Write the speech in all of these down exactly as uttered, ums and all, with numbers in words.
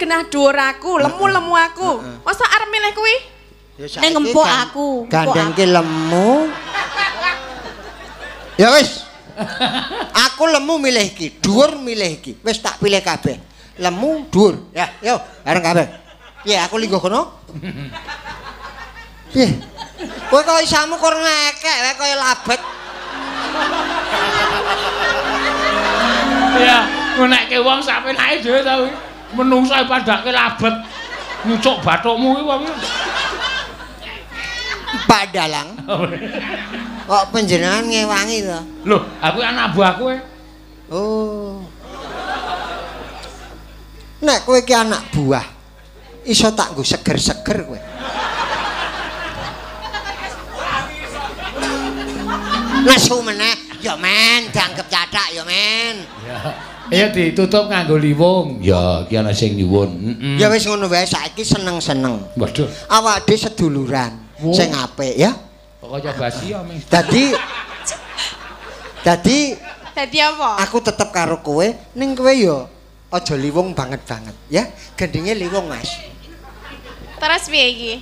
genah dhuwur aku, lemu-lemu aku. Masa arep milih kuwi? Ning empuk aku. Gandengke lemu. Ya wis. Aku lemu milih iki, dhuwur milih iki. Wis tak pilih kabeh. Lemu, dhuwur. Ya, yo, bareng kabeh. Piye aku linggo kono? Piye? Kowe kok isamu kur ngekek wae kaya labet. Ya, ngonekke wong sapenake dhewe ta kuwi. Menungso padake labet. Nyucuk bathukmu kuwi wong. Pak Dalang. Kok panjenengan ngewangi to? Lho, aku anak buahku e. Oh. Nek kowe iki anak buah, iso tak nggo seger-seger kowe. Nesu meneh, ya men, dianggep cathak ya men. Ya. Ayo ditutup nganggo liwung. Ya, iki ana sing nyuwun. Heeh. Ya wis ngono wae, saiki seneng-seneng. Waduh. Awake seduluran Oh. sing apik ya. Kok kaya basi ya, Ming. Dadi Dadi Dadi apa? aku tetep karo kowe, ning kowe ya aja liwung banget-banget ya. Gendenge liwung, Mas. Terus piye iki?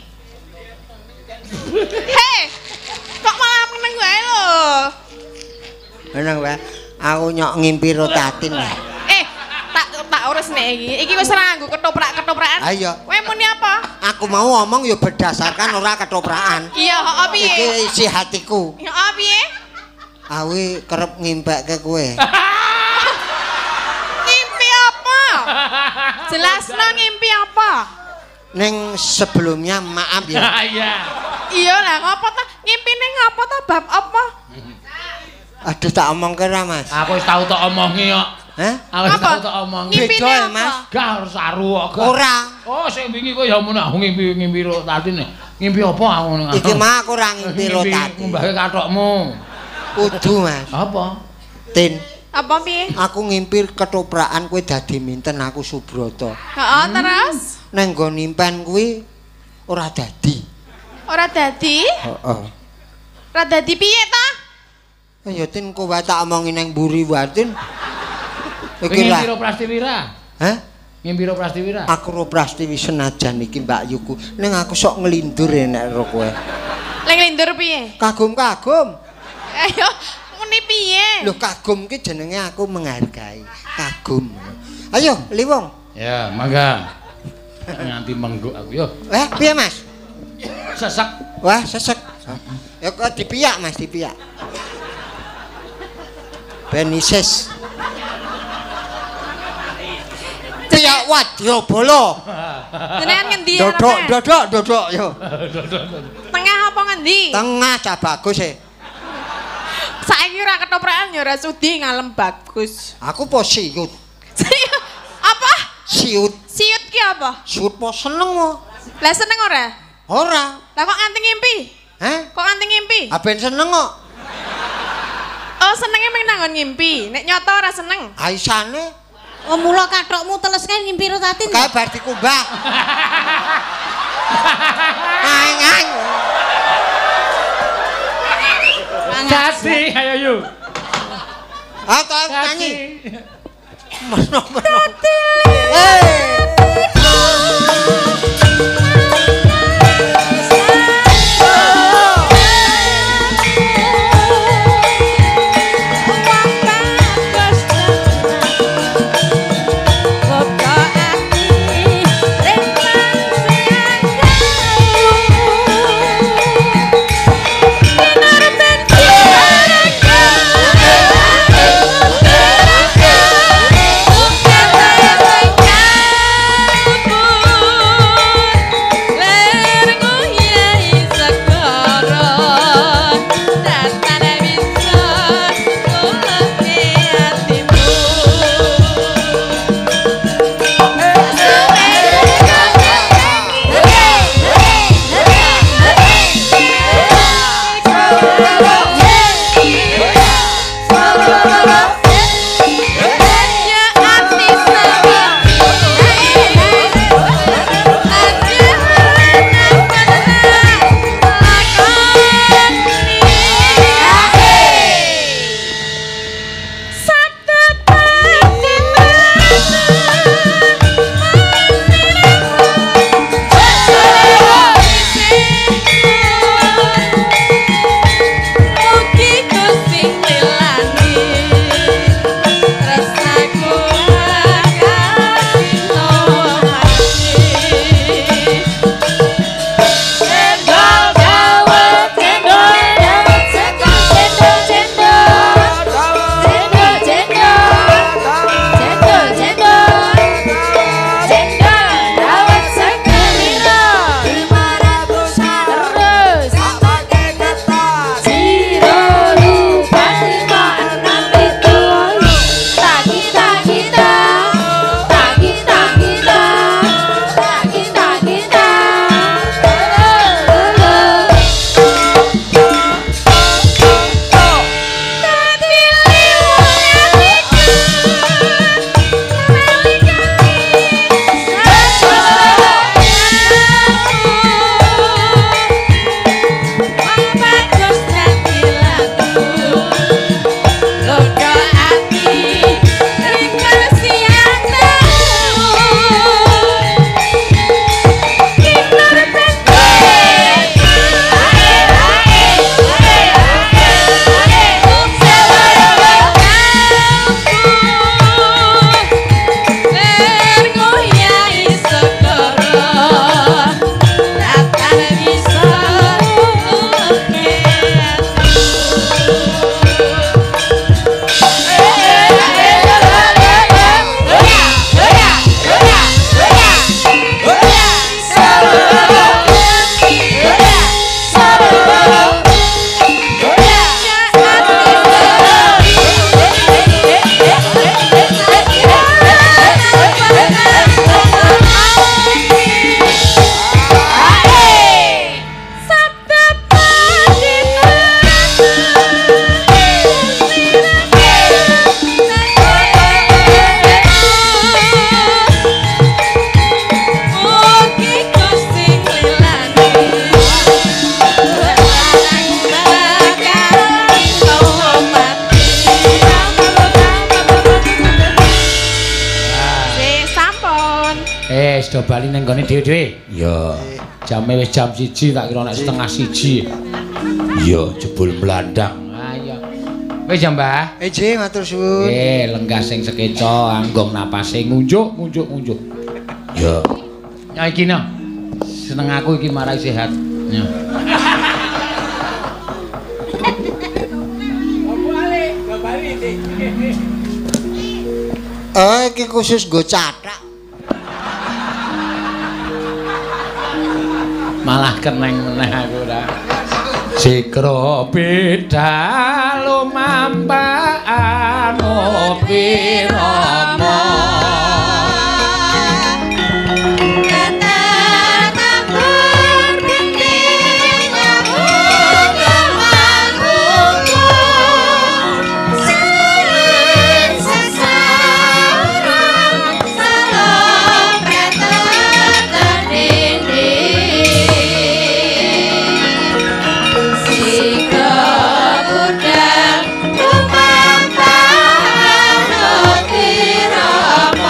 Hei! Kok malah meneng wae lho? Meneng wae. Aku nyok ngimpi rotatin wae. Eh, tak tak urus nek iki. Iki wis ora nganggo ketoprak-ketoprakan. Ayo. Kowe muni apa? Aku mau ngomong ya berdasarkan ora ketoprakan. Iya, heeh piye? Iki isi hatiku. Heeh piye? Awi kerep ngimpeke kowe. Ngimpi apa? Jelasno ngimpi apa? Ning sebelumnya maaf ya. Iya. Iya lah, ngopo ta? Ngimpine ngopo ta bab apa? Aduh tak omongke ra, Mas. Aku wis tau tak omongi kok. Hah? Aku wis tau tak omongi. Ngimpine Beda ya, apa? Mas. Gak harus saru kok. Gak. Ora. Oh, sing wingi kok ya mun aku ngimpi ngimpi ro tatin. Ngimpi apa aku ngono. Iki mah aku ora ngimpi rotati. Ngumbahke kathokmu. Kudu, Mas. Apa? Tin, Apa piye? aku ngimpi ketoprakan kowe dadi minten aku Subroto. Heeh, terus? Neng nggon nimpen kuwi ora dadi. Ora dadi? Heeh. Ora dadi piye ta? Ya Tin kowe tak omongi neng mburi wae Tin. Iki Ngimpi lah. ro Prastiwira. Hah? Ngimpi ro Prastiwira. Aku ro Prastiwi senajan iki Mbak Yuku. Ning aku sok nglindur ya nek ro kowe. Leng lindur piye? Kagum-kagum. Ayo, muni piye? Lho kagum ki jenenge aku menghargai. Kagum. Ayo, Liwung. Ya, mangga. Nganti mengguk aku yo. Eh, piye Mas? Sesek. Wah, sesek. Ya kok dipiyak Mas, dipiyak. Benises. Piyak Wadyabala. Jenengan ngendi ya? Dodok, dodok, dodok yo. Tengah apa ngendi? Tengah cah bagus e. Saiki ora ketoprakan ya ora sudi ngalem bagus. Aku po siut. Apa? Siut. Siut ki apa? Siut po seneng mo. Lah seneng ora? Ora. Lah kok nganti ngimpi? Hah? Kok nganti ngimpi? Aben seneng kok. Oh, senenge mung nanggon ngimpi. Nek nyoto ora seneng. Aisane Oh mula kathokmu teles kae ngimpi rotatin. kae bar dikumbah. Ang ang. Kasih, ayo yuk. Ah, tak nyanyi. Kasih. Eh. nanggone dhewe-dhewe. Iya. Jame wis jam siji tak kira nek setengah siji. Iya, jebul melandang. Ah iya. Wis ya, Mbah. Eh, Nggih, matur suwun. Eh, lenggah sing sekeca, anggong napase ngunjuk, ngunjuk, ngunjuk. Ya. Ya iki no. Seneng aku iki marai sehat. Ya. Eh, iki khusus nggo cathak. Malah keneng meneh aku ora. Sikra beda lumampaan pirama. Rumah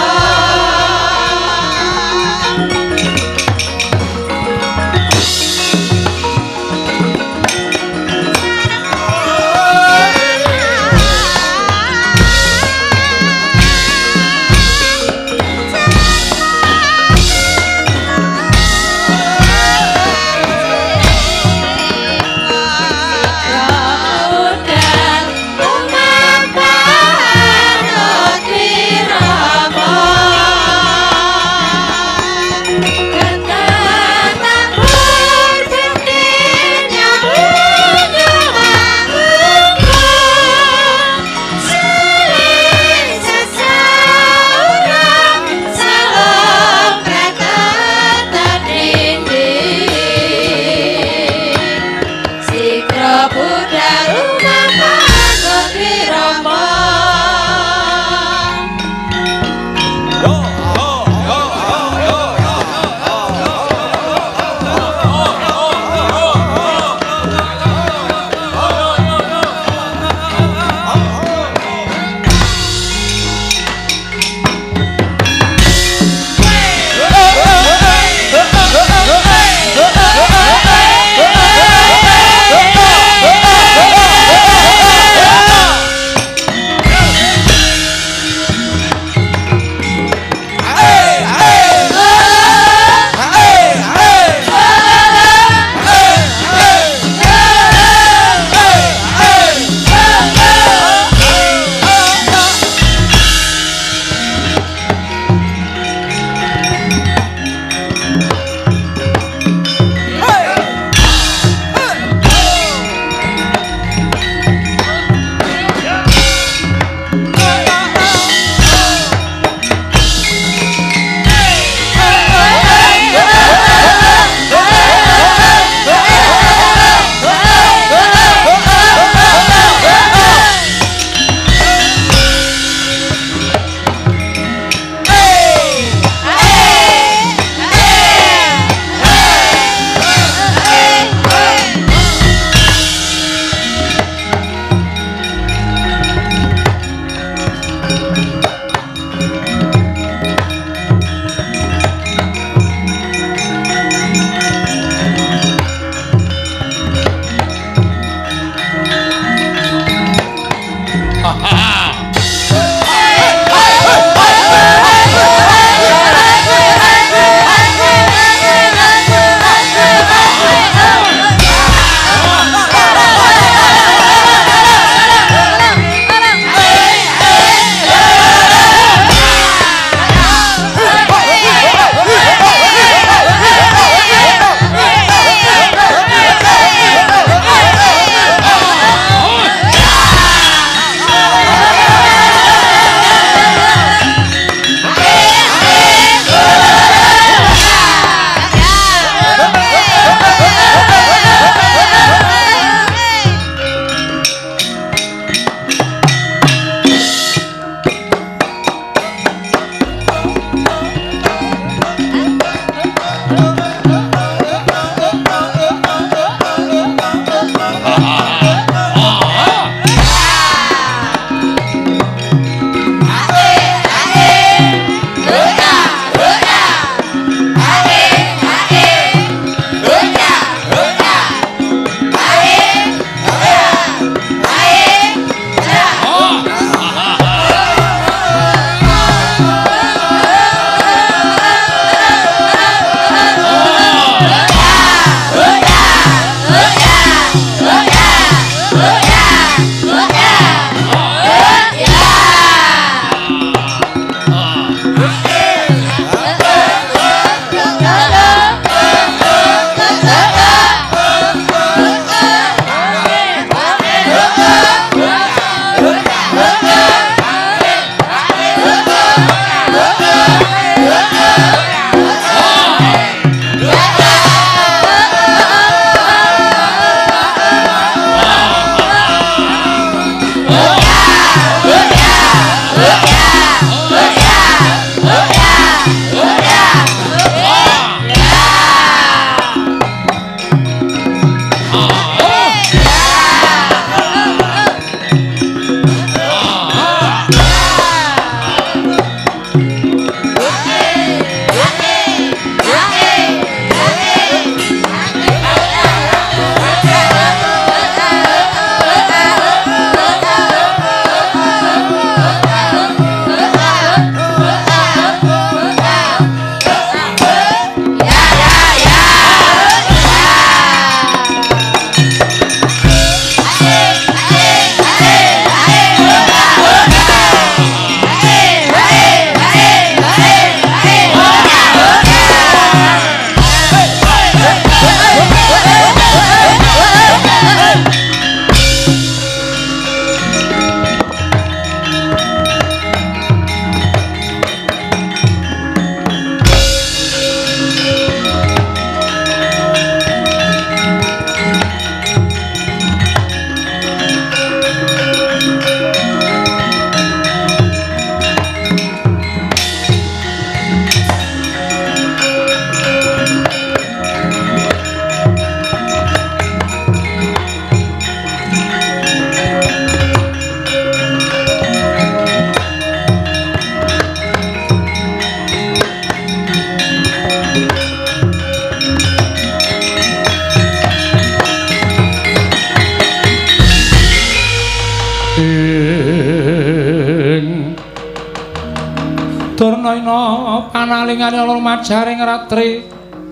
Darnayana panalingane ana majaring ratri.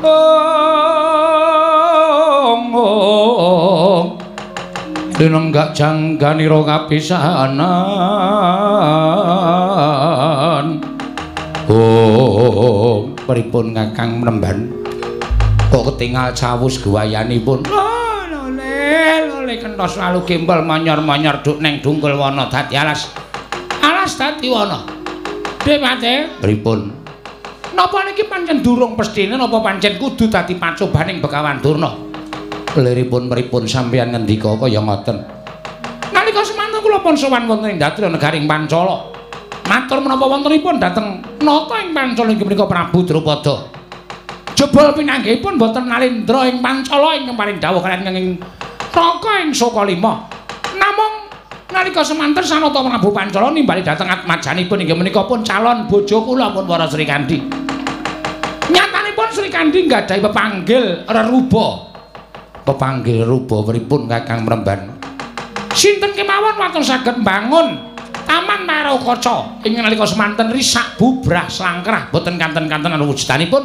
Ong ong dinenggak jangganira kapisanan. Oh, pripun Kakang Mremban? Kok ketingal cawus guwayanipun? Oh, lole, lole kenthos lalu gembel manyor-manyor duk neng dungkul wana dadi alas. Alas dadi wana. Dewate, pripun? Napa niki pancen durung pestine napa pancen kudu dadi pacobaning Begawan Durna? Liripun pripun sampeyan ngendika kaya ngoten? Nalika semanten kula pun sowan wonten ing Datra Negaring Pancala. Matur menapa wontenipun dhateng nata ing Pancala inggih menika Prabu Drupada. Jebul pinanggihipun boten nalindra ing Pancala ingkang paring dawuh kaliyan ing Raka ing Sokalima. Namung nalika semanten sanata Prabu Pancala nimbali dhateng atmajanipun inggih menika pun calon bojo kula pun para Sri Kandi. Nyatanipun Sri Kandi nggadahi pepanggil reruba. Pepanggil ruba pripun Kakang Mremban? Sinten kemawon wonten saged mbangun Taman Marokaca ing nalika semanten risak bubrah slangkrah boten kanten-kanten wujudanipun.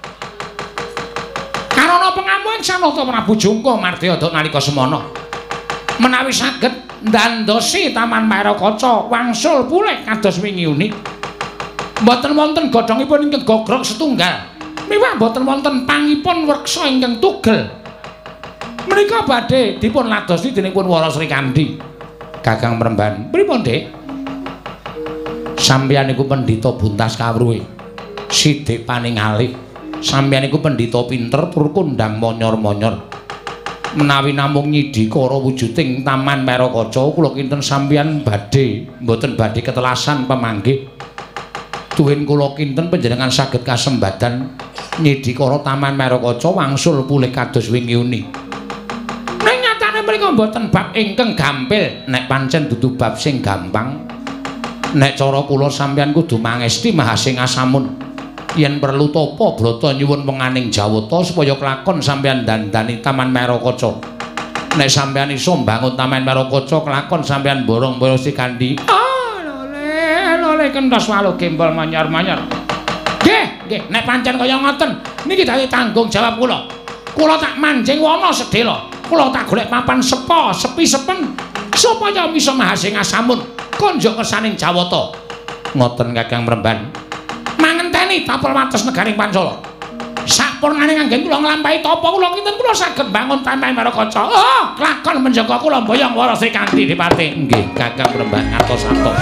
Karana pangamuing sanata Prabu Jungka Martyada nalika semana menawi saged ndandosi Taman Marokaca wangsul pulih kados wingi uni. Mboten wonten godhongipun ingkang gogrok setunggal. Miwah mboten wonten pangipun weksa ingkang tugel. Menika badhe dipun ladosi dening pun Wara Sri Kandi. Kakang Mremban, pripun, Dik? Sampeyan niku pendhita buntas kawruhe. Sidik paningalih. Sampeyan niku pendhita pinter tur kondang monyor-monyor. Menawi namung nyidikara wujuding Taman Marokaca kula kinten sampeyan badhe mboten badhe ketelasan pamanggih. Tuwin kula kinten panjenengan saged kasembadan nyidikara Taman Marokaca wangsul pulih kados wingi uni. Ning nyatane mriku mboten bab ingkang gampil, nek pancen dudu bab sing gampang. Nek cara kula sampeyan kudu mangesti Mahasing Asamun. Yen perlu tapa brata nyuwun wenganing Jawata supaya kelakon sampeyan dandani Taman Marokaca. Nek sampeyan iso mbangun Taman Marokaca kelakon sampeyan borong-borong Sri Kandi. Ah, lole, lole kenthos walu gembol manyar-manyar. Nggih, nggih, nek pancen kaya ngoten, niki dadi tanggung jawab kula. Kula tak manjing wana sedhela. Kula tak golek papan sepa, sepi sepen supaya bisa Mahasing Asamun konjo kersaning Jawata. Ngoten Kakang Mremban. Mangenteni tapel wates negaring Pancala. Sapurnane anggen kula nglampahi tapa kula kinten kula saged bangun Taman Marokaca. Oh, kelakon menjaga kula mboyong Wara Sri Kandi Dipati. Nggih, Kakang Mremban atos-atos.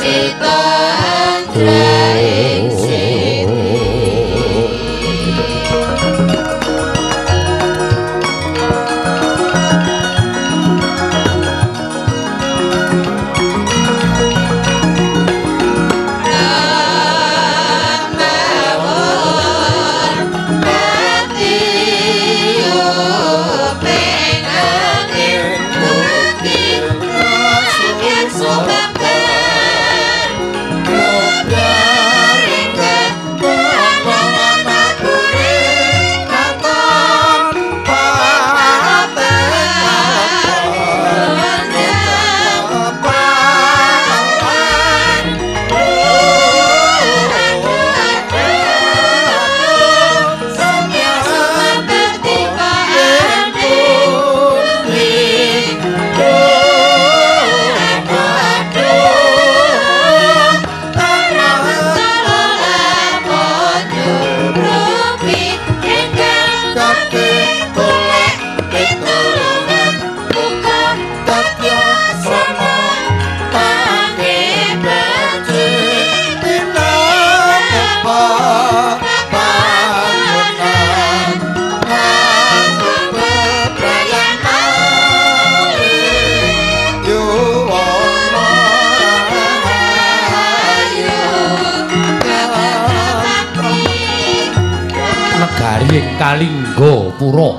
Kalingga Pura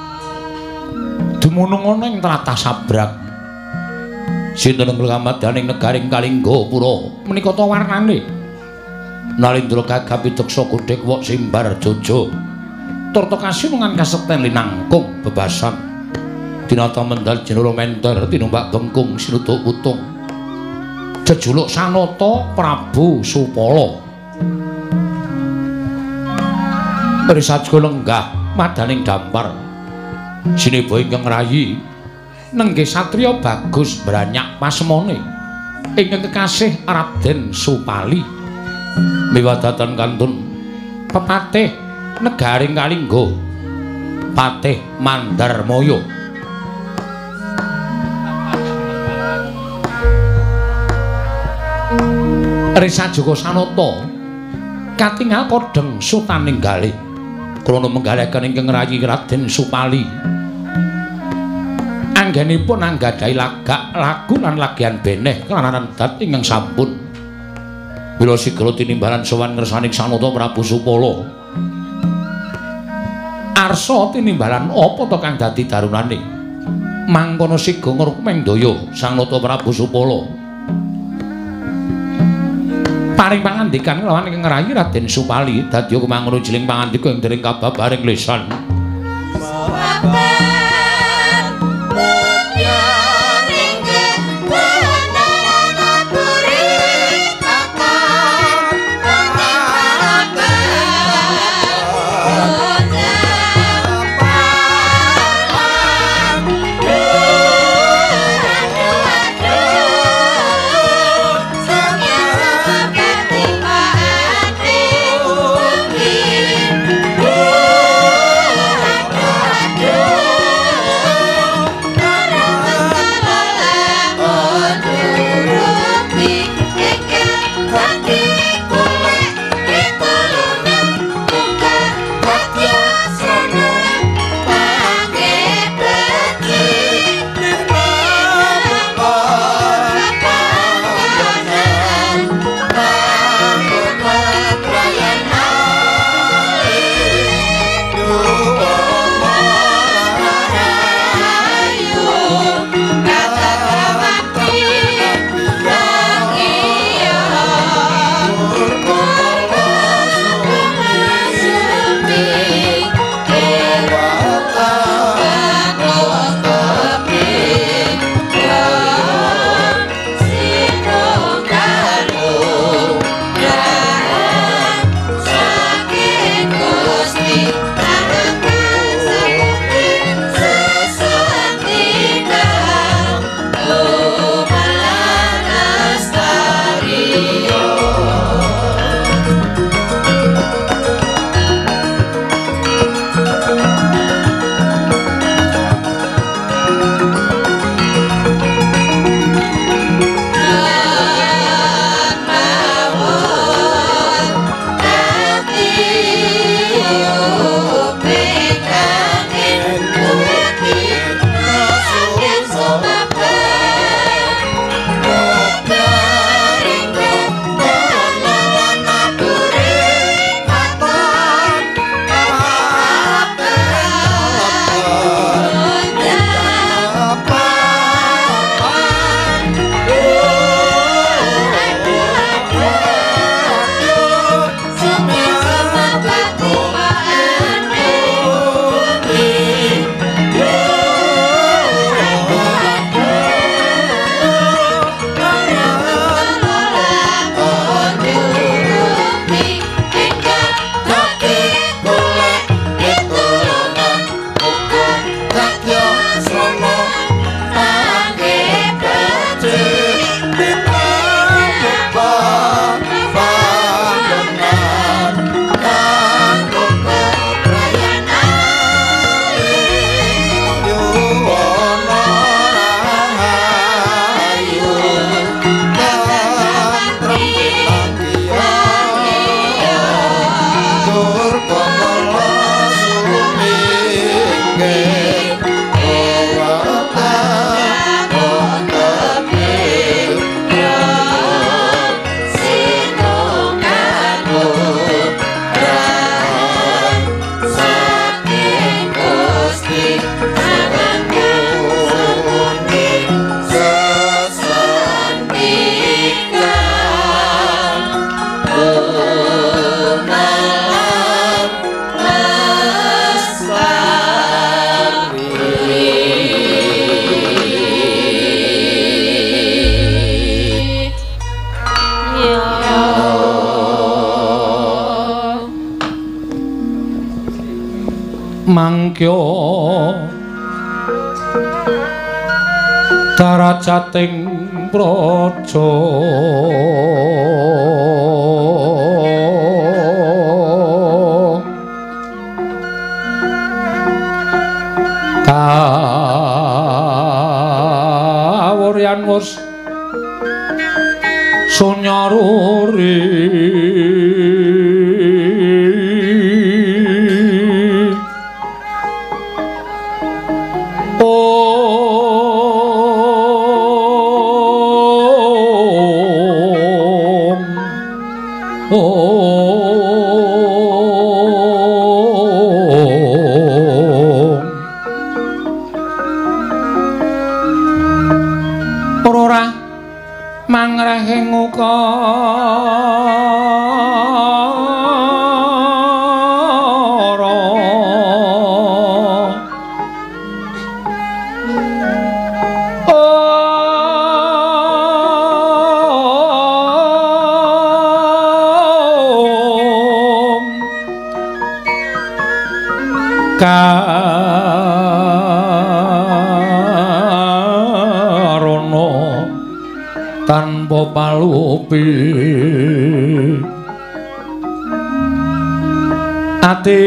dumunung ana ing tlatah Sabrak. Sinten nglambadaning negaring Kalingga Pura menika ta warnane Nalindra gagap piteksa godhek wok simbar jojo turta kasinungan kasekten linangkung bebasan dinata mendal jenara menter tinumbak bengkung sinutuk utung jejuluk Sanata Prabu Supala. Risajga lenggah madaning dampar sineba ingkang rayi nenggih satriya bagus branyak pasemone ingkang kekasih Raden Supali miwadaten kantun pepatih negaring Kalingga Patih Mandarmaya. Risajga Sanata katingal kodheng sutaninggalih krana menggalaken ingkang rayi Raden Supali anggenipun anggadhahi lagak lagu lan lagian beneh kelanaran dat ingkang sampun bila sigara tinimbalan sowan ngersaning Sanata Prabu Supala arsa tinimbalan apa to kang dadi darunane mangkono siga ngrumeng daya Sanata Prabu Supala paring pangandikan lawan ingkang rayi Raden Supali dadi kumangono jiling pangandika ing dereng kababaring lesan. Oh Manikya darajating praja kawuryan wus sunyaruri mangrehing ukara om karono tanpa palupi ati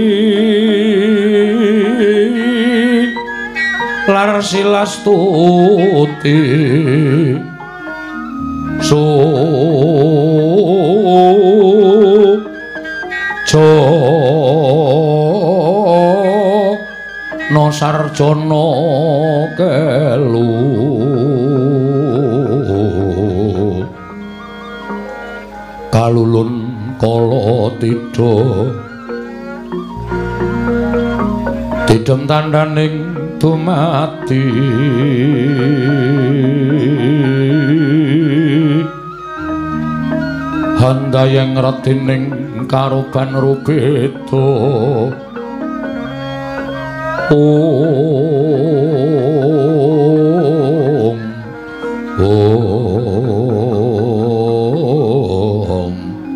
lar silastuti so jo no sarjana kelu kalulun kala tidha didem tandhaning dumati handayeng retining karuban rubeda om om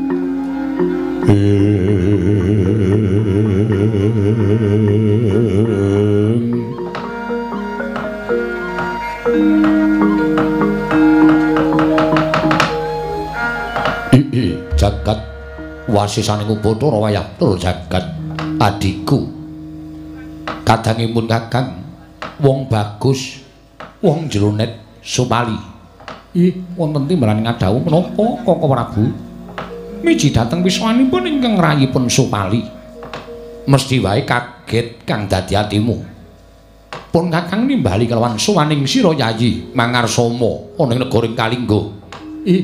ii jagat wasisaning Ubathara wayahtul jagat adiku kadangipun Kakang wong bagus wong jronet Supali ih wonten timbalan ngadhawuh menapa Koko Prabu miji dhateng wiswanipun ingkang rayipun Supali mesti wae kaget kang dadi atimu pun Kakang nimbali kelawan suwaning sira Yayi Mangarsama ana ing negaring Kalingga ih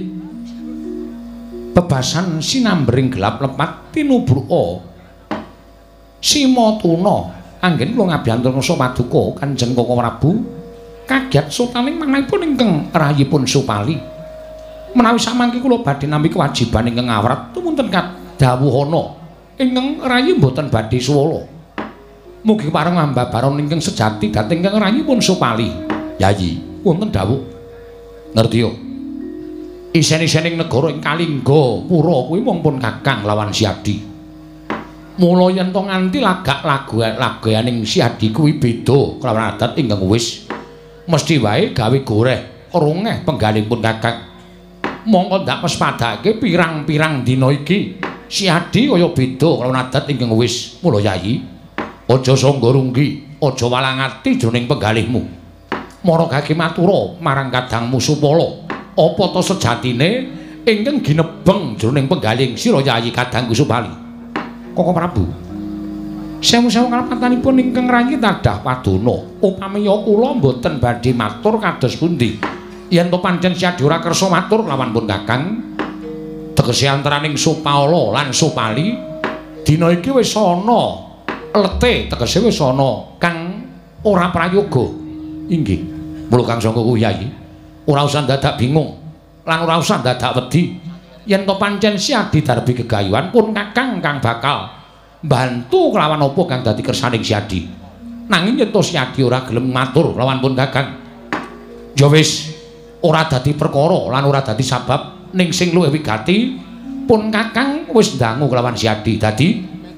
bebasan sinambring gelap lepat tinubruka Sima Tuna anggen kula ngabiyantu nasa paduka Kanjeng Koko Prabu kaget sutaning manahipun ingkang rayipun Supali menawi samangke kula badhe nampi kewajiban ingkang awrat tumunten kadhawuhana ingkang rayi mboten badhe suwala mugi pareng ambabaron ingkang sejati dhateng ingkang rayipun Supali Yayi wonten dawuh ngertiya isen-isening negara ing Kalingga pura kuwi mung pun Kakang lawan Siadi mula yen to nganti lagak lagu-lagoaning Siadi kuwi beda kelawan adat ingkang wis mesti wae gawe goreh rungeh penggalipun Kakang mongko ndak mespadake pirang-pirang dina iki Siadi kaya beda kelawan adat ingkang wis mula Yayi aja sangga runggi aja walang ati jroning penggalihmu maragake matura marang kadangmu Supala apa to sejatine ingkang ginebeng jroning penggalih sira Yayi kadangku Supali Koko Prabu sewu-sewu kalapatanipun ingkang rayi tadah padana upamiya kula mboten badhe matur kados pundi yen to pancen Siadi ora kersa matur lawan pun Kakang tegese antaraning Supala lan Supali dina iki wis ana lete tegese wis ana kang ora prayoga inggih mula Kang Sangga kuwi Yayi ora usah dadak bingung lan ora usah dadak wedi yen to pancen Siadi darbi gegayuhan pun Kakang kang bakal bantu kelawan apa kang dadi kersaning Siadi nanging yen to Siadi ora gelem matur lawan pun Kakang ya wis ora dadi perkara lan ora dadi sabab ning sing luwih wigati pun Kakang wis ndangu kelawan Siadi dadi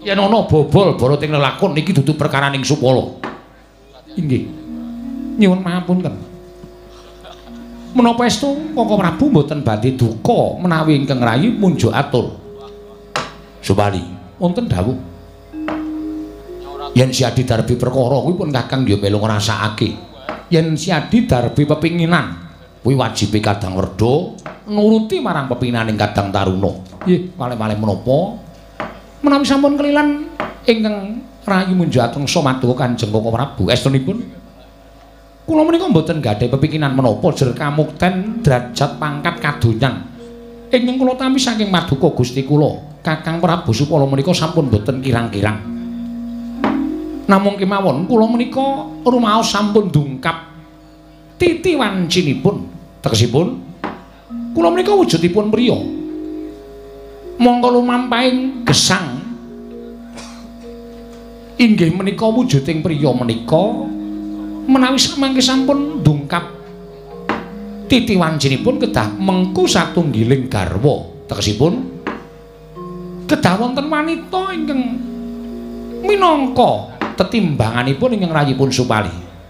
yen ana bobol bara ting lelakon niki dudu perkaraning Supala. Inggih. Nyuwun pangapunten. Menapa estu Koko Prabu mboten badhe duka menawi ingkang rayi munjuk atur. Supali, wonten dawuh. Yen siadi darbi perkara kuwi pun Kakang ya melu ngrasakake. Yen siadi darbi pepinginan kuwi wajibe Kadang Werda nuruti marang pepinginaning Kadang Taruna. Nggih, kalih-kalih menapa menawi sampun kelilan ingkang rayi munjuk atur somaduka Kanjeng Koko Prabu estunipun kula menika mboten gadhah pepinginan menapa jer kamukten derajat pangkat kadonyan. Ingkang kula tampi saking Maduka Gusti kula, Kakang Prabu Supala menika sampun mboten kirang-kirang. Namung kemawon kula menika rumaos sampun dungkap titi wancinipun. Tegesipun kula menika wujudipun priya. Monggo lumampahing gesang inggih menika wujuding priya menika menawi samangke sampun ndungkap titi wancinipun kedah mengku satunggiling garwa. Tegesipun kedah wonten wanita ingkang minangka tetimbanganipun ingkang rayipun Supali.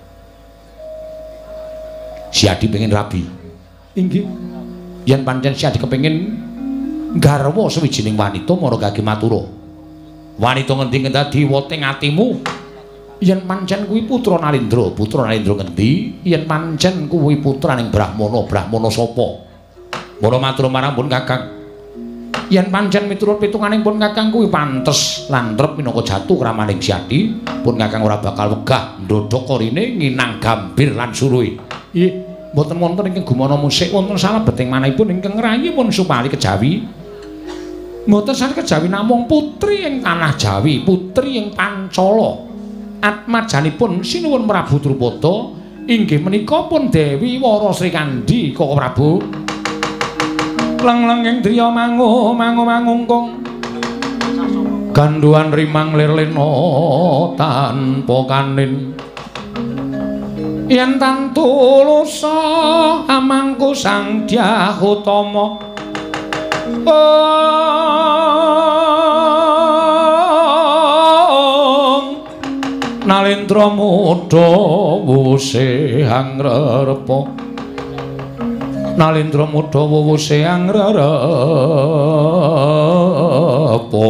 Siadi pengin rabi. Inggih. Yen pancen Siadi kepengin garwa sawijining wanita mara kaki matura. Wanita ngendi ngendadi weteng atimu? Yen pancen kuwi putra Nalindra, putra Nalindra ngendi? Yen pancen kuwi putraning Brahmana, Brahmana sapa? Mula matur marang pun Kakang. Yen pancen miturut pitunganing pun Kakang kuwi pantes landrep minangka jatuh kramaning Siadi, pun Kakang ora bakal wegah ndodhok korine nginang gambir lan suruhe. Nggih, mboten wonten ingkang gumana musik wonten salebeting manahipun ingkang rayi pun Supali kejawi. Mboten sami kejawi namung putri ing tanah Jawi, putri ing Pancala. Atmajanipun sinuwun Prabu Drupada inggih menika pun Dewi Wara Srikandhi Koko Prabu. Leng-lenging driya mangu mangu mangungkung ganduan rimang lir lena tanpa kanin. Yen tan tulusa amangku Sang Dyah Utama Nalindra muda wuse angrerepa Nalindra muda wuse angrerepa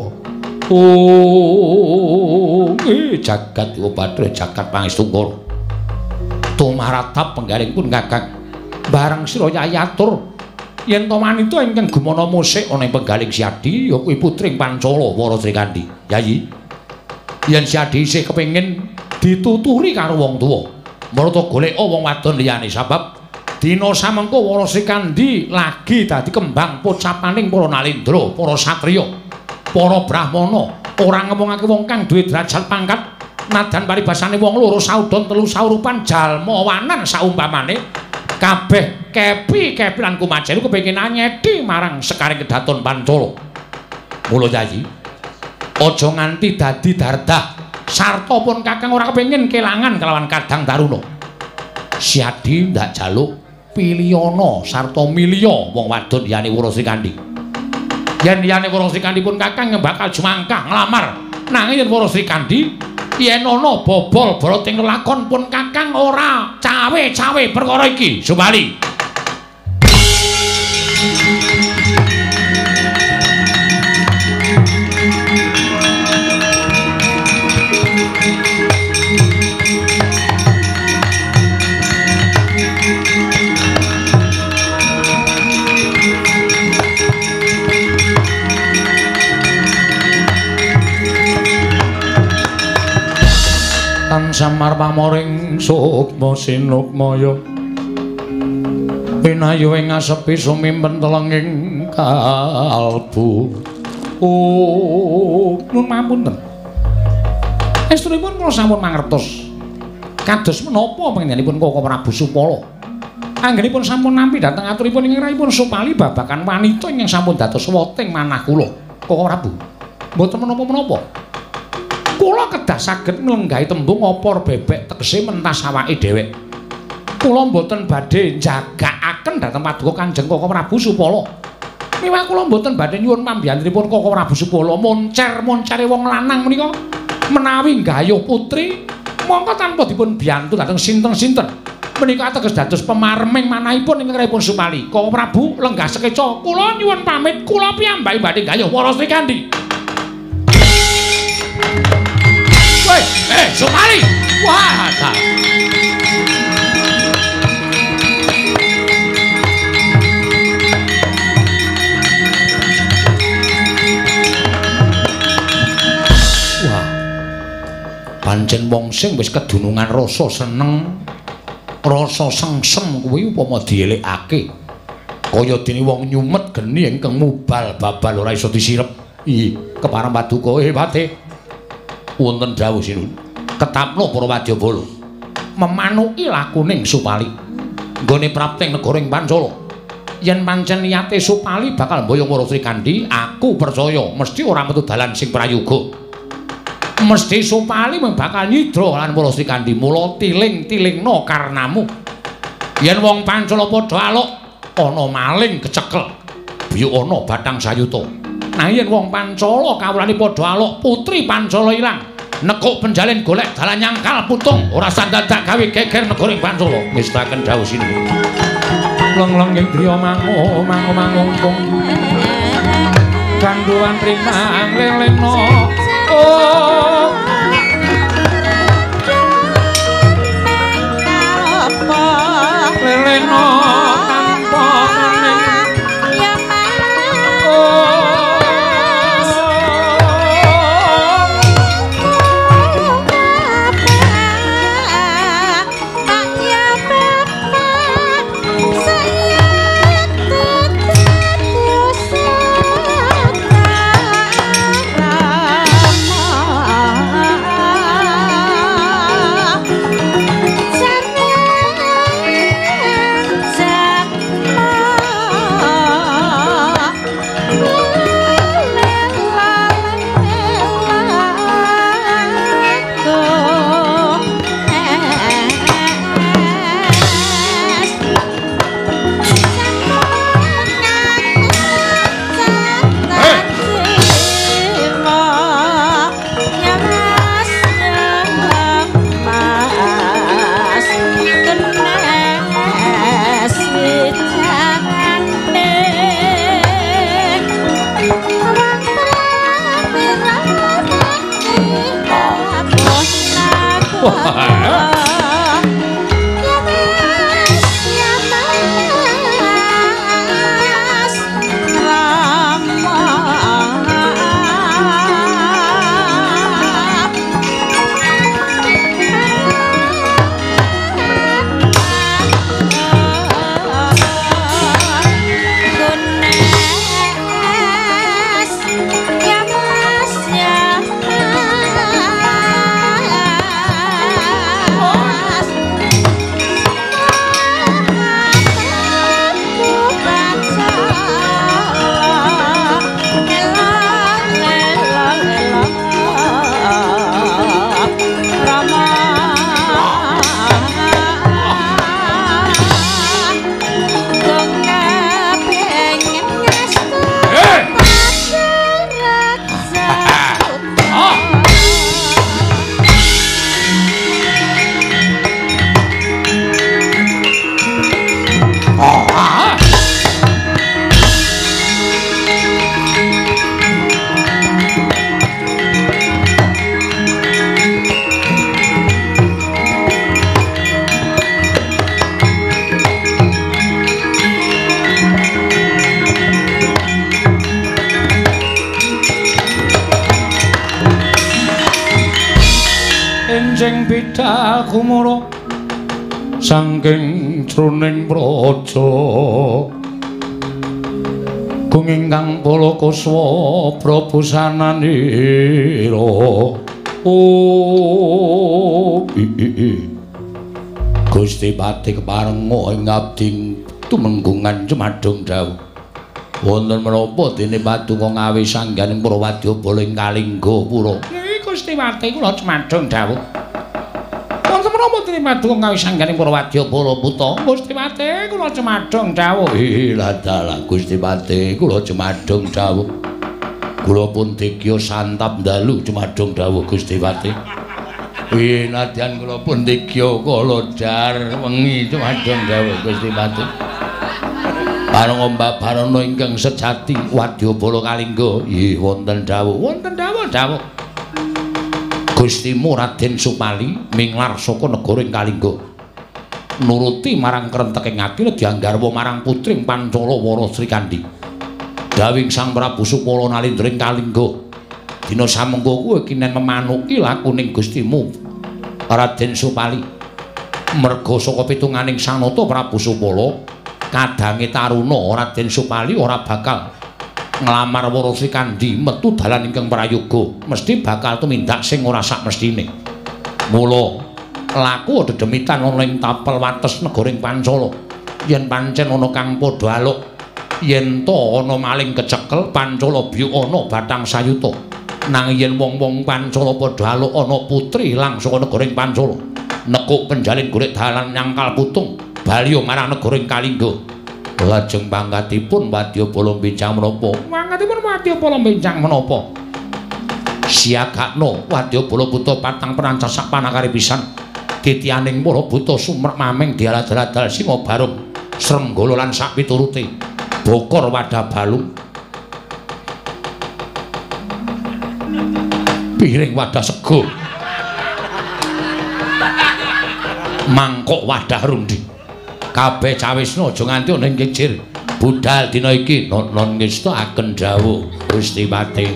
oh jagat upatra jagat pangestungkul tumaratap penggaling pun Kakang bareng sira yayatur yen to wanita ingkang gumana musik ana ing penggaling Siadi ya kuwi putring Pancala Wara Srikandhi. Yayi yen Siadi isih kepengin dituturi karo wong tuwa marata goleka wong wadon liyane sabab dina samengko Wara Srikandhi lagi dadi kembang pocapaning para Nalindra, para satriya, para brahmana, ora ngomongake wong kang duwe derajat pangkat nadan paribasane wong loro saudon telu saurupan jalma wanan saumpamane kabeh kepi-kepi lan kumajen kepengin nyedhi marang sekaring kedaton Pancala. Mula Yayi aja nganti dadi dardah sarta pun Kakang ora kepengin kelangan kelawan Kadang Taruna. Siadi ndak jaluk piliyana sarta milya wong wadon liyane Wara Srikandhi. Yen liyane Wara Srikandhi pun Kakang bakal jumangkah nglamar nanging yen Wara Srikandhi yen ana bobol boroting lelakon pun Kakang ora cawe-cawe perkara iki. Supali samar pamoring sukma sinukmaya pinayu ing asepi sumimpen telenging kalbu. Oh nun mapunten estunipun kula sampun mangertos kados menapa panjenenganipun Koko Prabu Supala anggenipun sampun nampi dhateng aturipun ing rayipun Supali babakan wanita ingkang sampun dados weteng manah kula Koko Prabu mboten menapa-menapa. Kula kedah saged nglenggahi tembung opor bebek tegese mentas awake dhewek. Kula mboten badhe njagakaken dhateng paduka Kanjeng Koko Prabu Supala. Miwah kula mboten badhe nyuwun pambiyantunipun Koko Prabu Subala moncer-moncere wong lanang menika menawi gayuh putri mongko tanpa dipun biyantu dhateng sinten-sinten menika ateges dados pemarming manahipun ingkang raipun Supali. Koko Prabu lenggah sekeca kula nyuwun pamit kula piyambake badhe gayuh para Sri Kandi. Woi, eh Supali. Wah, ta. Pancen wong sing wis kedunungan rasa seneng, rasa sengsem kuwi upama dielekake. Kaya dene wong nyumet geni ingkang mubal babal ora iso disirep. Iki kepareng paduka eh Pate. Wonten dawuh sinun. Ketapno para wadyabala. Memanuki lakuning Supali. Nggone prapting negara ing Pancala. Yen pancen niyate Supali bakal mboyong para Sri Kandi, aku percaya mesti ora metu dalan sing prayoga. Mesti Supali bakal nyidra lan para Sri Kandi mula tiling-tilingna karnamu. Yen wong Pancala padha alok ana maling kecekel biyu ana Bathang Sayuta. Nah yen wong Pancala kawulane padha alok putri Pancala ilang nekuk penjalin golek dalan nyangkal putung ora sandadak gawe geger negara ing Pancala. Mistaken dawuh sini. Leng-leng ing driya mangu mangu mangungkung ganduan rimang leleno. Oh leleno tanpa kuning enjing bidal kumara saking truning praja kung ingkang Balakuswa Prabu sananira oh i, i, i. Gusti Pati keparenga ing abdi tumenggungan cemadung dawuh wonten menapa dene paduka ngawi sangganing para wadyabala ing Kalingga pura. Gusti Pati kula cemadung dawuh. menapa terima duka ngawisangganing para wadyabala putra. Gusti Pati kula cemadhong dawuh. Lah dalah Gusti Pati kula cemadhong dawuh. Kula pun dikya santap dalu cemadhong dawuh Gusti Pati. Wi nadyan kula pun dikya kala jar wengi cemadhong dawuh Gusti Pati. Parang Mbabarana ingkang sejati wadyabala kalingga. Nggih wonten dawuh, wonten dawuh dawuh. Gustimu Raden Supali minglar saka negara Kalingga nuruti marang krenteking akil dianggarwa marang putring Pancala Wara Srikandhi dawing Sang Prabu Supala nalindring Kalingga dina samengko kuwi kinen memanuki lakuning Gustimu Raden Supali merga saka pitunganing sanata Prabu Supala kadange taruna Raden Supali ora bakal nglamar Wara Srikandhi metu dalan ingkang prayoga mesti bakal tumindak sing ora sak mestine. Mula laku dedemitan ana ing tapel wates negaring Pancala. Yen pancen ana kang padha aluk, yen to ana maling kecekel Pancala biyu ana bathang sayuta. Nanging yen wong-wong Pancala padha aluk ana putri ilang saka negaring Pancala. Nekuk penjalin golek dalan nyangkal putung bali marang negaring Kalingga. Lajeng pangkatipun wadyabala mbincang menapa? Pangkatipun wadyabala mbincang menapa? Siagakna wadyabala buta patang perancas sak panakari pisan. Titianing para buta sumrek mameng dialadal-adal singa barung srenggala lan sak piturute. Bokor wadah balung. Piring wadah sego. Mangkok wadah rundi. Kabeh cawisna aja nganti ana ing kecil budal dina iki non ngestaken dawuh Gusti Pati.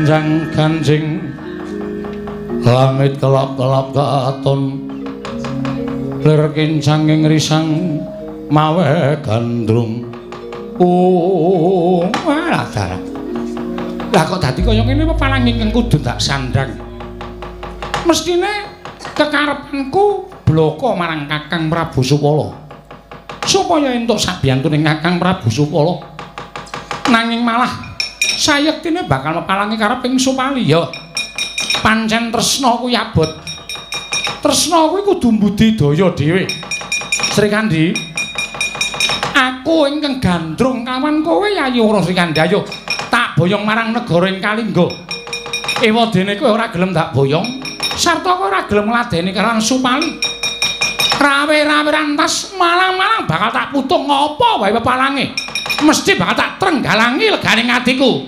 gonjang ganjing langit kelap-kelap katon lir kincang ing risang mawe gandrung oh malah dalah lah kok dadi kaya ngene pepalang ingkang kudu tak sandang mestine kekarepanku bloko marang Kakang Prabu Supala supaya entuk sabiyantuning Kakang Prabu Supala nanging malah sayektine bakal mepalangi kareping Supali ya pancen tresna kuwi abot tresna kuwi kudu mbudidaya dhewe Sri Kandi aku ingkang gandrung kawan kowe ayo ora Sri Kandi ayo tak boyong marang negara ing Kalingga ewadene kowe ora gelem tak boyong sarta kowe ora gelem ngladeni karang Supali rawe-rawe rantas malang-malang bakal tak putung ngopo wae pepalange mesti bakal tak trenggalangi leganing atiku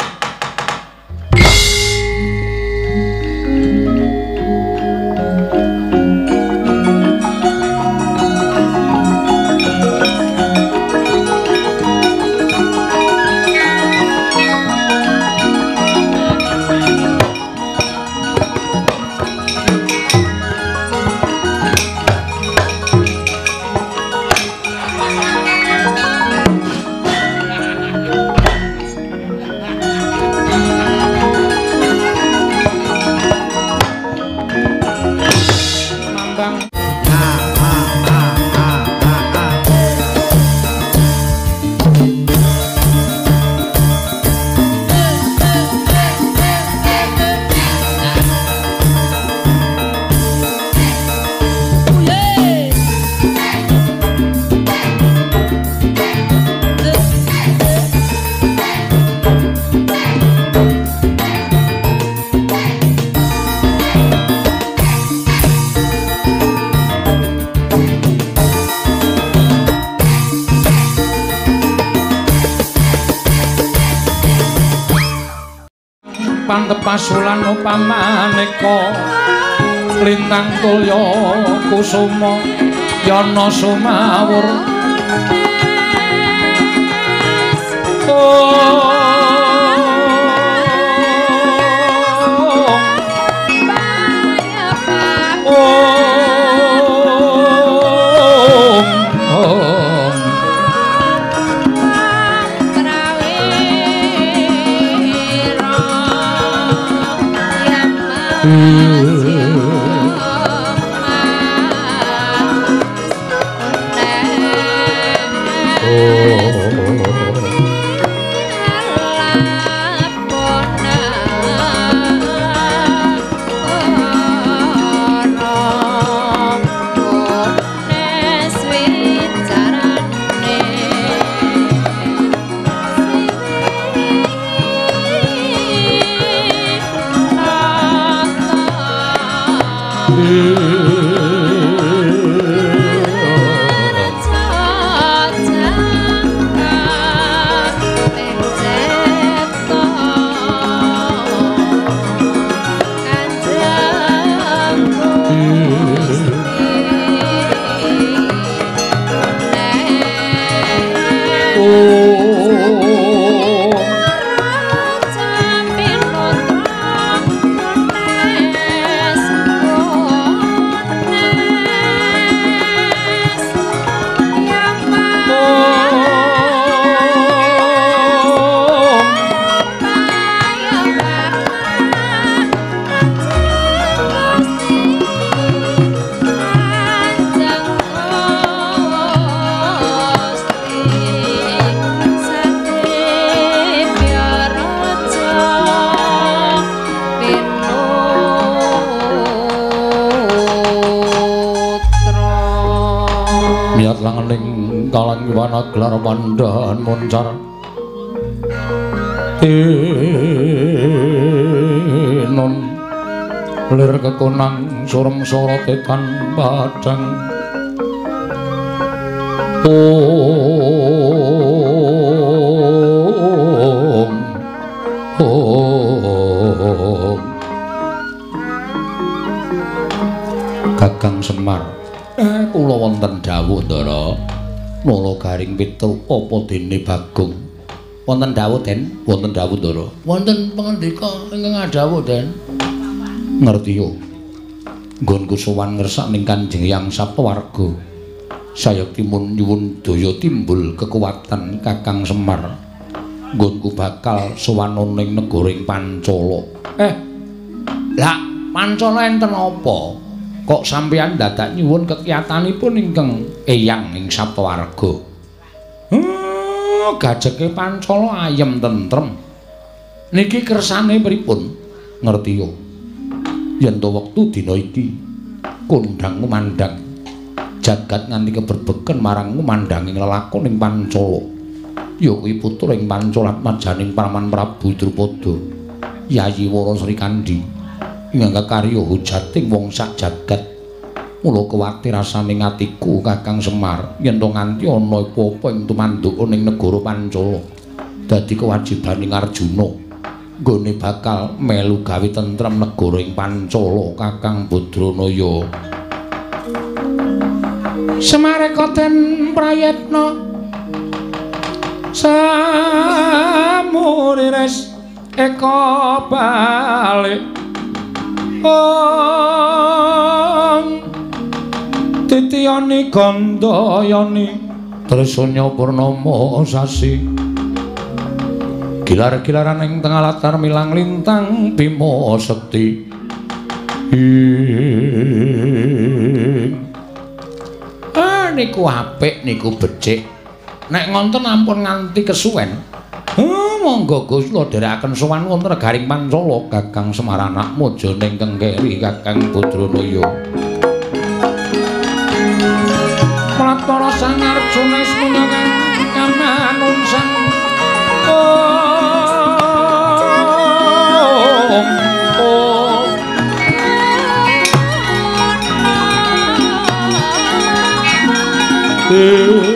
pantepasulan upamaneka lintang tulya kusuma yana sumawur oh gelar pandahan moncar tinon lir kekonang surem sorotetan padang om om Kakang Semar eh kula wonten dawuh Ndara Nala garing pitu apa dene Bagong Wonten dawuh, Den? Wonten dawuh, Ndara. Wonten pangandika ingkang dawuh, Den. Ngerti yo. Nggonku sowan ngersakaning Kanjeng Hyang Saptawarga. Sayekti mun nyuwun daya timbul kekuatan Kakang Semar. Nggonku bakal sowan ning negoring Pancala. Eh. Lah, Pancala enten apa? Kok sampeyan dadak nyuwun kekiyatanipun ingkang eyang ing Saptawarga? Hmm, gajeke Pancala ayem tentrem. Niki kersane pripun? Ngerti yo. Yen to wektu dina iki kondhang ngumandhang jagat nganti keberbeken marang ngumandhanging lelakon ing Pancala. Ya kuwi puturing Pancalat majaning Praman Prabu Drupada Yayi Wara Sri Kandi ingkang kakarya hujating wong sak jagat. Mula kuwatir rasane atiku Kakang Semar yen to nganti ana apa-apa ing tumanduka ning negara Pancala. Dadi kewajibaning Arjuna nggone bakal melu gawe tentrem negara ing Pancala Kakang Badranaya. Semareka den prayetna samurires eka balik ong titiyani gandayani tresnya purnama sasi gilar-gilaran ing tengah latar milang lintang Bima Sekti ah niku apik niku becik. Nek ngonten ampun nganti kesuwen. Oh, monggo Gusti kula dherekaken sowan wonten negaring Pancala Kakang Semar anak mojane Kengkeri Kakang Badranaya. Pratara Sang Arjuna semunyaken kamanungsan. Oh, oh. Eh.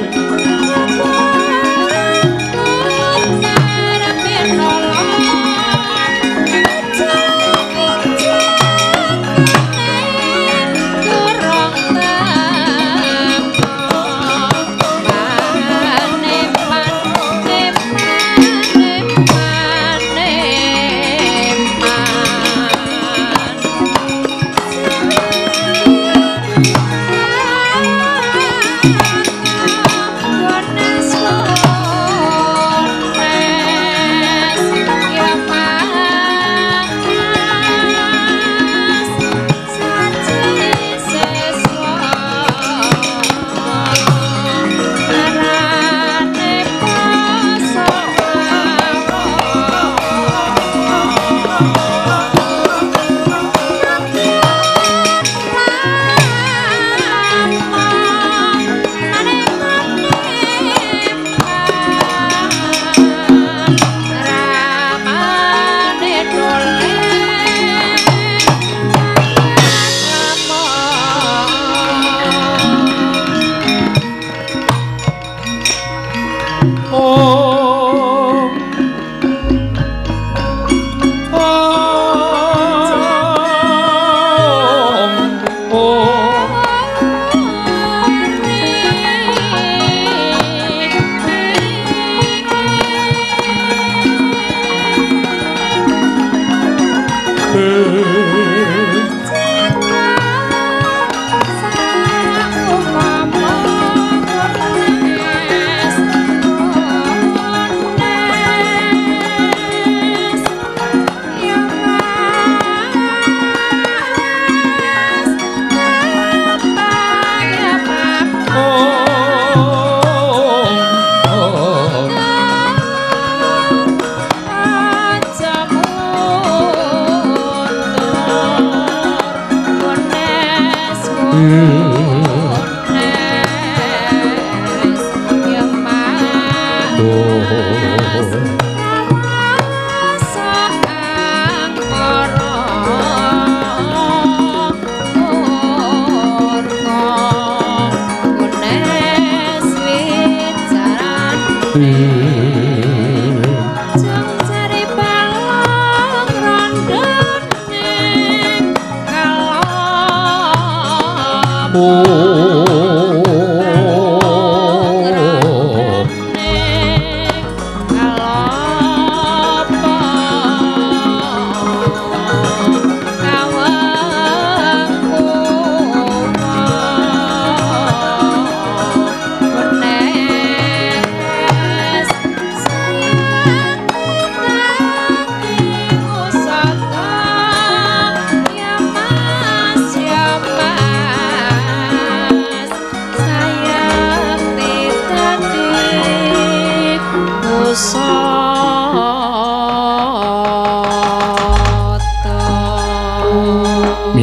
Oh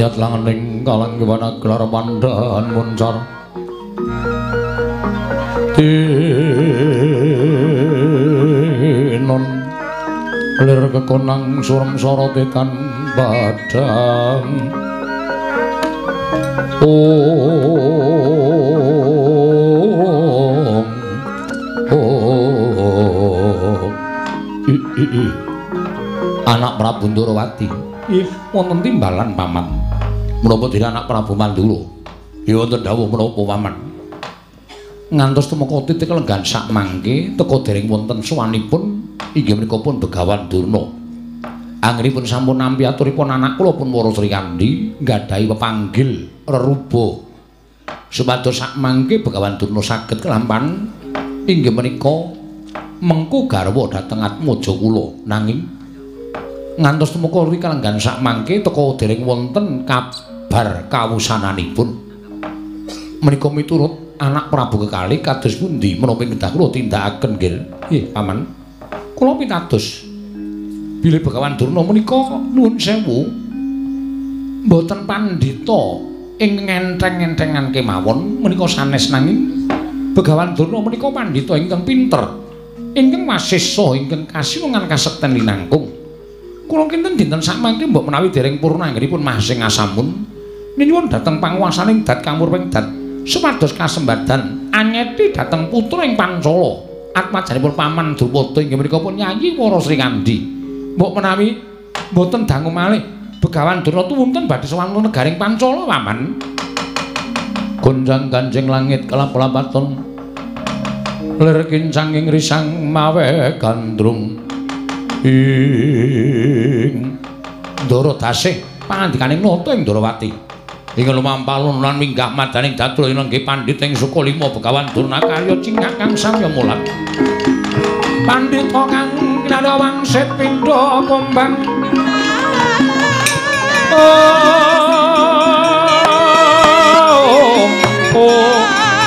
Niat langening kalanggiwana gelar pandhan muncar Tinon lir kekonang surem sorotetan badang Om Om I, I, I. Anak Prabu Ndorowati ih wonten timbalan paman menapa dene anak Prabu Mandura ya wonten dawuh menapa paman ngantos tumeka titik lenggan sak mangke teka dereng wonten suwanipun inggih menika pun Begawan Durna anggenipun sampun nampi aturipun anak kula pun Wara Sri Kandi nggadahi pepanggil reruba supados sak mangke Begawan Durna saged kelampan inggih menika mengko garwa dhateng atmaja kula nanging ngantos tumeka rika lenggan sak mangke teka dereng wonten kabar kawusananipun menika miturut anak Prabu kekalih kados pundi menapa kedah kula tindakaken nggih nggih paman kula pitados bilih Begawan Durna menika nuwun sewu mboten pandhita ing ngenteng-entengan kemawon menika sanes nanging Begawan Durna menika pandhita ingkang pinter ingkang wasesa ingkang kasinungan kasekten linangkung kula kinten dinten sak mangke mbok menawi dereng purna anggenipun masing asamun nyuwun dhateng panguwasaning dat kamurping dat supados kasembadan anyeti dhateng putra ing Pancala atmajanipun paman Drupada inggih menika pun Yayi Wara Sri Kandi mbok menawi mboten dangu malih Begawan Durna tuwunten badhe sowan negaring Pancala paman gonjang ganjing langit kelap-lapaton lir kincang ing risang mawe gandrung ing Ndara Dasih pangandikaning nata ing Ndorowati ing lumampalun lan minggah madaning dadra inggih pandhita ing Sukalima Begawan Durna karya cingak kang samya mulat pandhita kang kinarya wangsit pindha kumbang oh oh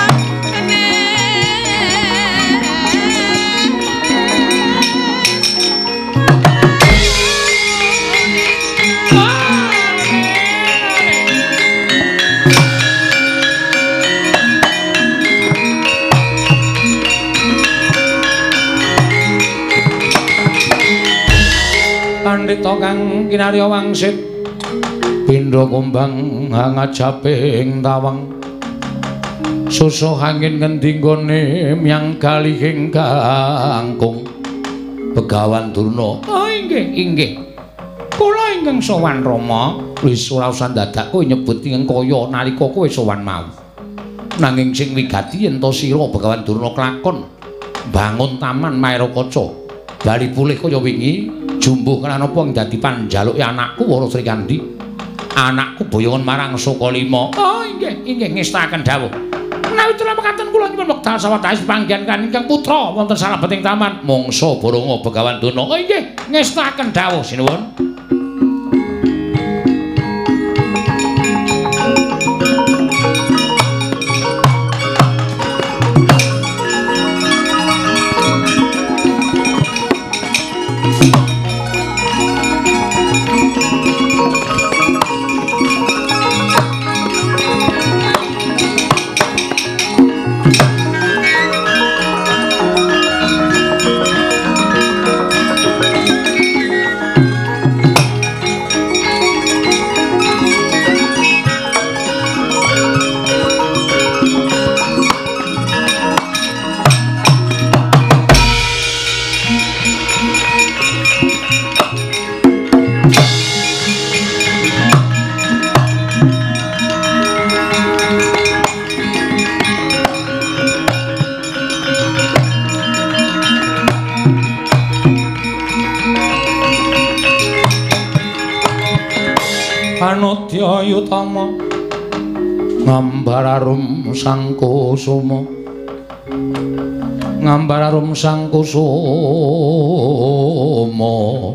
pandhita kang kinarya wangsit pindha kumbang ngajaping tawang susuh angin ngendi nggone miyang galihing kangkung Begawan Durna oh inggih inggih kula ingkang sowan Rama wis ora usah dadak kowe nyebut ingkang kaya nalika kowe sowan mau nanging sing wigati yen to sira Begawan Durna kelakon bangun taman Maerakaca bali pulih kaya wingi jumbuh kan apa yang dadi panjaluke anakku Wara Sri Kandi anakku boyongan marang Sukalima oh inggih inggih ngestaken dawuh menawi kula mekaten kula nyuwun wekdal sawetawis panggen kan ingkang putra wonten salebeting taman mangsa Baranga Begawan Durna oh inggih ngestaken dawuh sinuwun Anodya Yutama ngambararum sang kusuma ngambararum sang kusuma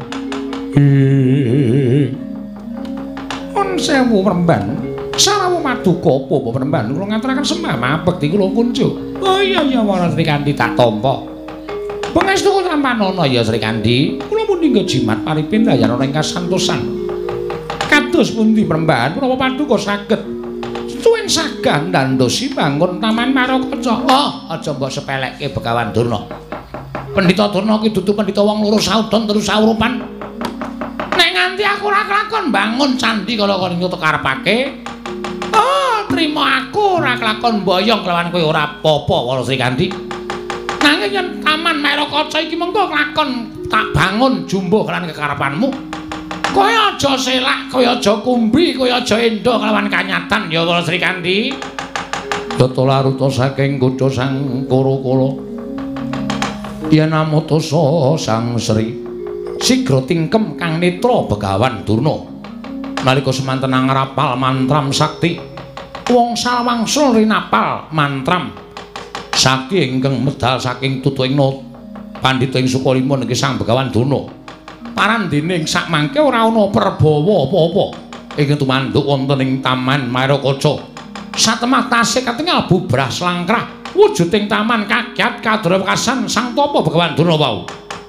ing on sewu remban sarawu maduka apa apa remban kula ngaturaken sembah mabekti kula kunjuk oh iya iya Wara Sri Kandi tak tampa pangestu tampanana ya Sri Kandi kula pun ninggo jimat paripin dayan ing kasantosan Kados pundi Mrembahan menapa paduka saged suwin sagah ndandosi bangun Taman Marakaca. Oh, aja mbok sepelekke Begawan Durna. Pendhita Durna ki dudu pendhita wong loro saudon terus saurupan. Nek nganti aku ora kelakon bangun candhi kala kene nyutuk karepake. Oh, trima aku ora kelakon mboyong kelawan kowe ora apa-apa Wara Srikandhi. Nanging yen Taman Marakaca iki mengko kelakon tak bangun jumbo kelawan kekarepanmu. Kowe aja selak, kowe aja kumbi, kowe aja endo kelawan kanyatan ya Wara Srikandhi. Tata laruta saking kutha Sang Kurakala. Yen amutusa Sang Sri sigra tingkem kang netra Begawan Durna. Nalika semanten ngrapal mantram sakti, wong salwangsul rinapal mantram sakti ingkang medal saking tutuing pandhita ing Sukalima niki Sang Begawan Durna. Parandening sak mangke ora ana perbawa apa-apa ing tumanduk wonten ing Taman Marakaca. Satemah tasih katingal bubrah slangkrah wujuding taman kagiat kadrawekasan Sang Tapa Begawan Durna wau.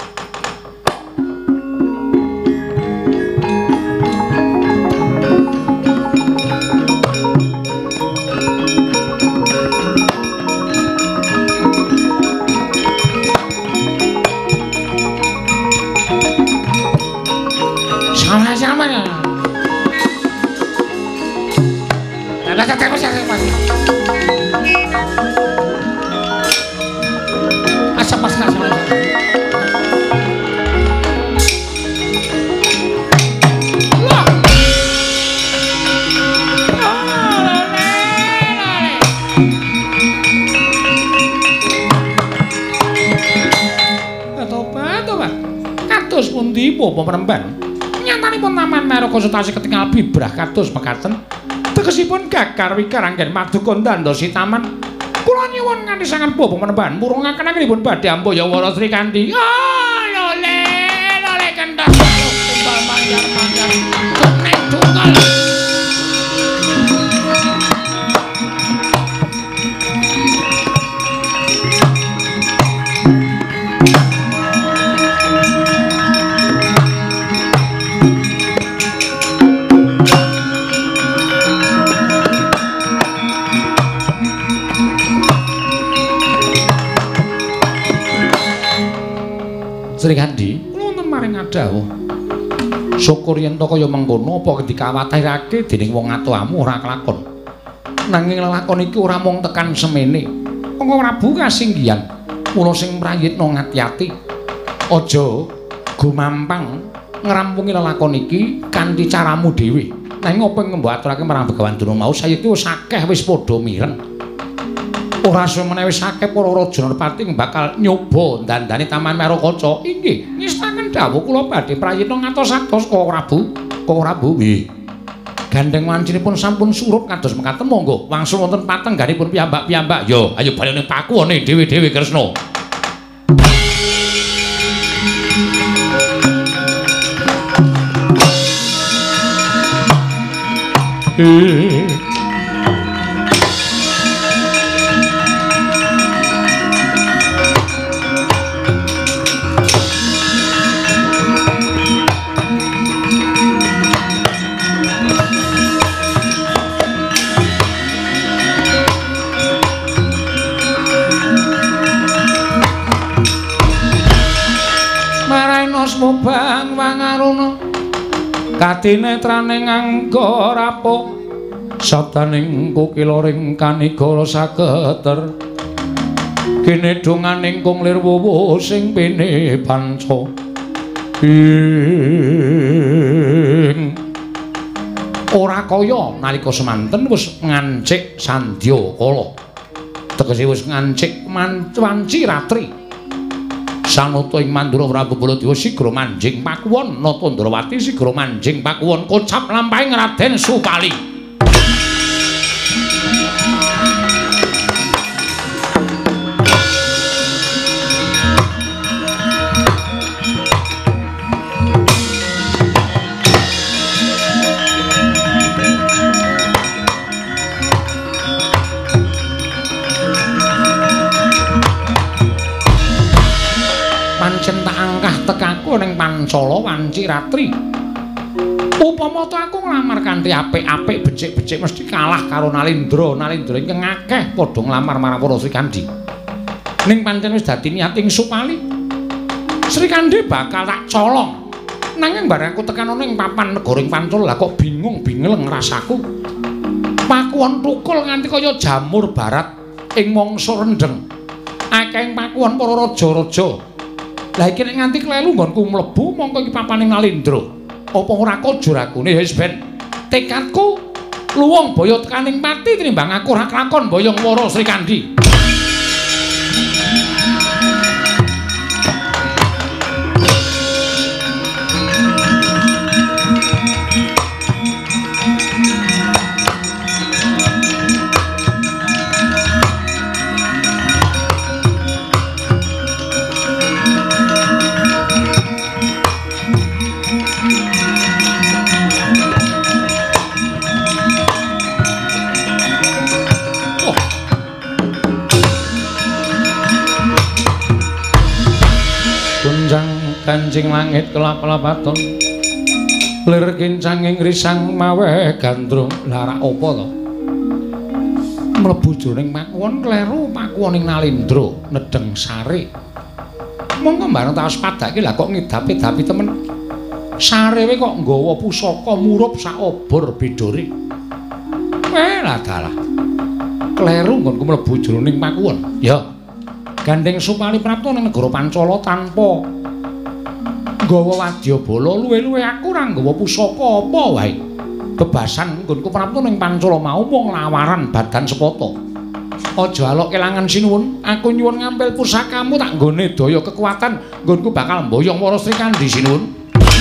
Sama-sama ya. Ada kata siapa? Asap pas kasih. Kados pundi Bapak Mremban? Nyantanipun Taman Marakaca tasih ketingal bibrah kados mekaten. Tegesipun gagar wikar anggen maduka ndandosi taman. Kula nyuwun kanthi sanget Bapak Mremban murungaken anggenipun badhe ambaya Wara Srikandhi. Oh, lole, lole kenthang tumbal manjar-manjar. Nek tunggal. Srikandhi, kula wonten maring adhawuh. Syukur yen to kaya mengkono apa dikawatiraké dening wong atuhamu ora kelakon. Nanging lelakon iki ora mung tekan semene. Monggo Prabu kasinggihan, mula sing prayitna ngati-ati. Aja gumampang ngrampungi lelakon iki kanthi caramu dhewe. Nanging apa yang mbok aturake marang Begawan Durna mau sayekti wis akeh wis padha mireng. Ora semene wis akeh para raja Narpati bakal nyoba ndandani Taman Marakaca. Inggih, ngestaken dawuh kula badhe prayitna ngatos-atos Koko Prabu. Koko Prabu, nggih. Gandeng wancinipun sampun surup kados mekaten monggo wangsul wonten patengganipun piyambak-piyambak. Yo, ayo bali ning pakuwane dhewe-dhewe Kresna. Eh. Mubang wangaruna katinetrane nganggo rapuh sabdaning kukiloring kanigara sageter kene donganing kunglir wuwu sing pene panca ing ora kaya nalika semanten wis ngancik sandya kala tegese wis ngancik wanci ratri Sanata ing Mandura Prabu Baladewa sigra manjing pakuwon nata Ndrawati sigra manjing pakuwon kocap lampahing Raden Supali. Pancen tak angkah tekaku ning Pancala Wanci Ratri. Upama to aku nglamar kanthi apik-apik becik-becik mesti kalah karo Nalindra. Nalindra ingkang akeh padha nglamar marang para Srikandhi. Ning pancen wis dadi niat ing Supali. Srikandhi bakal tak colong. Nanging bareng aku tekan ana ing papan negara ing Pancul lah kok bingung bingeleng rasaku. Pakuwon tukul nganti kaya jamur barat ing mangsa rendheng. Akeh pakuwon para raja-raja. Lah iki nek nganti klelu nggonku mlebu mongko iki papaning Nalindra. Apa ora kojur akune wis ben tekadku luwung boyo tekaning pati tinimbang aku ora kelakon boyong wara Srikandhi. Kancing langit kelap-lapaton lir kincanging risang mawe gandrung larak apa to mlebu jroning pakuwon kleru pakuwoning Nalindra nedeng sare mongko bareng taos padake lah kok ngidapi-dapi temen sarewe kok nggawa pusaka murup sak obor bidore eh lah dalah kleru nggonku mlebu jroning pakuwon ya gandeng Supali prapta ning negara Pancala tanpa nggawa wadyabala luwe-luwe aku ora nggawa pusaka apa wae. Bebasan nggonku prapta ning Pancala mau mung lawaran badan sepata. Aja alok kelangan sinuwun, aku nyuwun ngambil pusakamu tak nggone daya kekuatan nggonku bakal mboyong wara Srikandhi sinuwun.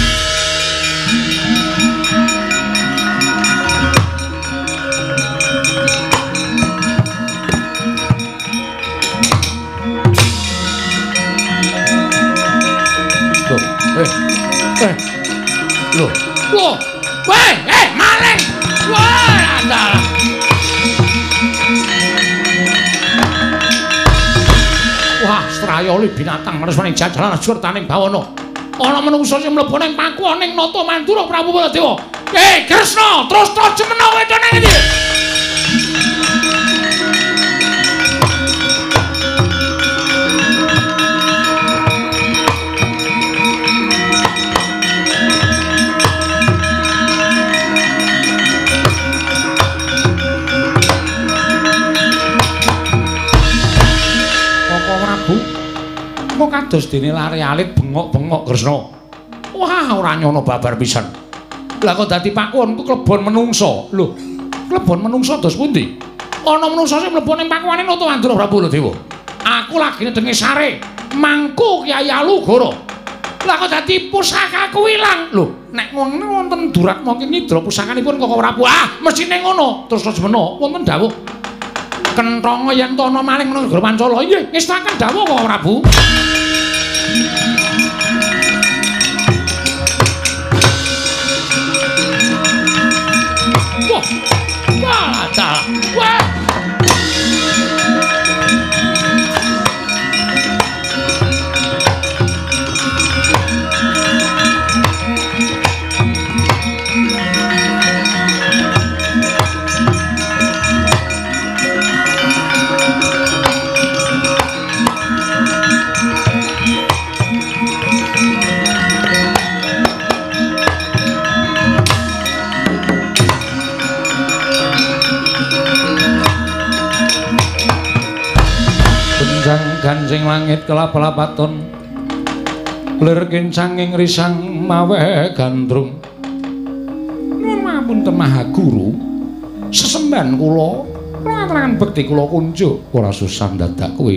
Eh, eh, loh, loh, weh, eh, maling, wah, andalah. Wah, strayoli binatang maresmaning jajalan surtaning bawana. Ana menungsa sing mlebu ning pakuwoning nata Mandura Prabu Baladewa. Eh, Kresna, terus terus jemena wedok nang ndi? Kok kados dene lare alit bengok-bengok Kresna. Wah, ora nyono babar pisan. Lah kok dadi pakuwonku klebon menungsa. Lho, klebon menungsa dos pundi? Ana menungsa sing mlebu ning pakuwane Nata Mandura Prabu Baladewa. Aku lagi nedenge sare, mangku Kyai Alugara. Lah kok dadi pusakaku ilang. Lho, nek ngono wonten durat mangke nyidra pusakanipun Koko Prabu. Ah, mesine ngono. Terus terus meno wonten dawuh Kenthonga yen to ana maling nang negara Pancala. Nggih, ngestaken dawuh Koko Prabu. Wah, wah, dah, wah. Gancing langit kelap-lapaton lir kincanging risang mawe gandrung. Nuwun ngapunten Maha Guru, sesemban kula ngaturaken bekti kula kunjuk ora susah dadak kowe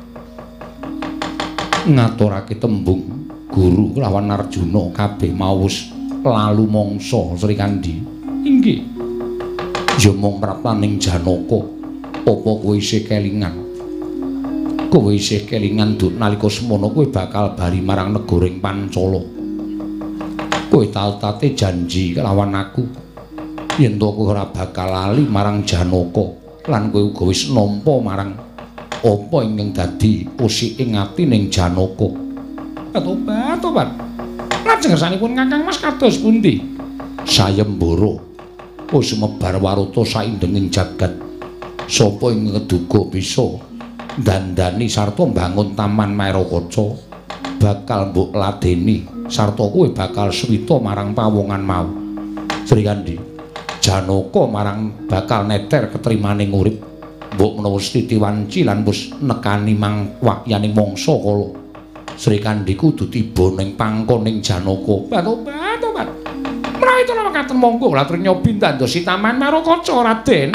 ngaturake tembung Guru lawan Arjuna kabeh maus lalu mangsa Srikandhi. Inggih. Ya mung prapaning Janaka apa kowe isih kelingan? Kowe isih kelingan duk nalika semana kowe bakal bali marang negara ing Pancala. Kowe talte janji kelawan aku yen to kowe ora bakal lali marang Janaka lan kowe uga wis nampa marang apa ingkang dadi usik ing atining Janaka. Tobat, tobat. Lajeng sanipun Kakang Mas kados pundi? sayembara wis sumebar waruta saindenging jagat. Sapa ing ngeduga bisa dandani sarta mbangun taman Mairakaca bakal mbok ladeni sarta kowe bakal swita marang pawongan mau. Sri Kandi, Janaka marang bakal neter ketrimaning urip. Mbok menawa Siti Wanci lan wis nekani mang wakyaning mangsa kala. Sri Kandi kudu tiba ning pangkoning Janaka. Batobat, tobat. Menawi to mekaten monggo latri nyobi ndandosi taman Mairakaca, Raden.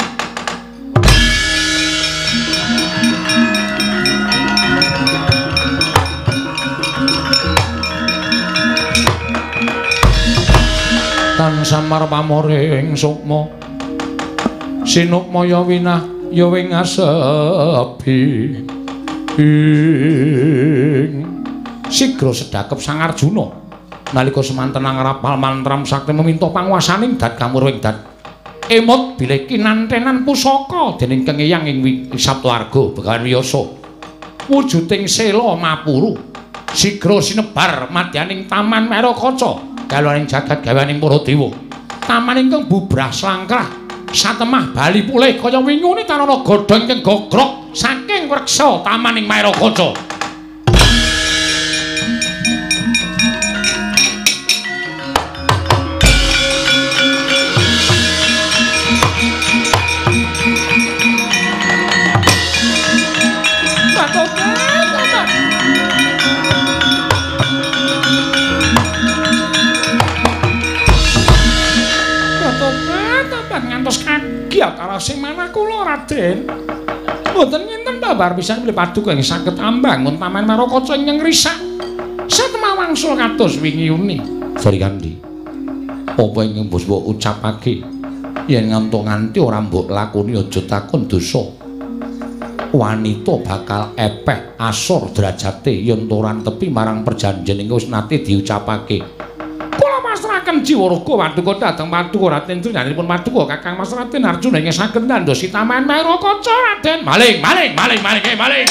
Tan samar pamoring sukma sinukmaya winah ya wing asepi ing sigra sedakep Sang Arjuna nalika semanten ngrapal mantram sakti meminta panguwasaning dat kamurwing dat emot bilih kinantenan pusaka dening kengeyang ing Saptawarga Begawan Wiyasa wujuding sela mapuru sigra sinebar madyaning taman Mairakaca kalaning jagat gawaning para dewa. Taman ingkang bubrah slangkrah satemah bali pulih kaya wingune tanana godhong ingkang gogrok saking wreksa tamaning Mairakaca. Sing manah kula Raden mboten nyinten babar pisan bilih paduka ing saged ambangun taman Mairakaca ing ngrisak satemah wangsul kados wingi uni. Sri Kandi, apa ing mbok ucapake yen ngantuk nganti ora mbok lakoni aja takon dosa. Wanita bakal epeh asor derajate yen toran tepi marang perjanjian ing wis nate diucapake. Pasrahaken jiwa raga paduka dhateng paduka Raden Trinanipun paduka Kakang Mas Raden Arjuna ing saged ndandosi taman Mairakaca Raden. Maling, maling, maling, maling, eh, maling.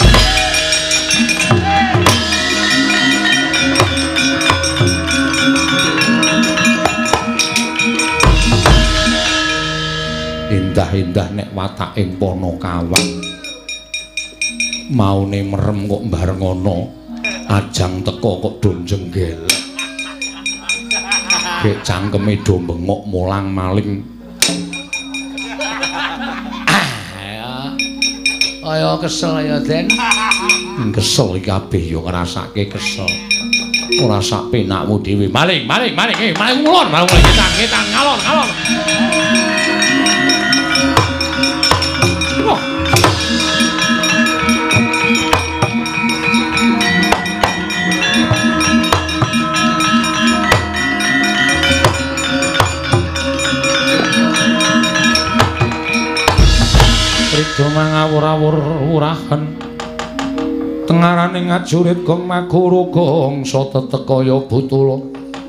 Indah-indah nek wataking Panakawan. Maune merem kok bareng ana ajang teka kok do jenggel. Gek cangkeme do bengok mulang maling. Ah, kaya kesel ya, Den. Kesel iki kabeh ya ngrasake kesel. Ora sak penakmu dhewe. Maling, maling, maling, eh, maling ngulon, maling ngulon ngetan, ngetan, ngalon, ngalon. Wah. Rida mangawur-awur wurahan tengarane ngajurit gong maguru gong sata tekaya butula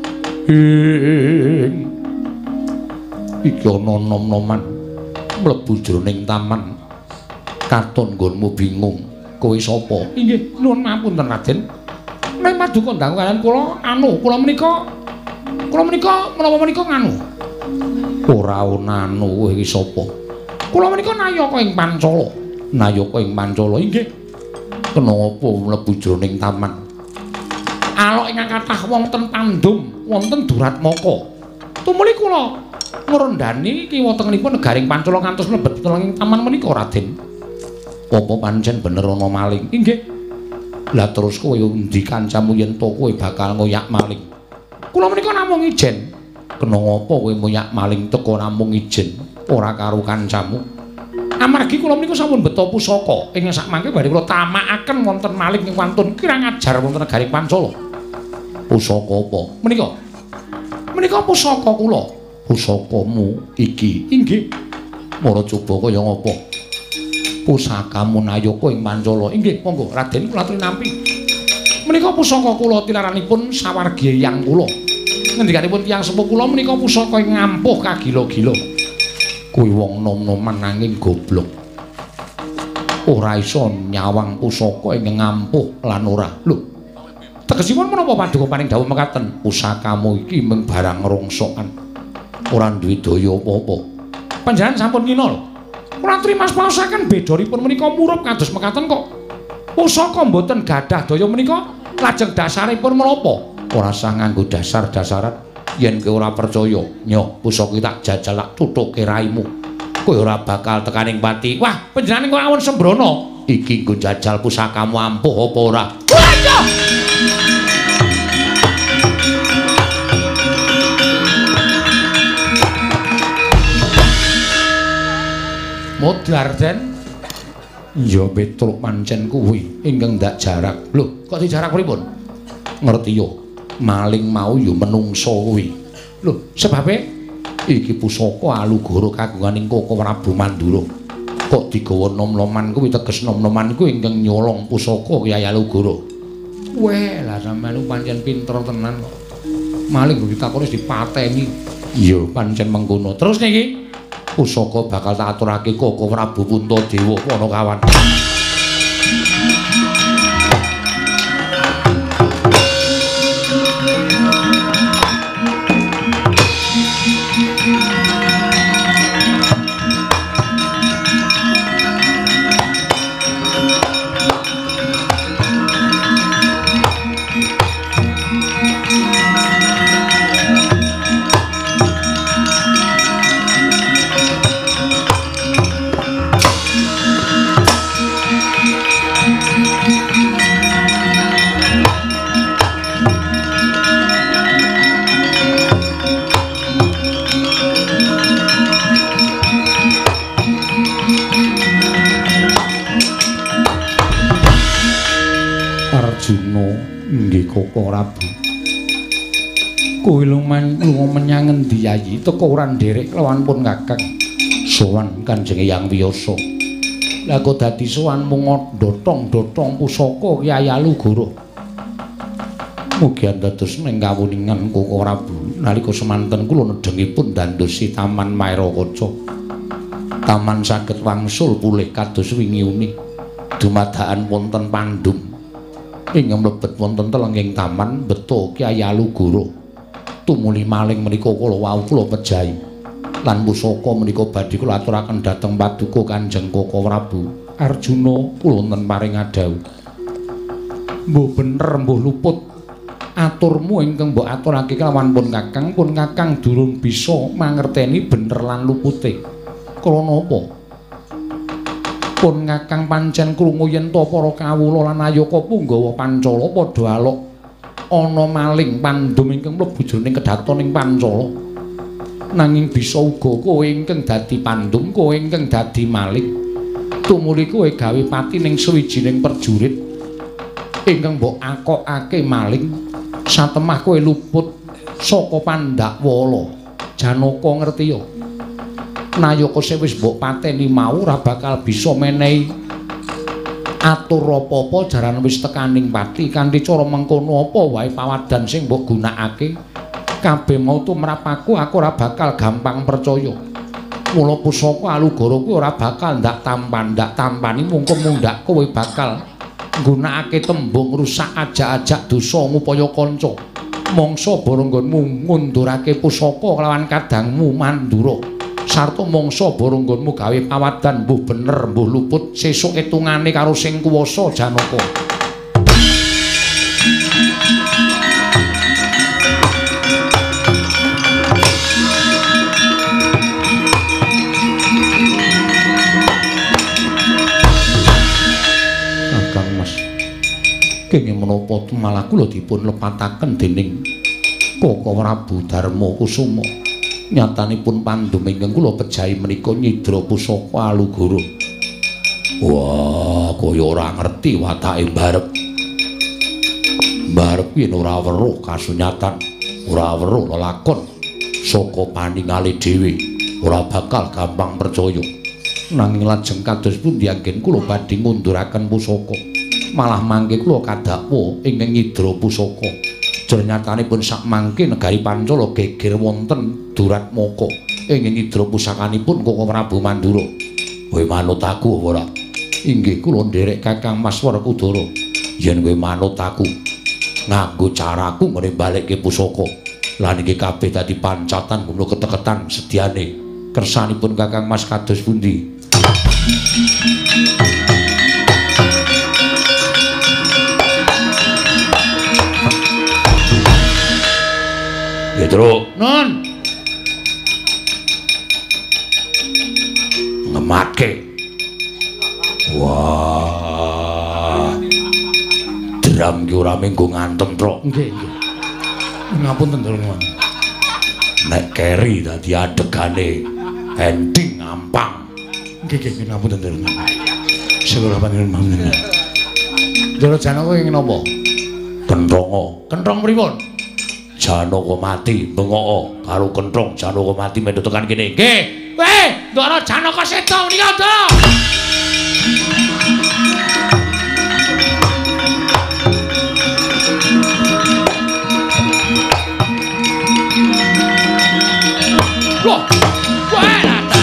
ing iki ana nom-noman mlebu jroning taman katon nggonmu bingung kowe sapa? Inggih nuwun ngapunten Raden nek paduka ndang kalian kula anu kula menika kula menika menapa menika nganu ora ana anu kowe iki sapa? Kula menika nayaka ing Pancala. Nayaka ing Pancala inggih. Kenapa mlebu jroning taman? Alok ingkang kathah wonten Pandum, wonten Duratmaka. Tumuli kula ngrendani kiwa tengenipun negaring Pancala ngantos mlebet ing taman menika Raden. Apa pancen bener ana maling? Inggih. Lah terus kowe endi kancamu yen to kowe bakal ngoyak maling? Kula menika namung ijen. Kenapa kowe ngoyak maling teko namung ijen? Ora karo kancamu. Amargi kula menika sampun beto pusaka ing sakmangke badhe kula tamakaken wonten maling ing wantun kirang ajar wonten negaring Pancala. Pusaka apa? Menika. Menika pusaka kula. Pusakamu iki. Inggih. Mara coba kaya ngapa? Pusakamu Nayaka ing Pancala. Inggih, monggo Raden kula aturi nampi. Menika pusaka kula tilaranipun sawargi eyang kula. Ngendikanipun tiyang sepuh kula menika pusaka ing ngampuh kagila-gila. Kuwi wong nom-noman nanging goblok. Ora iso nyawang pusaka ing ngampuh lan ora. Lho. Tegesipun menapa paduka paring dawuh mekaten? Pusakamu iki mung barang rongsokan. ora duwe daya apa-apa. Panjenengan sampun ngina lho. Kula trimas paosaken bedoripun menika murup kados mekaten kok. Pusaka mboten gadah daya menika lajeng dasaripun menapa? Ora sah nganggo dasar-dasaran. Yen kowe ora percaya, nyo pusaka iki tak jajal tak tutuke raimu. Kowe ora bakal tekaning pati. Wah, panjenengan kok awon sembrono. Iki nggo jajal pusakamu ampuh apa ora? Waduh! Modar Den. Ya Petruk pancen kuwi ingkang ndak jarak. Lho, kok dijarak pripun? Ngerti yo. Maling mau yo menungso kuwi. Lho, sebabe iki pusaka Alugara kagunganing Koko Prabu Mandura. Kok digawa nom-noman kuwi teges nom-noman kuwi ingkang nyolong pusaka Kyai Alugara. Weh, lah sampeyan pancen pinter tenan kok. Maling kok ditakoni dipateni. Iya, pancen mengkono. Terus niki pusaka bakal tak aturake Koko Prabu Puntadewa ana kawan. Koko Prabu. Kowe lunga menyang endi Yayi? Teko ora nderek lawan pun Kakang. Sowan Kanjeng Hyang Wiyasa. Lah kok dadi sowan mung ndotong-ndotong pusaka Kyai Alugara. Mugi dados ning kawuningan Koko Prabu nalika semanten kula nedhengipun dandosi Taman Mairakaca. Taman saged wangsul pulih kados wingi uni. Dumadakan wonten pandum ing mlebet wonten telenging taman beto Kyai Alugara. Tumuli maling menika kula wau kula pejahi. Lan pusaka menika badhe kula aturaken dhateng Paduka Kanjeng Koko Prabu. Arjuna kula wonten paring adhau. Mbuh bener mbuh luput. Aturmu ingkang mbok aturake kelawan pun Kakang, pun Kakang durung bisa mangerteni bener lan lupute. Krana apa? Pun Kakang pancen krungu yen to para kawula lan Ayaka Punggawa Pancala padha alok ana maling pandum ingkang mlebu jroning kedhatoning Pancala. Nanging bisa uga kowe ingkang dadi pandum, kowe ingkang dadi maling. Tumuli kowe gawe pati ning sawijining perjurit ingkang mbok akokake maling. Satemah kowe luput saka Pandakwala. Janaka ngerti ya? Nayaka sing wis mbok pateni mau ora bakal bisa menehi atur apa-apa jaran wis tekaning pati kanthi cara mengkono apa wae pawadan sing mbok gunakake kabeh mau tumrap aku aku ora bakal gampang percaya. Mula pusaka Alugara kuwi ora bakal ndak tampan ndak tampani mungko mung ndak kowe bakal nggunakake tembung rusak ajak-ajak dosa ngupaya kanca. Mangsa baranggonmu ngundurake pusaka kelawan kadangmu Mandura. Sarta mangsa baranggonmu gawe pawadan mbuh bener mbuh luput sesuk etungane karo sing kuwasa Janaka. Kakang Mas, kenging menapa malah kula dipun lepataken dening Koko Prabu Darma Kusuma. Nyatanipun pandum ingkang kula pejahi menika nyidra pusaka Alugara. Wah, kaya ora ngerti watake mbarep. Mbarep yen ora weruh kasunyatan, ora weruh lelakon saka paningale dhewe, ora bakal gampang percaya. Nanging lajeng kados pundi anggen kula badhe ngunduraken pusaka. Malah mangke kula kadakwa ingkang nyidra pusaka. Ternyatane sak mangke negari Pancala geger wonten durat moko ingin nyidra pusakanipun Koko Prabu Mandura. Kowe manut aku apa ora? Inggih kula nderek Kakang Mas Werkudara. Yen kowe manut aku nganggo caraku ngrembalikke pusaka, Lan iki kabeh dadi pancatan gumlo keteketan sediane. Kersanipun Kakang Mas kados pundi? Petro, Nun. Ngematke. Wah. Dram ki ora menggo ngantem, Tro. Nggih, nggih. Ngapunten, Tru. Nek keri dadi adegane ending ngampang. Nggih, nggih, ngapunten, Tru. Segera panjenengan. Ndara Janaka ingin napa? Kenthonga. Kenthong pripun? Janaka mati bengok karo kenthong Janaka mati mendhet tekan kene. Nggih. Weh, Ndara Janaka seda menika, Ndara. Loh, wae lata.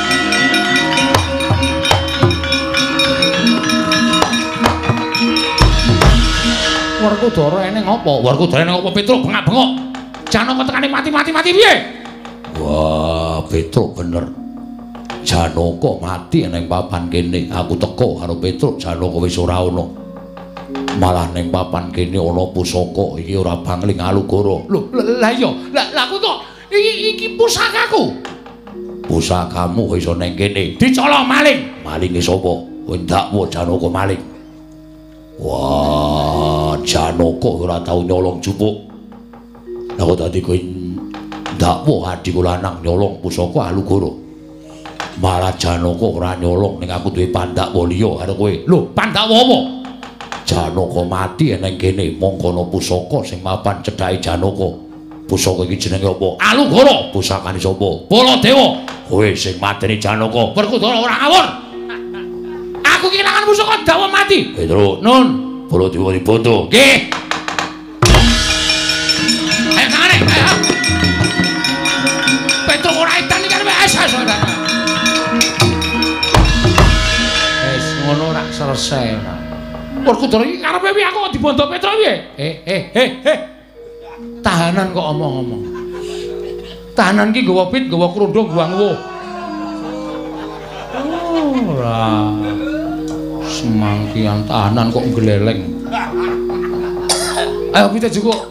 Werkudara eneng apa? Werkudara eneng apa Petruk bengak-bengok? Janaka tekane mati-mati-mati piye? Wah, Petruk bener. Janaka mati eneng papan kene. Aku teko karo Petruk, Janaka wis ora ana. Malah ning papan kene ana pusaka iki ora bangling Alugara. Lho, lah iya. Lah aku kok iki iki pusakaku. Pusakamu iso ning kene. Dicolong maling. Malinge sapa? Kowe ndakwa Janaka maling. Wah, Janaka ora tau nyolong jupuk. Lah kok dadi kowe ndakwa adhiku lanang nyolong pusaka Alugara. Malah Janaka ora nyolong ning aku duwe pandakwa liya karo kowe. Lho, pandakwa apa? Janaka mati ning kene mongko ana pusaka sing mapan cedhake Janaka. Pusaka iki jenenge apa? Alugara. Pusakane sapa? Baladewa. Kowe sing mateni Janaka. Werkudara ora ngawur. Aku kehilangan pusaka dawa mati. Petro, Nun, Baladewa dibondo. Nggih. Ayo tangane, ayo. Petro ora edan iki kan wis saudara. Wis ngono rak selesai. Werkudara iki karepe piye aku kok dibondo Petro piye? Eh, eh, eh, eh. Tahanan kok omong-omong. Tahanan ki nggawa pit, nggawa krondong, nggawa nguwuh. Ora. Semangkian tahanan kok gleleng. Ayo pite jukuk.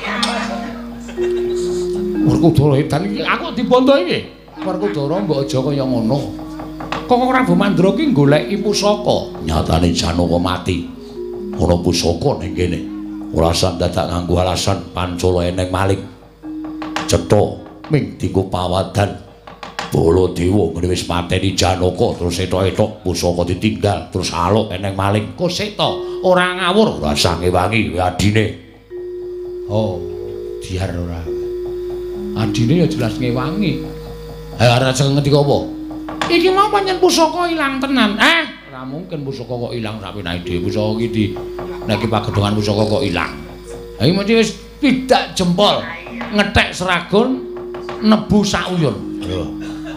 Werkudara edan iki aku dibondo iki. Werkudara mbok aja kaya ngono. Kok Prabu Mandra ki goleki pusaka. Nyatane Janaka mati. Ana pusaka ning kene. Ora san dadak nganggo alasan Pancala eneng maling. Cetha ming dienggo pawadan. Baladewa ngene wis mateni Janaka terus etok-etok pusaka ditinggal terus aluk eneng maling. Kok seta ora ngawur, ora usah ngewangi adine. Oh, diar ora. Adine ya jelas ngewangi. Ayo arep ngendika apa? Iki mau pancen pusaka ilang tenan. Eh, ora mungkin pusaka kok ilang sak penake dhewe. Pusaka iki di nek iki pagedhongan pusaka kok ilang. Ha iki mesti wis pidak jempol, ngethek seragon, nebu sak uyun. Lho.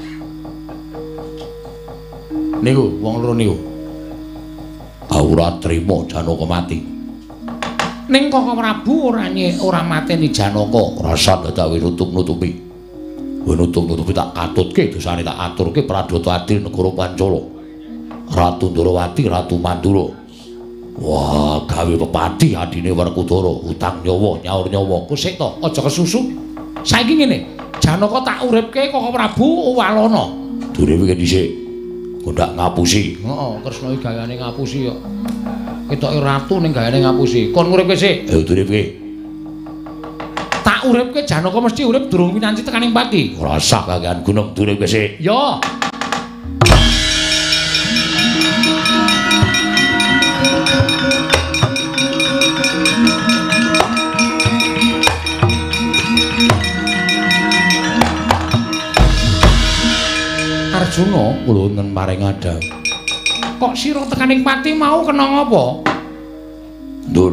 Niku wong loro niku. Ora trima Janaka mati. Ning Kaka Prabu ora nye ora mateni Janaka, rasa dadak nutup-nutupi. Nutup-nutupi tak katutke dosane tak aturke Pradata Adil negara Pancala. Ratu Ndarawati, Ratu Mandura. Wah, gawe pepati adine Werkudara, utang nyawa, nyaur nyawa. Kusik to, aja kesusu. Saiki ngene, Janaka tak uripke Kaka Prabu walana. Durip iki dhisik. Gondak ngapusi. Heeh, Kresna iki gayane ngapusi kok. Ketoke ratu ning gayane ngapusi. Kon nguripke sik. Ayo duripke. Tak uripke Janaka mesti urip durung pinanci tekaning pati. Ora usah kakean gunung duripke sik. Yo. Arjuna kula wonten maring adham. Kok sira tekaning pati mau kena ngapa? Ndur.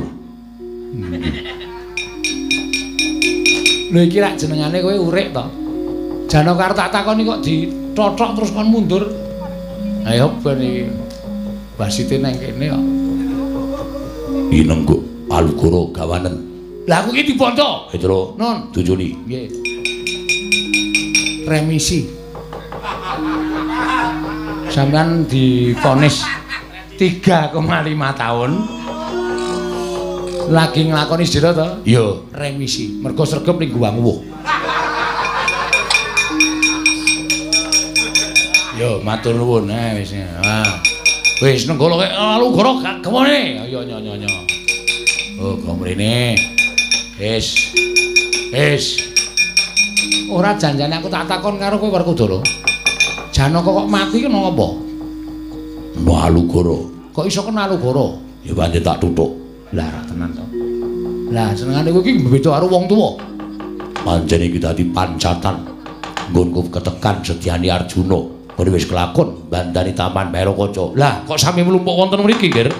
Lho iki rak jenengane kowe urik to. Janaka arep tak takoni kok ditothok terus kon mundur. Ayo ben iki wasite nang kene kok. Inengguk Alugara gawanen. Lah aku iki dibondo. Petro, non dujuni. Nggih. Remisi. Sampeyan divonis tiga koma lima tahun. Lagi nglakoni sedera to? Ya, remisi. Mergo sregep ning Guwang Wuh. Yo, matur nuwun. Eh wis. Ah. Wis nenggolo kek lalu goro gak kemone. Ayo nyo nyo nyo. Oh, kok mrene. Wis. Wis. Ora janjane aku tak takon karo kowe Werkudara. Janaka kok mati ki napa? Nalugara. Kok iso kena Nalugara? Ya pancen tak tutuk. Lah ra tenan to. Lah senengane kowe iki beda karo wong tuwa. Pancen iki dadi pancatan. Nggonku ketekan Setyani Arjuna. Kowe wis kelakon bandani Taman Merakaca. Lah kok sami mlumpuk wonten mriki, Nggir?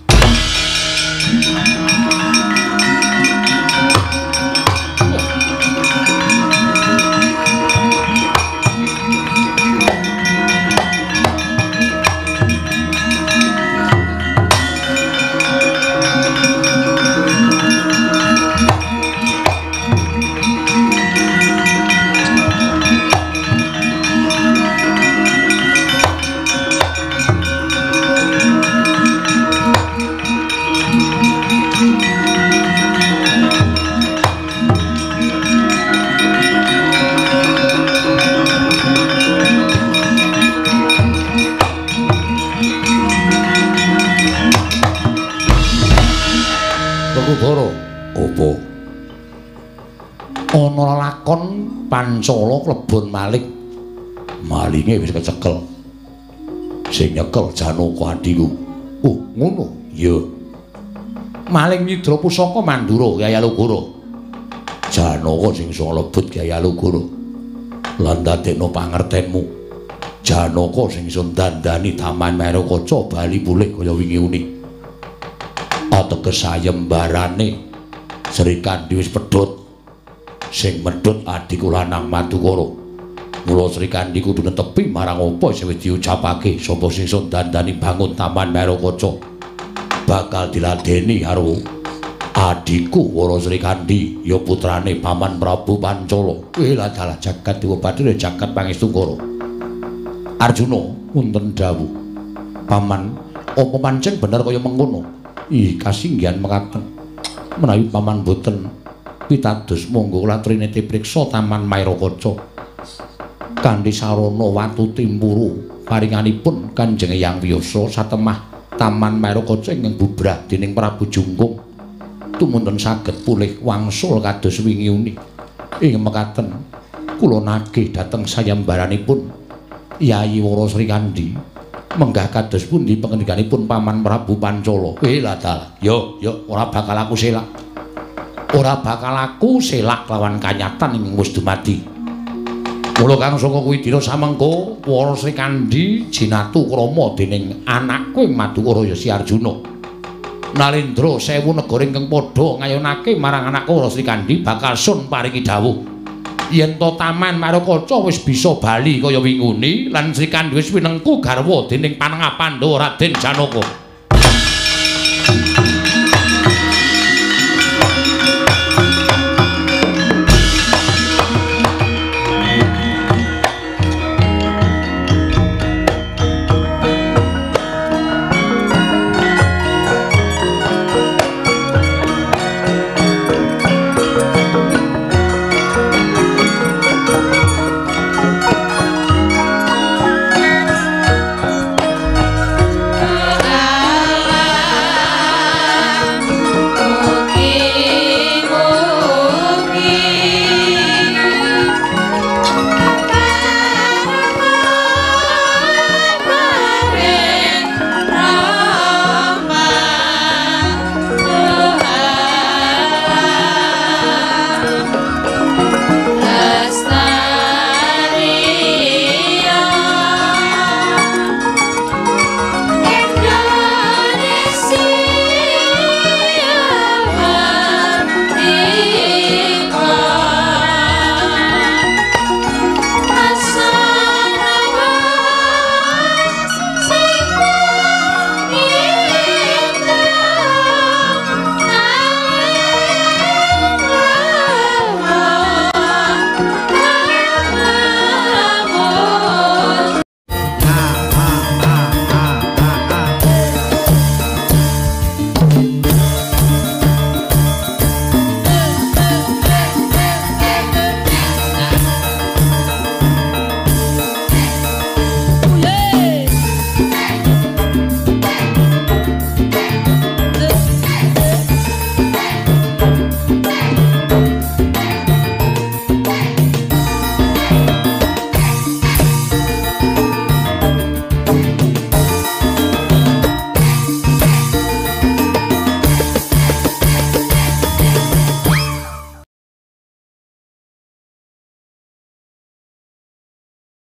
Werkudara, apa? Ana lakon Pancala klebon maling. Malinge wis kecekel. Sing nyekel Janaka adhiku. Oh, ngono. Ya. Maling nyidra pusaka Mandura Kyai Alugara. Janaka sing iso lebet Kyai Alugara. Lan dadekno pangertenmu. Janaka sing iso dandani Taman Merakaca bali pulih kaya wingi uni. Ateges sayembarane Sri Kandi wis pedhot. Sing medhot adhiku lanang Madukara. Mula Sri Kandi kudu netepi marang apa sing wis diucapake sapa sing iso dandani bangun Taman Merakaca. Bakal diladeni karo adhiku Wara Sri Kandi ya putrane Paman Prabu Pancala. Eh lah dalah jagat dewa Bathara jagat pangestungkara. Arjuna wonten dawuh. Paman, apa pancen bener kaya mengkono? Ih, kasinggihan mekaten. Menawi paman boten pitados monggo kula triniti priksa Taman Merakaca. Kanthi sarana watu timpuru paringanipun Kanjeng Hyang Wiyasa satemah Taman Merakaca ingkang bubrah dening Prabu Jungkung tumunten saged pulih wangsul kados wingi uni. Ing mekaten kula nagih dhateng sayembaranipun Yayi Wara Sri Kandi. Menggah kados pundi pangendikanipun Paman Prabu Pancala. Eh lah dalah. Yo, yo ora bakal aku selak. Ora bakal aku selak lawan kanyatan ing wis dumadi. Mula kang saka kuwi dina samengko Wara Sri Kandi jinatu krama dening anakku ing Madukara ya Si Arjuna. Nalendra sewu negara ingkang padha ngayunake marang anakku Wara Sri Kandi bakal sun paringi dawuh. Yen to Taman Merakaca wis bisa bali kaya winguni lan Sri Kandi wis winengku garwa dening Panengah Pandhawa Raden Janaka. Ah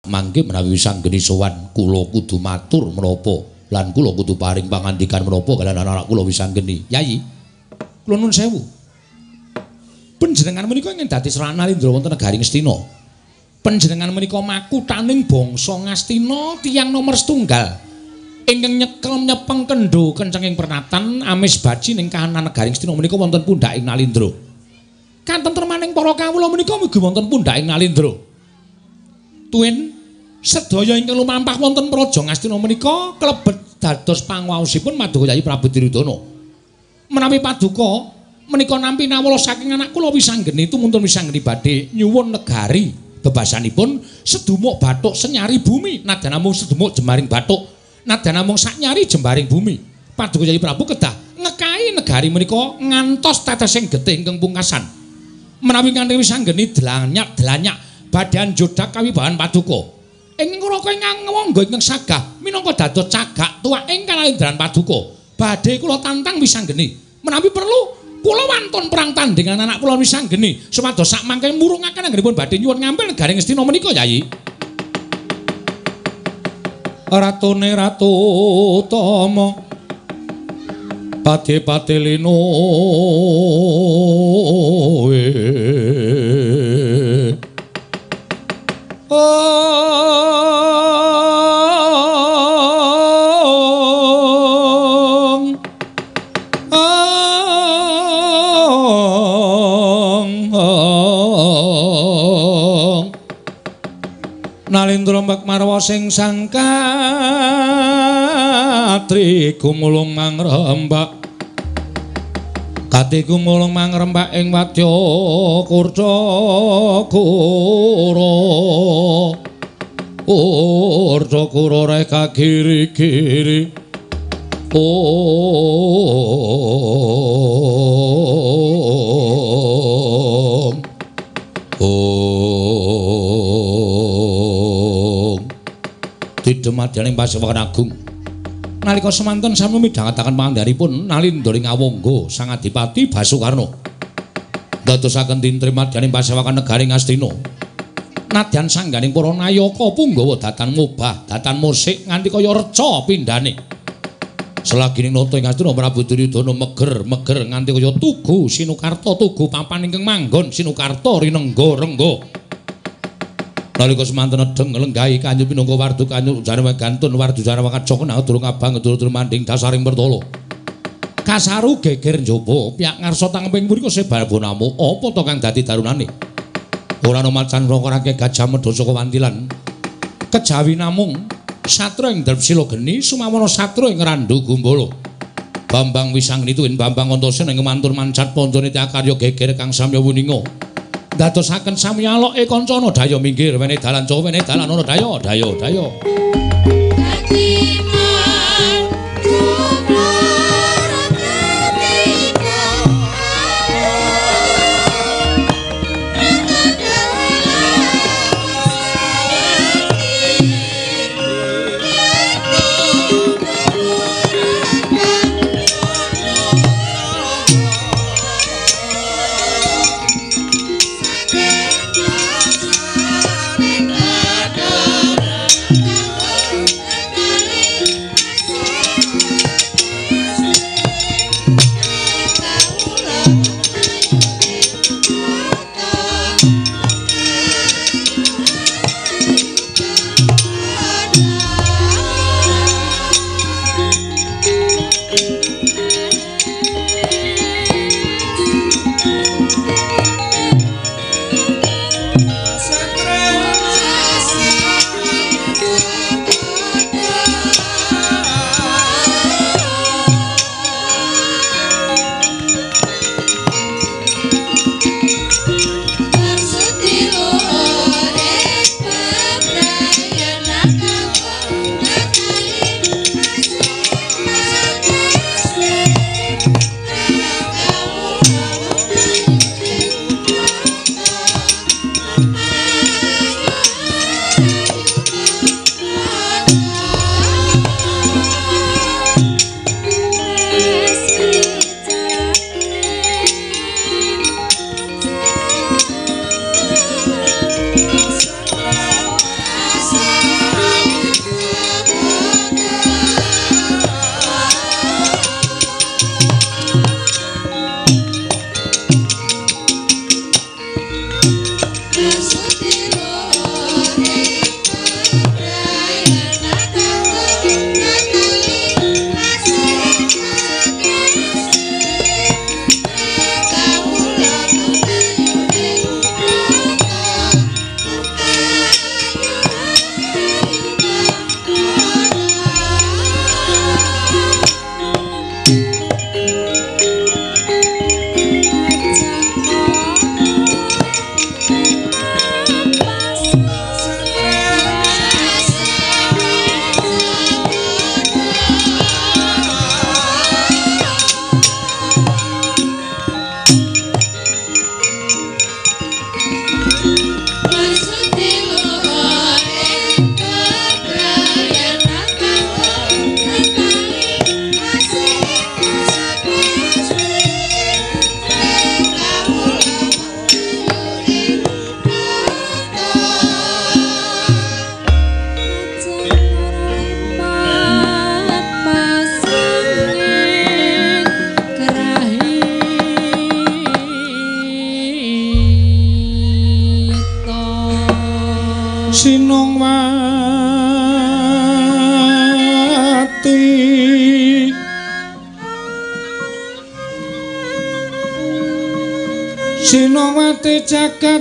mangke menawi wisanggeni sowan kula kudu matur menapa lan kula kudu paring pangandikan menapa kaliyan anak kula wisanggeni. Yayi, kula nuwun sewu. Panjenengan menika ingkang dadi Seran Nalindra wonten negari Ngastina. Panjenengan menika makuthaning bangsa Ngastina tiyang nomor setunggal ingkang nyekel nyepeng kendho kencenging pernatan amis baji ning kahanan negari Ngastina menika wonten pundhaking Nalindra. Katentremaning para kawula menika mugi wonten pundhaking Nalindra. Tuwin sedaya ingkang lumampah wonten praja Ngastina menika klebet dados panguwaosipun Maduka Yayi Prabu Duryudana. Menawi paduka menika nampi nawala saking anak kula wisanggeni tumuntun wisanggeni badhe nyuwun negari bebasanipun sedumuk bathuk senyari bumi nadyan namung sedumuk jembaring bathuk nadyan namung saknyari jembaring bumi. Paduka Yayi Prabu kedah ngekahi negari menika ngantos tetesing getih ingkang pungkasan. Menawi kanthi wisanggeni delanyak-delanyak badhe anjodak kawibahan paduka. Ing ngraka ingkang nganggo ingkang sagah minangka dados cagak tuwak ing kalendran paduka. Badhe kula tantang wisanggeni menawi perlu kula wantun perang tandhingan anak kula wisanggeni supados sak mangke murungaken anggenipun badhe nyuwun ngampil negari Ngastina menika Yayi. Ratune Ratu Tama Pati-pati lino Ong Ong Ong Nalindra mbek marwa sing sangkatri gumulung mangrembak kati gumulung mangrembak ing wadya kurca kura kurca kura reka giri-giri Om Om Didemadyaning Pasewakan Agung nalika semanten sami midhangetaken pangandhanipun Nalindra Ngawangga Sang Adipati Basukarna dadosaken tintrimadyaning Pasewakan negari Ngastina nadyan sangganing para nayaka punggawa datan ngobah datan musik nganti kaya reca pindhane selagine nata ing Ngastina Prabu Duryudana meger-meger nganti kaya tugu Sinukarta tugu papan ingkang manggon Sinukarta rinengga-rengga nalika semanten nedeng lenggahi kanyu pinangka wardu kanyu jane gantun wardu jane kaca kenang durung abang durung manding dasaring pertala kasaru geger njaba piyak ngarsa tangping mriku sebal bonamu apa to kang dadi darunane ora ana macan rongkorake gajah medha saka wantilan kejawi namung satra ing dalem sila geni sumawana satra ing randu gumbala Bambang Wisanggeni tuwin Bambang Antasena ing mantur mancat pancane karya geger kang samya wuninga dadosaken samyaloke kancana daya minggir wene dalan Jawa wene dalan ana daya daya daya Sinongwati Sinongwati jagat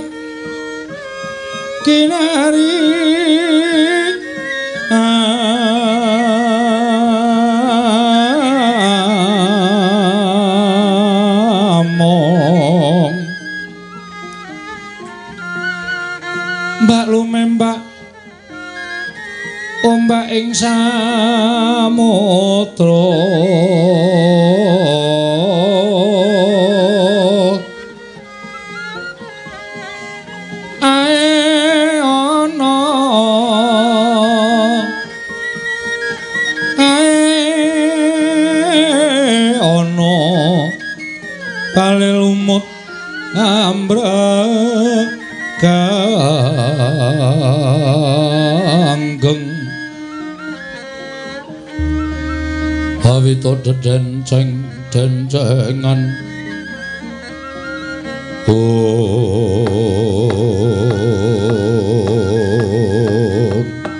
kinari among mbak lumembak ombak ing samudra ae ana ae ana palelumut ambreganggeng Hawito dedenceng dencengan oh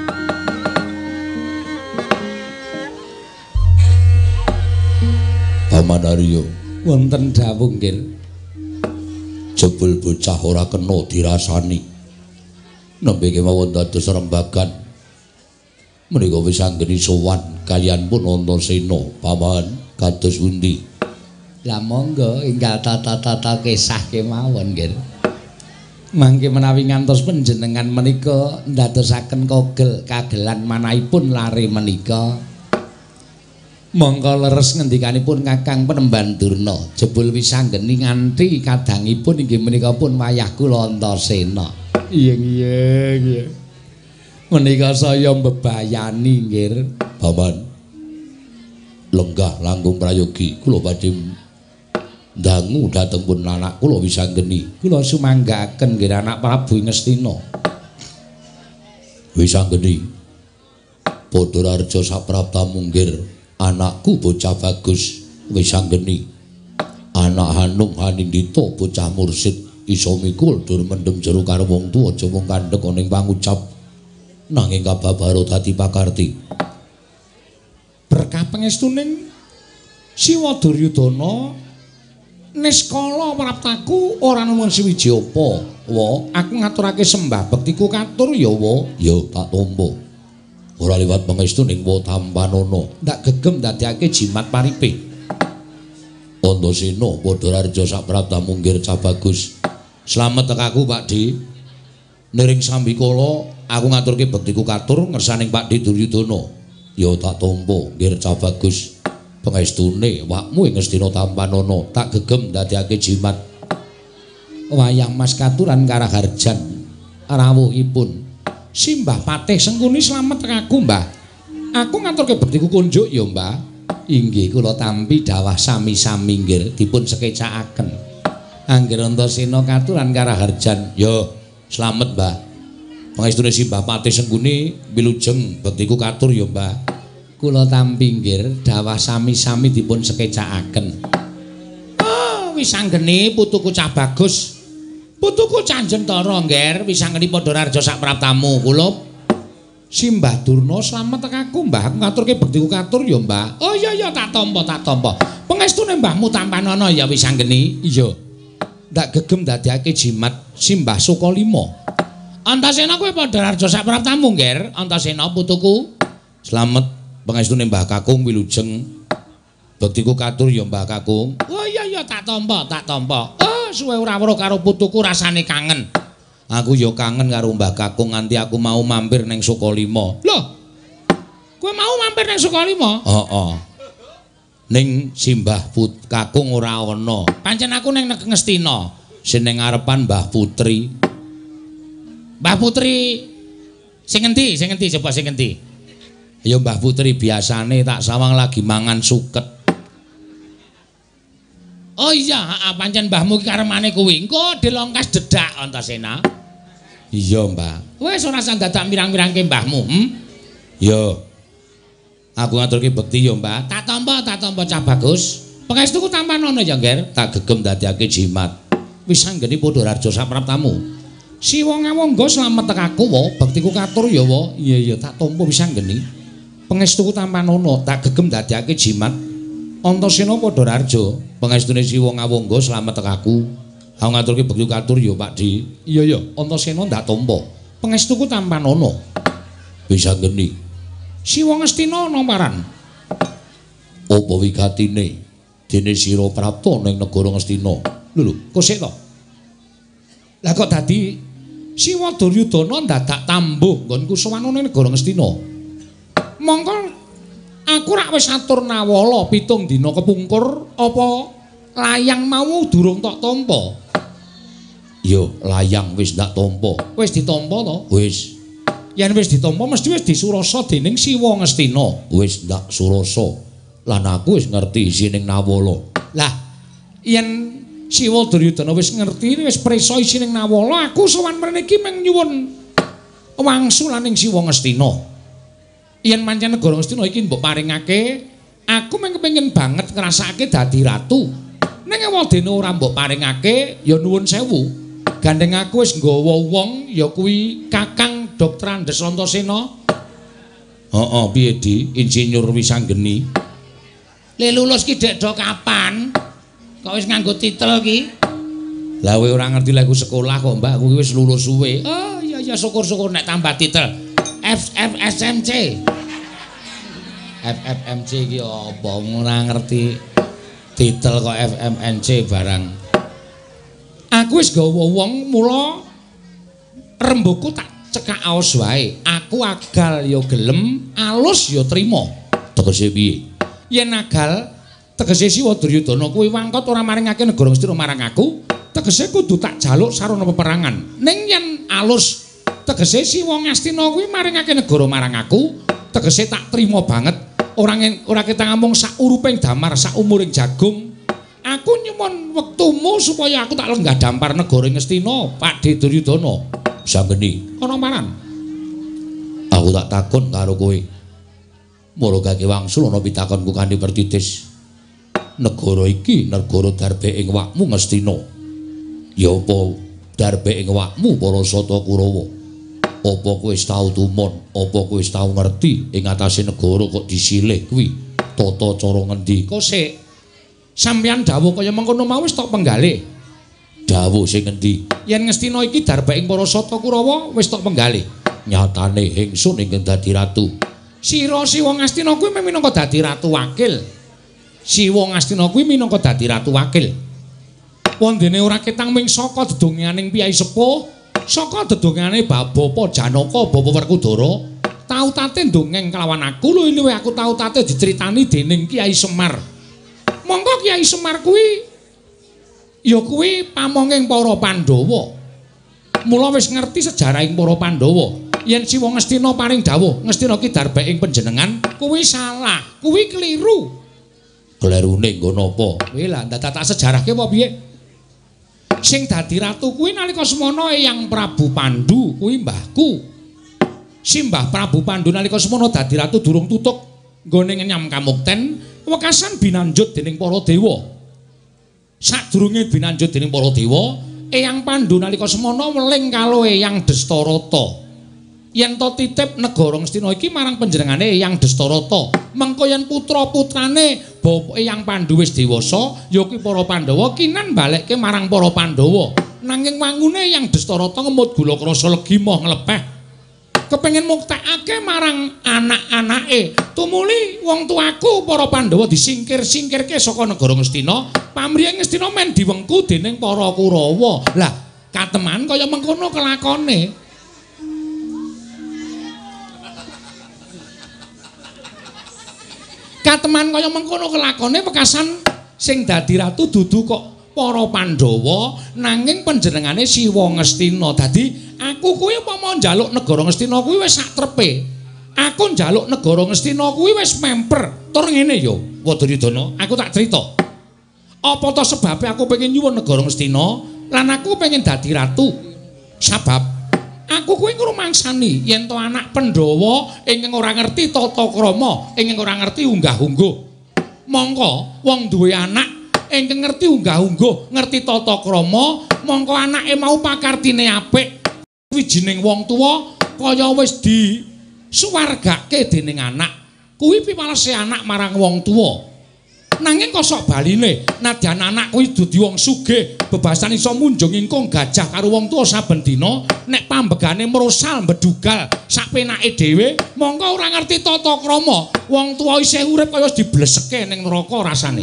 Paman Arya wonten dawuh nggih jebul bocah ora kena dirasani nembe kemawon dados rembagan menika wis anggeni sowan kalian pun Antasena paman kados pundi lah monggo enggal tata-tata kisah kemawon nggih mangke menawi ngantos panjenengan menika ndadosaken kogel kagelan manahipun lare menika monggo leres ngendikanipun Kakang Penemban Durna jebul wis anggeni nganti kadangipun inggih menika pun wayah kula Antasena iya iya iya menika saya mbebayani nggih paman lenggah langkung prayogi kula badhe ndangu dhateng pun anak kula wis anggeni kula sumanggaaken nggih anak Prabu Ngastina wis anggeni padha arja sapraptamu nggih anakku bocah bagus wis anggeni anak Hanung Hanindita bocah mursid iso mikul dur mendem jero karo wong tuwa aja mung kandhek ning pangucap nanging kababaro dadi pakarti berkah pangestuning Siwa Duryudana niskala praptaku ora nuwun siwiji apa wa aku ngaturake sembah bektiku katur ya wa ya tak tampa ora liwat pangestuning wa Tampanana ndak gegem dadekake jimat paripe Antasena padha rarja sapraptamu nggih cah bagus slamet tekaku Pakdi niring sambikala aku ngaturke bektiku katur ngersaning Pakdi Duryudana ya tak tampa nggih cah bagus pangestune wakmu ing Ngastina Tampanana tak gegem dadekake jimat wayah mas katuran Karaharjan rawuhipun Simbah Patih Sengkuni slamet tekaku Mbah aku ngaturke bektiku kunjuk ya Mbah inggih kula tampi dawah sami-sami nggih dipun sekecakaken angger Antasena katuran Karaharjan ya slamet Mbah pangestune Simbah Patih Sengkuni wilujeng bektiku katur ya Mbah kula tampi nggih dawah sami-sami dipun sekecakaken oh wis anggene putuku cah bagus putuku Canjentara nggih wis anggene padha rarja sapraptamu kula Simbah Durna slamet tekaku Mbah aku ngaturke bektiku katur ya Mbah oh iya iya tak tampa tak tampa pangestune Mbahmu Tampanana ya wis anggene iya ndak gegem dadekake jimat Simbah Sukalima Antasena kowe padha rarja sapraptamu nggih Antasena putuku slamet pangestune Mbah Kakung wilujeng bektiku katur ya Mbah Kakung oh iya iya tak tampa tak tampa oh suwe ora weruh karo putuku rasane kangen aku ya kangen karo Mbah Kakung nganti aku mau mampir ning Sukalima lho kowe mau mampir ning Sukalima heeh ning Simbah Put Kakung ora ana pancen aku ning Ngastina sing ning ngarepan Mbah Putri Mbah Putri sing endi sing endi coba sing endi ya Mbah Putri biasane tak sawang lagi mangan suket. Oh iya, pancen mbahmu ki karemane kuwi. Engko dilongkas dedak Antasena. Iya, Mbah. Wis ora usah dadak mirang-mirangke mbahmu, hm? Iya. Aku ngaturke bekti ya, Mbah. Tak tampa, tak tampa cah bagus. Pangestuku Tampanana ya, Ngger. Tak gegem dadekake jimat. Wis anggene padha rarja sapraptamu. Siwa ngawangga slamet tekaku wa, bektiku katur ya wa. Iya iya tak tampa pisan geni. Pangestuku Tampanana tak gegem dadekake jimat. Antasena padha rarja, pangestune Siwa ngawangga slamet tekaku. Aku ngaturke bektiku katur ya Pakdi. Iya iya, Antasena ndak tampa. Pangestuku Tampanana. Bisa geni. Siwa Ngastina namparan. Apa wigatine dene sira prapta ning negara Ngastina? Lho lho, kok sik to? Lah kok dadi Siwa Duryudana dadak tambuh nggonku sowan ning negara Ngastina. Mongko aku rak wis atur nawala pitung dina kepungkur apa layang mau durung tok tampa? Yo, layang wis ndak tampa. Wis ditampa to? Wis. Yen wis ditampa mesti wis disurasa dening Siwa Ngastina. Wis ndak surasa. Lan aku wis ngerti isining nawala. Lah, yen Siwa Duryudana wis ngerti wis prisa isining nawala, aku sowan mrene iki mung nyuwun wangsulaning Siwa Ngastina. Yen pancen negara Ngastina iki mbok paringake, aku mung kepengin banget ngrasakake dadi ratu. Ning ewadene ora mbok paringake, ya nuwun sewu. Gandeng aku wis nggawa wong ya kuwi Kakang Dokter Andes Antasena. Heeh, piye Di? Insinyur Wisanggeni. Le lulus ki dek do kapan? Kok wis nganggo titel ki? Lah kowe ora ngerti lek sekolah kok, Mbak. Kuwi wis lulus suwe. Oh iya iya syukur-syukur nek tambah titel. F F S M C. F F M C ki apa? Ora ngerti titel kok F M N C barang. Aku wis gawa wong mula rembuku tak cekak aos wae. Aku agal ya gelem, alus ya trima. Tegese piye? Yen agal tegese Siwa Duryudana kuwi wangkot ora maringake negara Ngastina marang aku, tegese kudu tak jaluk sarana peperangan. Ning yen alus tegese Siwa Ngastina kuwi maringake negara marang aku, tegese tak trima banget. Ora ora kita ngomong sak uruping damar, sak umuring jagung. Aku nyuwun wektumu supaya aku tak lenggah dampar negara Ngastina, Pakde Duryudana. Sanggeni, ana maran. Aku tak takon karo kowe. Marga wangsul ana pitakonku kanthi pertitis. Negara iki negara darbe ing wakmu Ngastina. Ya apa darbe ing wakmu para Sata Kurawa? Apa kowe wis tau tumon? Apa kowe wis tau ngerti ing atase negara kok disilih kuwi? Tata cara ngendi? Kok sik sampeyan dawuh kaya mengkono mau wis tok penggalih. Dawuh sing ngendi? Yen Ngastina iki darbe ing para Sata Kurawa wis tok penggalih. Nyatane ingsun ingkang dadi ratu. Sira Siwa Ngastina kuwi minangka dadi ratu wakil. Siwa Ngastina kuwi minangka dadi ratu wakil. Wondene ora ketang ming saka dedonganing piyai sepuh, saka dedongane Bapa Janaka, Bapa Werkudara, tau tate ndongeng kelawan aku lho luwe aku tau tate diceritani dening Kiai Semar. Monggo Kiai Semar kuwi ya kuwi pamonging para Pandhawa. Mula wis ngerti sejarahing para Pandhawa. Yen Siwa Ngastina paring dawuh, Ngastina ki darbe ing panjenengan, kuwi salah, kuwi keliru. Klerune nggo napa? Kowe lah ndak tak sejarahke apa piye? Sing dadi ratu kuwi nalika semana Eyang Prabu Pandhu kuwi mbahku. Simbah Prabu Pandhu nalika semana dadi ratu durung tutuk nggone nyam kamukten, wekasan binanjut dening para dewa. Sadurunge binanjut dening para dewa, Eyang Pandhu nalika semana weling karo Eyang Destarata. Yen to titip negara Ngastina iki marang panjenengane Eyang Destarata. Mengko yen putra-putrane Bapak Eyang Pandhu wis dewasa, ya kuwi para Pandhawa kinan balekke marang para Pandhawa. Nanging wangune Eyang Destarata ngemut gula krasa legi moh nglepeh. Kepengin muktekake marang anak-anake. Tumuli wong tuaku para Pandhawa disingkir-singkirke saka negara Ngastina, pamrih Ngastina men diwengku dening para Kurawa. Lah, kateman kaya mengkono kelakone. Kateman kaya mengkono kelakone wekasan sing dadi ratu dudu kok para Pandhawa nanging panjenengane Siwa Ngastina. Dadi aku kuwi umpama njaluk negara Ngastina kuwi wis sak trepe. Aku njaluk negara Ngastina kuwi wis memper. Tur ngene ya, Duryudana, aku tak crita. Apa to sebabe aku pengen nyuwun negara Ngastina lan aku pengen dadi ratu? Sabab aku kuwi ngrumangsani yen to anak Pandhawa ingkang ora ngerti tata krama, ingkang ora ngerti unggah-ungguh. Mongko wong duwe anak ingkang ngerti unggah-ungguh, ngerti tata krama, mongko anake mau pakartine apik, wijining wong tuwa kaya wis disuwargake dening anak. Kuwi piwalese anak marang wong tuwa. Nanging kosok baline, nadyan anak kuwi dadi wong sugih, bebasan iso munjung ingkung gajah karo wong tuwa saben dina, nek pambegane mrosal mbedugal sakpenake dhewe, mongko ora ngerti tata krama. Wong tuwa isih urip kaya wis dibleseke ning neraka rasane.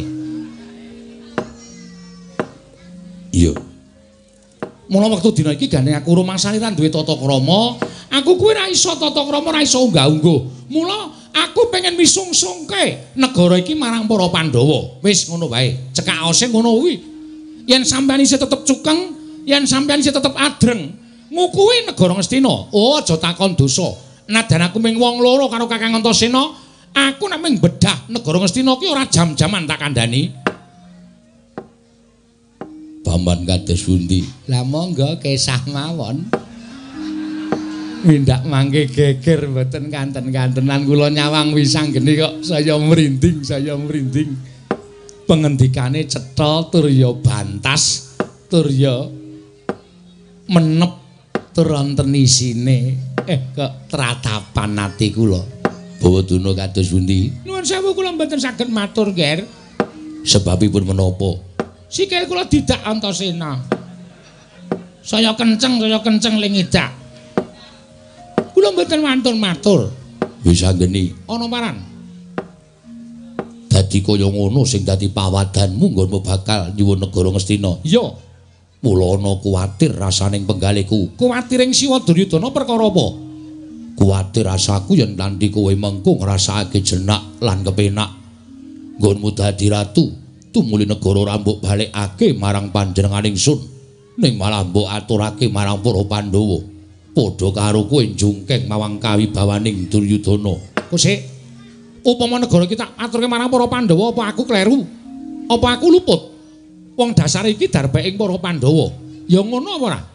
Iya. Mula wektu dina iki gane aku rumangsane ra duwe tata krama, aku kuwi ra iso tata krama, ra iso unggah-ungguh. Mula aku pengen misungsungke negara iki marang para Pandhawa. Wis ngono wae. Cekakose ngono kuwi. Yen sampeyan isih tetep cukeng, yen sampeyan isih tetep adreng, ngukuhi negara Ngastina. Oh, aja takon dosa. Nadan aku ming wong loro karo Kakang Antasena, aku nek ming bedah negara Ngastina ki ora jam-jaman tak kandhani. Paman kados pundi? Lah monggo kesah mawon. Mindak mangke geger mboten kanten-kantenan kula nyawang wisang geni kok saya merinding, saya merinding. Pengendikane cetha tur ya bantas, tur ya menep tur wonten isine. Eh kok tratapan ati kula. Bawaduna kados pundi? Nuwun sewu kula mboten saged matur, Ger. Sebabipun menapa? Sikil kula didak Antasena. Saya kenceng, saya kenceng lingidak. Kula mboten wantun matur. Wis anggeni ana paran. Dadi kaya ngono sing dadi pawadanmu nggonmu bakal nyuwun negara Ngastina. Iya. Mula ana kuwatir rasaning penggalihku. Kuwatiring Siwa Duryudana perkara apa? Kuwatir rasaku yen nanti kowe mengko ngrasakake jenak lan kepenak. Nggonmu dadi ratu, tumuli negara ora mbok balekake marang panjenengan ingsun, ning malah mbok aturake marang para Pandhawa. Padha karo kowe njungkeng mawang kawibawaning Duryudana. Kosik, upama negara iki tak aturke marang para Pandhawa, apa aku kleru? Apa aku luput? Wong dasar iki darbeke para Pandhawa. Ya ngono apa ora?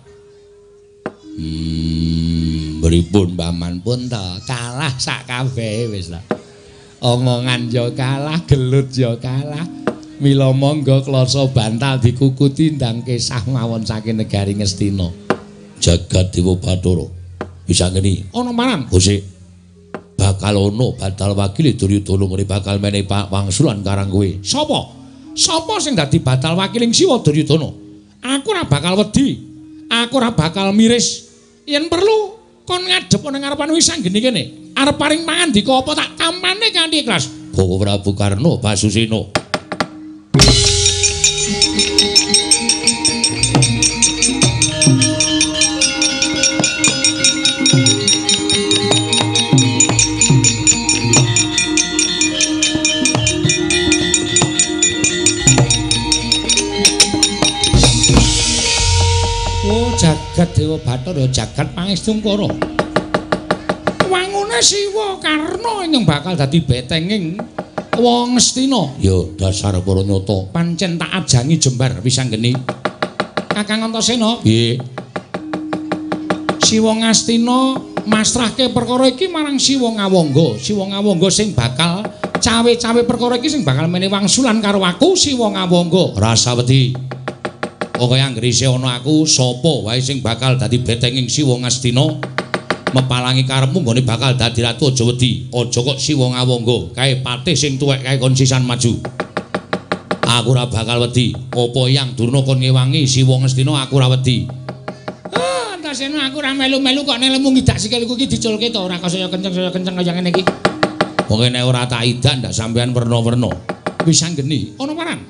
Hmm, pripun paman pun ta, kalah sak kabehe wis ta. Omongan ya kalah, gelut ya kalah. Mila monggo klasa bantal dikukuti ndang kesah mawon saking negari Ngastina. Jagat Dewa Bathara. Wis ngene. Ana maran, Gusti. Bakal ana batal wakile Duryudana ngene bakal menehi wangsulan karang kowe. Sapa? Sapa sing dadi batal wakiling Siwa Duryudana? Aku ora bakal wedi. Aku ora bakal miris. Yen perlu kon ngadhep ning ngarepan wis anggene kene. Arep paring pangandika apa tak tampane kanthi ikhlas. Bawa Prabu Karna Basusena. Jagat Dewa Bathara, jagat Pangestungkara. Wangune Siwa Karna ing bakal dadi betenging wong Ngastina. Ya dasar para nyata, pancen tak ajangi jembar wis anggeni. Kakang Antasena, nggih. Siwa Ngastina masrahke perkara iki marang Siwa Ngawangga. Siwa Ngawangga sing bakal cawe-cawe perkara iki sing bakal menehi wangsulan karo aku Siwa Ngawangga. Rasa wedi. Pokoke anggere isih ana aku, sapa wae sing bakal dadi betenging Siwa Ngastina, mepalangi karepmu nggone bakal dadi ratu, aja wedi. Aja kok Siwa Ngawangga kae patih sing tuwek kae kon sisan maju. Aku ora bakal wedi. Apa Hyang Durna kon ngewangi Siwa Ngastina, aku ora wedi. Ah, Antasena aku ora melu-melu kok nek lemu ngidak sikilku iki diculke to, ora kok saya kenceng saya kenceng kaya ngene iki. Pokoke nek ora tak idak ndak sampean werna-werna. Wis anggeni, ana paran.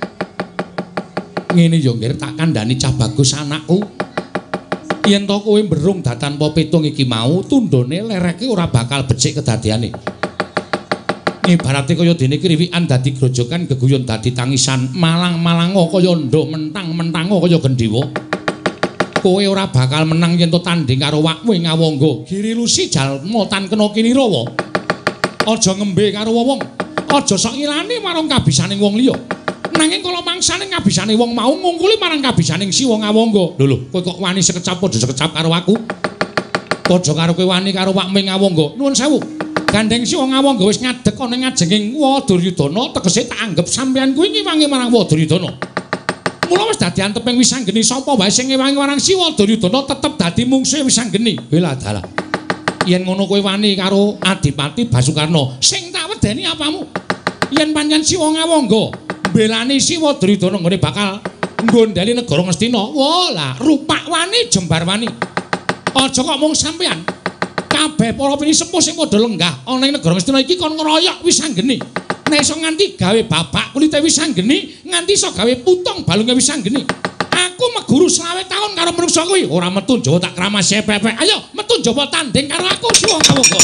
Ngene yo ngger tak kandhani cah bagus anakku. Yen to kowe mberung datanpa pitung iki mau, tundhone lereke ora bakal becik kedadeane. Ibarate kaya dene kriwikan dadi grojokan, geguyon dadi tangisan, malang-malango kaya ndha mentang-mentango kaya gendhewa. Kowe ora bakal menang yen to tanding karo wakmu Ngawangga. Giri lusi jalma tan kena kinirawa. Aja ngembe karo wong. Aja sok ngilani marang kabisaning wong liya. Nanging kala mangsane ngabisane wong mau ngungkuli marang kabisaning Siwa Ngawangga. Lho lho, kowe kok wani sekecap padha sekecap karo aku? Padha karo kowe wani karo wakmu Ngawangga. Nuwun sewu. Gandeng Siwa Ngawangga wis ngadeg ana ngajenging Wa Duryudana, tegese tak anggap sampeyan kuwi ngiwangi marang Wa Duryudana. mula wis dadi anteping Wisanggeni sapa wae sing ngewangi marang Siwa Duryudana tetep dadi mungsuhe Wisanggeni. Wela dalah. Yen ngono kowe wani karo Adipati Basukarna, sing tak wedeni apamu? Yen pancen Siwa Ngawangga mbelani Siwa Duryudana nggone bakal nggondhali negara Ngastina. Wah, lah rupak wani jembar wani. Aja kok mung sampean. Kabeh para pinisepuh sing padha lenggah ana ing negara Ngastina iki kon ngeroyok Wisanggeni. Nek iso nganti gawe babak kulite Wisanggeni, nganti iso gawe putung balunge Wisanggeni. Aku meguru selawe tahun karo menungsa kuwi, ora metu Jawa tak kramase pepek. Ayo, metu Jawa tanding karo aku Siwa Ngawangga.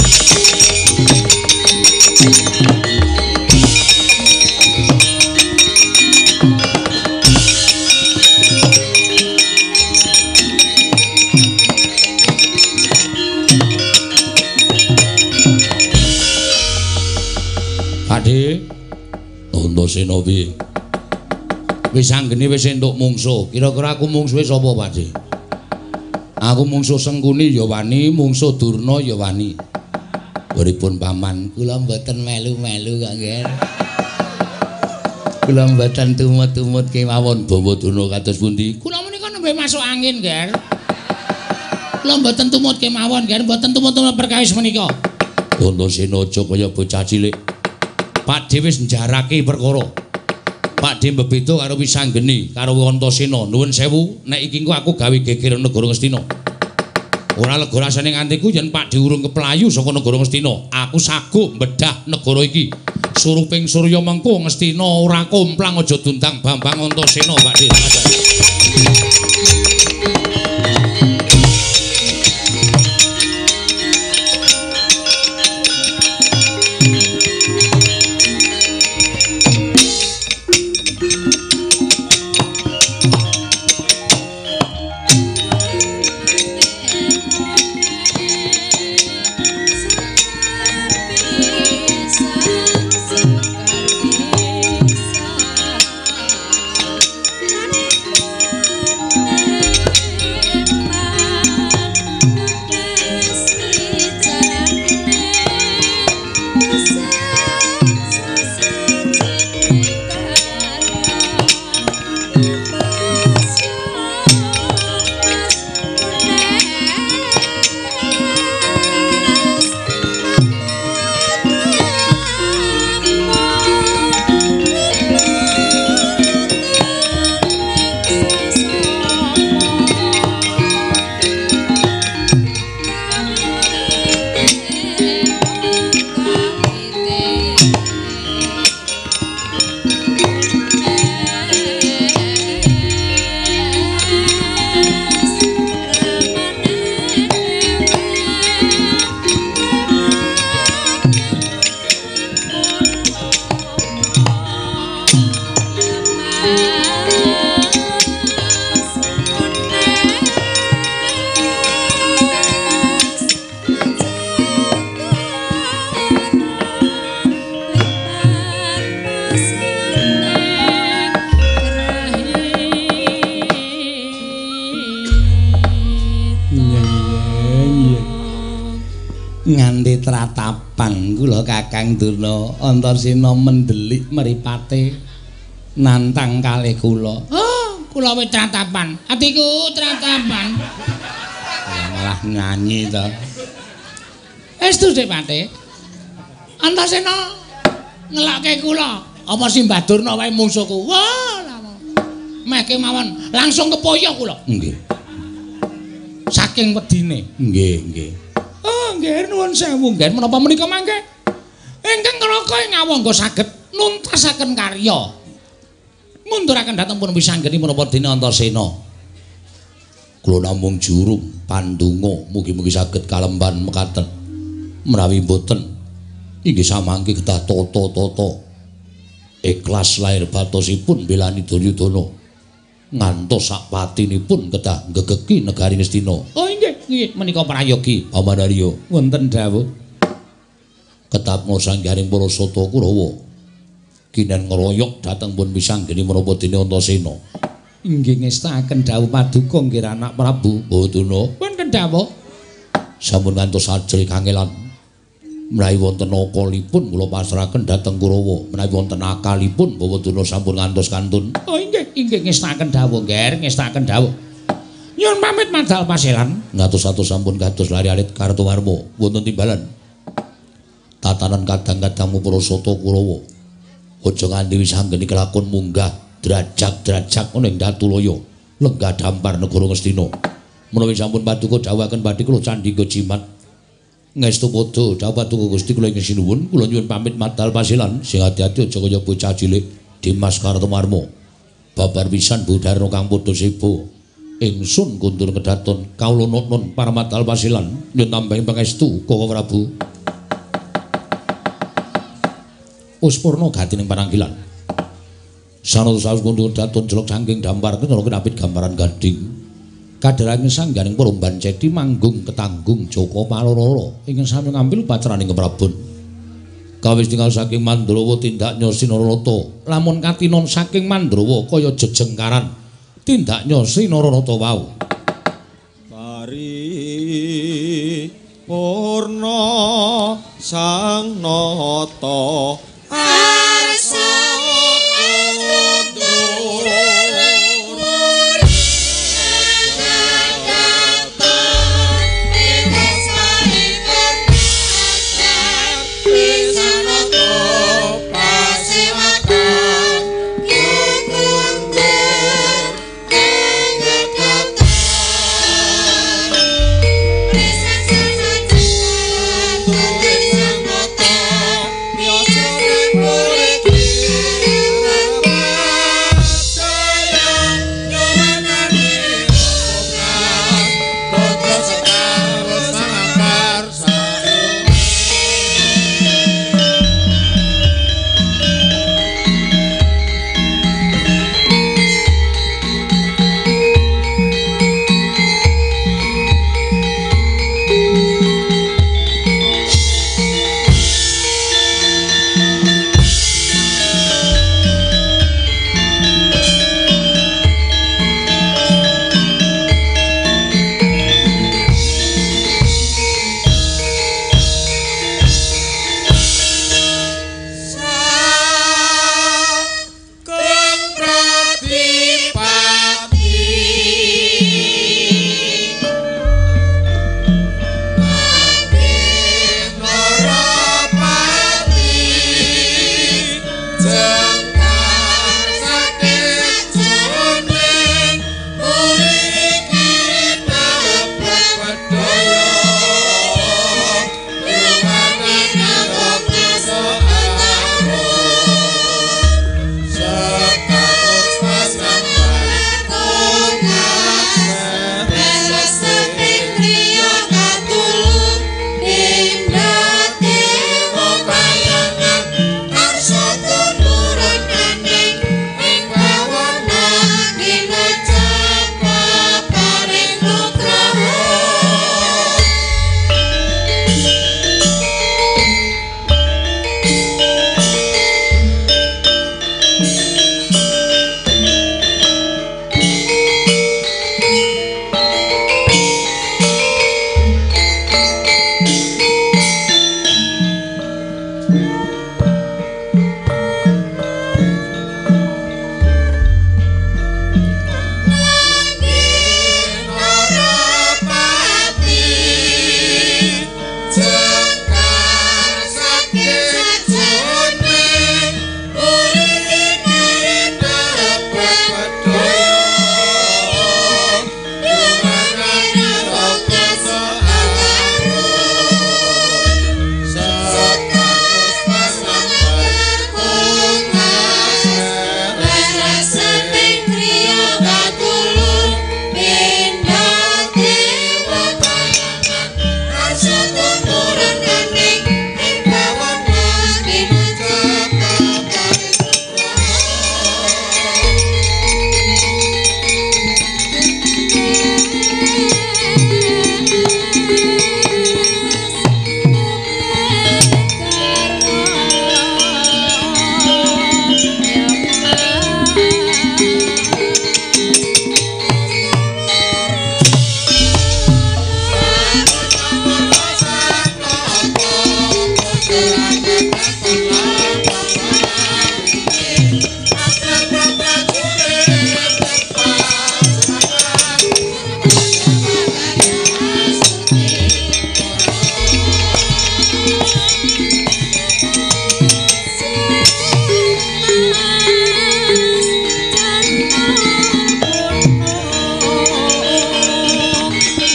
Pakde, Antasena piye? Wisanggeni wis entuk mungsuh. Kira-kira aku mungsuhe sapa, Pakde? Aku mungsuh Sengkuni ya wani, mungsuh Durna ya wani. Pripun paman, kula mboten melu-melu kok nggih. Kula mboten tumut-tumut kemawon bawa Durna kados pundi. Kula menika nembe masuk angin, nggih. Kula mboten tumut kemawon, nggih, mboten tumut-tumut perkawis menika. Antasena aja kaya bocah cilik. Pakde wis njarake perkara. Pakde mbebeda karo Wisanggeni karo Antasena. Nuwun sewu, nek iki engko aku gawe geger negara Ngastina. Ora lega rasane ngantiku yen Pakde urung keplayu saka negara Ngastina. Aku saguh mbedah negara iki. Suruping Surya mengko Ngastina ora komplang aja dundang Bambang Antasena, Pakde. Nganti tratapan kula Kakang Durna Antasena mendelik mripate nantang kalih kula. Oh, kula wis tratapan. Atiku tratapan. Ya malah nyanyi to. Estu Dik Pate. Antasena ngelake kula. Apa Simbah Durna wae mungsuhku? Wah, lama. Meh kemawon langsung kepoyo kula. Nggih. Saking wedine. Nggih, nggih. Oh, nggih nuwun sewu, nggih menapa menika mangke? Ingkang Raka Ngawangga saged nuntasaken karya. Munduraken dhateng pun Wisanggeni menapa dene Antasena. Kula namung jurung pandonga mugi-mugi saged kalemban mekaten. Menawi boten inggih samangke kedah tata-tata ikhlas lair batosipun belani Duryudana ngantos sak patinipun kedah gegeki negari Ngastina. Oh inggih. Nggih menika prayogi Pamanarya wonten dawuh ketap ngosanggaring para sata Kurawa kinen ngeroyok dhateng pun Wisanggeni menapa dene Antasena. Inggih ngestakaken dawuh paduka nggih anak Prabu Bathuna wonten dawuh sampun ngantos ajri kangelan Menawi wonten nakalipun kula pasrahaken dhateng Kurawa. Menawi wonten akalipun Bawaduna sampun ngantos kantun. Oh inggih, inggih ngestaken dawuh, Nger, ngestaken dawuh. Nyuwun pamit madal paselan. Ngatos-atos sampun kados lari alit Kartowarma wonten timbalan. Tatanan kadang-kadangmu Prasata Kurawa. Aja nganti wis anggeni kelakon munggah drajak-drajak ana ing Datulaya, lenggah dampar negara Ngastina. Menawi sampun paduka dawuhaken badhe kula candhika jimat. Ngestu padha dawuh paduka Gusti kula ing sinuwun, kula nyuwun pamit madal pasilan. Sing ati-ati aja kaya bocah cilik Dimas Kartowarma. Babar pisan Budarna kang padha sebo. Ingsun kundur kedaton kawula nun para madal pasilan nyuwun tambahi pangestu Koko Prabu. Uspurna gatining pananggilan. Sanata kundur kedaton jelek saking dampar kena kenapit gambaran gading. Kadheranging sangganing peromban cedhi manggung ketanggung Joko Palororo ingkang sami ngambil pacaraning keprabon. Kawis tinggal saking Mandrawa tindak nyosi Nararata. Lamun katinon saking Mandrawa kaya jejengkaran tindak nyosi Nararata wau. Pari purna sang nata arsa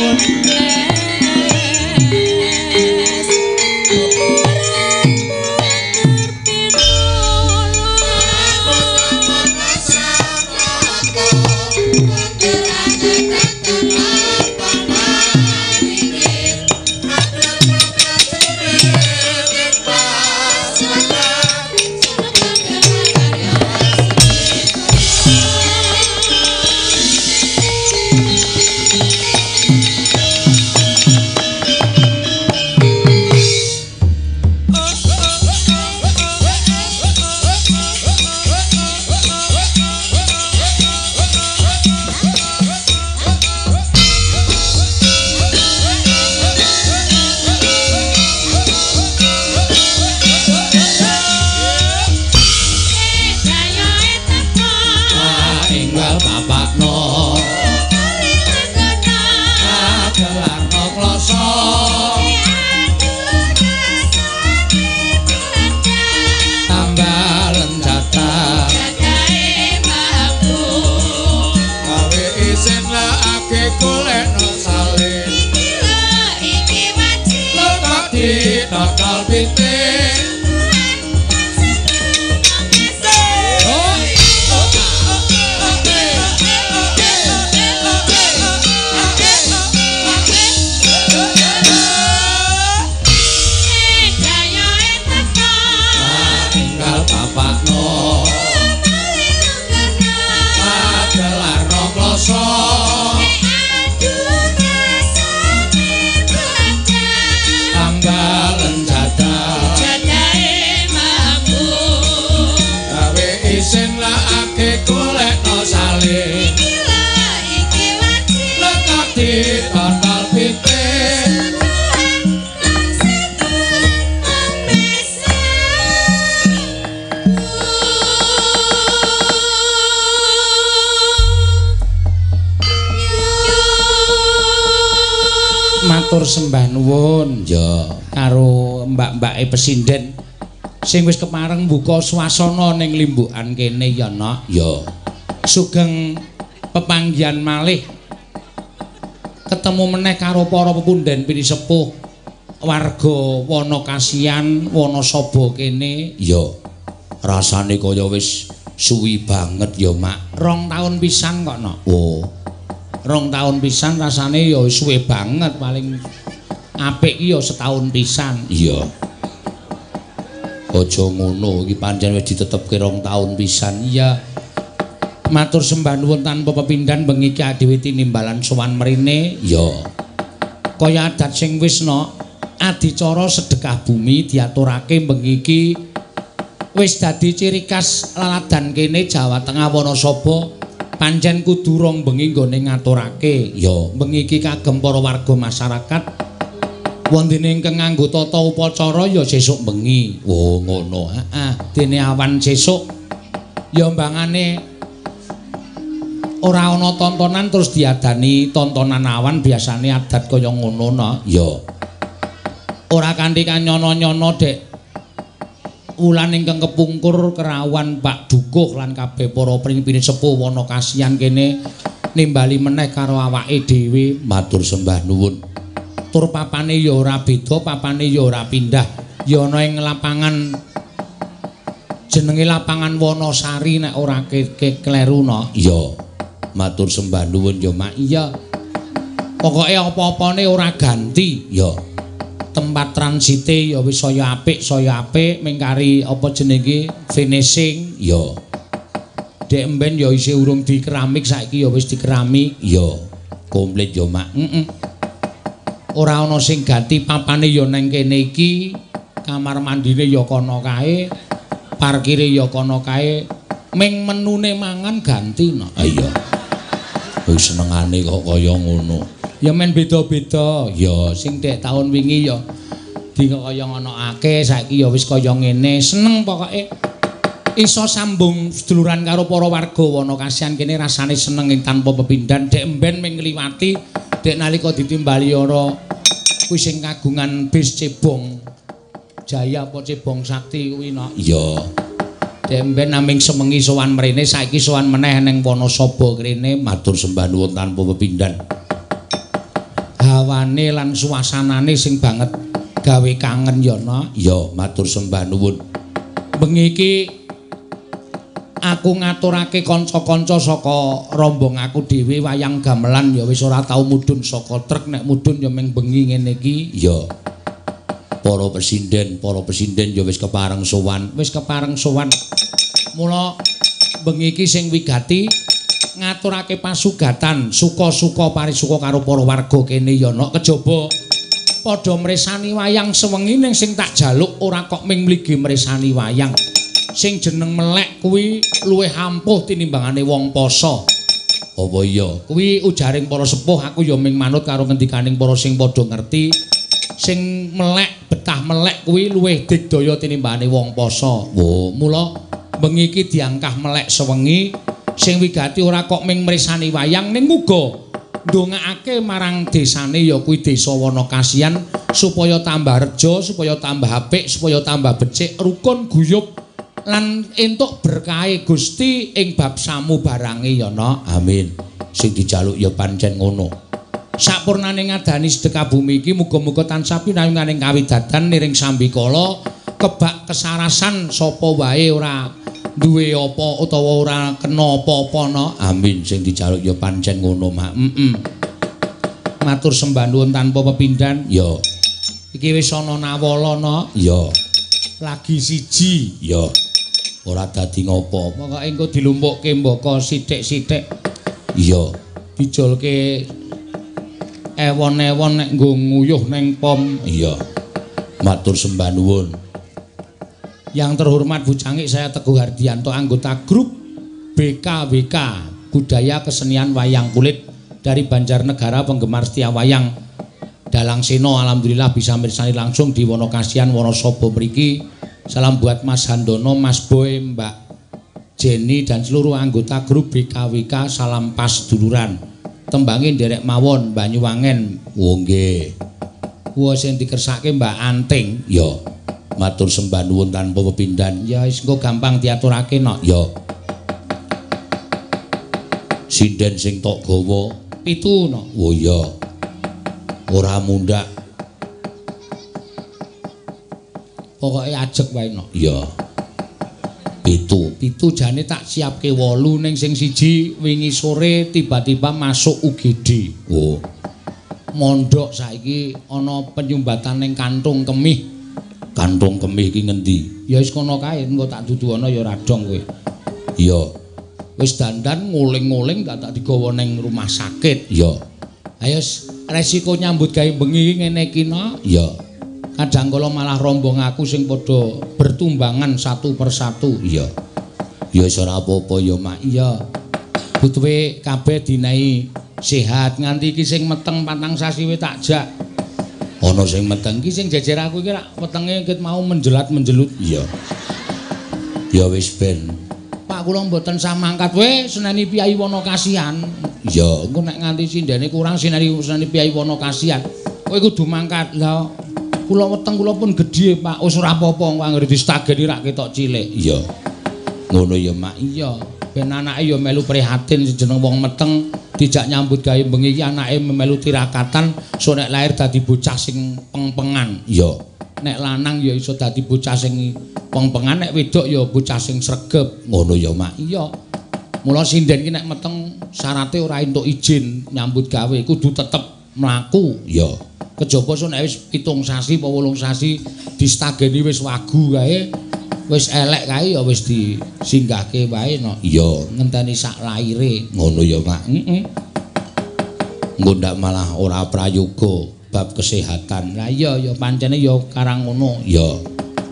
Matur sembah nuwun ya karo mbak-mbake pesinden sing wis kepareng mbuka swasana ning limbukan kene ya nok ya sugeng pepanggihan malih ketemu meneh karo para pepunden pini sepuh warga Wanakasian Wanasaba kene ya rasane kaya wis suwi banget ya mak rong taun pisan kok nok oh rong tahun pisan rasane ya suwe banget paling apik ki ya setahun pisan iya aja ngono iki pancen wis ditetepke rong tahun pisan iya matur sembah nuwun tanpa pepindhan bengi iki dhewe tinimbalan sowan mrene ya kaya adat sing wis no adicara sedekah bumi diaturake bengi iki wis dadi ciri khas laladan kene Jawa Tengah Wanasaba pancen kudu rong bengi nggone ngaturake ya bengi iki kagem para warga masyarakat wondene ingkang nganggo tata upacara ya sesuk bengi oh ngono heeh dene awan sesuk ya mbangane ora ana tontonan terus diadani tontonan awan biasane adat kaya ngono no ya ora kanthi kanyono-nyono dek wulan ingkang kepungkur kerawan Pak Dukuh lan kabeh para pring-pring sepuh Wanakasian kene nimbali meneh karo awake dhewe matur sembah nuwun. Tur papane ya ora beda, papane ya ora pindah. Ya ana ing lapangan jenenge lapangan Wanasari nek ora kleru no. Iya. Matur sembah nuwun ya Mak. Iya. Pokoke apa-apane ora ganti ya. Tempat transite ya wis saya apik, saya apik mingkari apa jenenge finishing ya. Dek emben ya isih urung dikeramik saiki ya wis dikeramik ya. Komplit ya Mak. Heeh. Ora ana sing ganti papane ya nang kene iki. Kamar mandine ya kono kae. Parkire ya kono kae. Ming menune mangan ganti no. Ah iya. Wis senengane kok kaya ngono. Ya men beda-beda. Ya sing dek taun wingi ya di kaya ngono akeh, saiki ya wis kaya ngene. Seneng pokoke iso sambung seduluran karo para warga Wanakasian kene rasane seneng ing tanpa pepindhan. Dek emben ming ngliwati dek nalika ditimbali ora kuwi sing kagungan bis Cebong Jaya apa Cebong Sakti kuwi no. Iya. Dek emben naming semengi sowan mrene saiki sowan meneh ning Wanasaba kene matur sembah nuwun tanpa pepindhan. gawane lan suasanane sing banget gawe kangen ya no. Ya matur sembah nuwun. Bengi iki aku ngaturake kanca-kanca saka rombong aku dhewe wayang gamelan ya wis ora tau mudhun saka trek nek mudhun ya mung bengi ngene iki ya para presiden para presiden ya wis kepareng sowan wis kepareng sowan mula bengi iki sing wigati ngaturake pasugatan suka-suka parisuka karo para warga kene ya nok kejaba padha mresani wayang sewengi ning sing tak jaluk ora kok ming mligi mresani wayang sing jeneng melek kuwi luwih ampuh tinimbangane wong poso. Apa iya? Kuwi ujaring para sepuh aku ya ming manut karo ngendikaning para sing padha ngerti. Sing melek betah melek kuwi luwih digdaya tinimbangane wong poso. Wo, mula bengi iki diangkah melek sewengi sing wigati ora kok ming mresani wayang ning uga ndongaake marang desane ya kuwi Desa Wanakasian supaya tambah reja, supaya tambah apik, supaya tambah becik, rukun guyub lan entuk berkahe Gusti ing bab samubarange ya no. Amin. Sing dijaluk ya pancen ngono. Sapurnane ngadani sedekah bumi iki muga-muga tansah pinayunganing kawidadan niring sambikala kebak kesarasan sapa wae ora duwe apa utawa ora kena apa-apa no. Amin. Sing dijaluk ya pancen ngono mak. Heeh. Matur sembah nuwun tanpa pepindhan. Ya. Iki wis ana nawala no. Ya. Lagi siji. Ya. Ora dadi ngopo pokoke engko dilumpukke mbaka sithik-sithik iya dijolke ewon-ewon nek nggo nguyuh ning pom iya matur sembah nuwun. Yang terhormat Bu Cangik saya Teguh Hardianto anggota grup B K W K Budaya Kesenian Wayang Kulit dari Banjarnegara penggemar setia wayang Dalang Seno alhamdulillah bisa mirsani langsung di Wanakasian Wonosobo mriki. Salam buat Mas Handono, Mas Boy, Mbak Jenny dan seluruh anggota grup B K W K salam pas duluran. Tembangin derek mawon Banyuwangen. Oh nggih. Kuwi sing dikersake Mbak Anting. Ya. Matur sembah nuwun tanpa pepindhan. Ya wis engko gampang diaturake nok. Ya. Sinden sing tok gawa pitu nok. Oh ya. Ora mundak. Pokoke ajeg wae no. Iya. Pitu, pitu jane tak siapke wolu ning sing siji wingi sore tiba-tiba masuk U G D. Oh. Mondok saiki ana penyumbatan ning Kantung Kemih. Kantung Kemih iki ngendi? Ya wis kono kae, engko tak dudu ana ya radong kowe. Iya. Wis dandan nguling-nguling gak tak digawa ning rumah sakit. Iya. Ayo resiko nyambut gawe bengi ngene iki no. Iya. Kadang kala malah rombong aku sing padha bertumbangan satu persatu. Iya. Ya wis ora apa-apa ya, Mak. Iya. Butuhe kabeh dinahi sehat nganti iki sing meteng patang sasi we tak jak. Ana sing meteng iki sing jejer aku iki rak wetenge ket mau menjelat-menjelut. Iya. Ya wis ben. Pak kula mboten samangkat we seneni Piyai Wanakasian. Iya, engko nek nganti sindene kurang sineni seneni Piyai Wanakasian. Kowe kudu mangkat. Lah kula weteng kula pun gedhe Pak, wis ora apa-apa anggere distageni rak ketok cilik. Iya. Ngono ya Mak. Iya. Ben anake ya melu prihatin jeneng wong meteng dijak nyambut gawe bengi iki anake melu tirakatan so nek lahir dadi bocah sing pengpengan. Iya. Nek lanang ya iso dadi bocah sing pengpengan, nek wedok ya bocah sing sregep. Ngono ya Mak. Iya. Mula sinden iki nek meteng syarate ora entuk izin nyambut gawe, kudu tetep mlaku. Iya. Kejaba so nek wis pitung sasi apa wolung sasi distageni wis wagu kae, wis elek kae ya wis disinggahke wae no. Iya, ngenteni sak laire. Ngono ya, Mak. Heeh. Engko ndak malah ora prayoga bab kesehatan. Lah iya ya pancene ya karang ngono. Iya.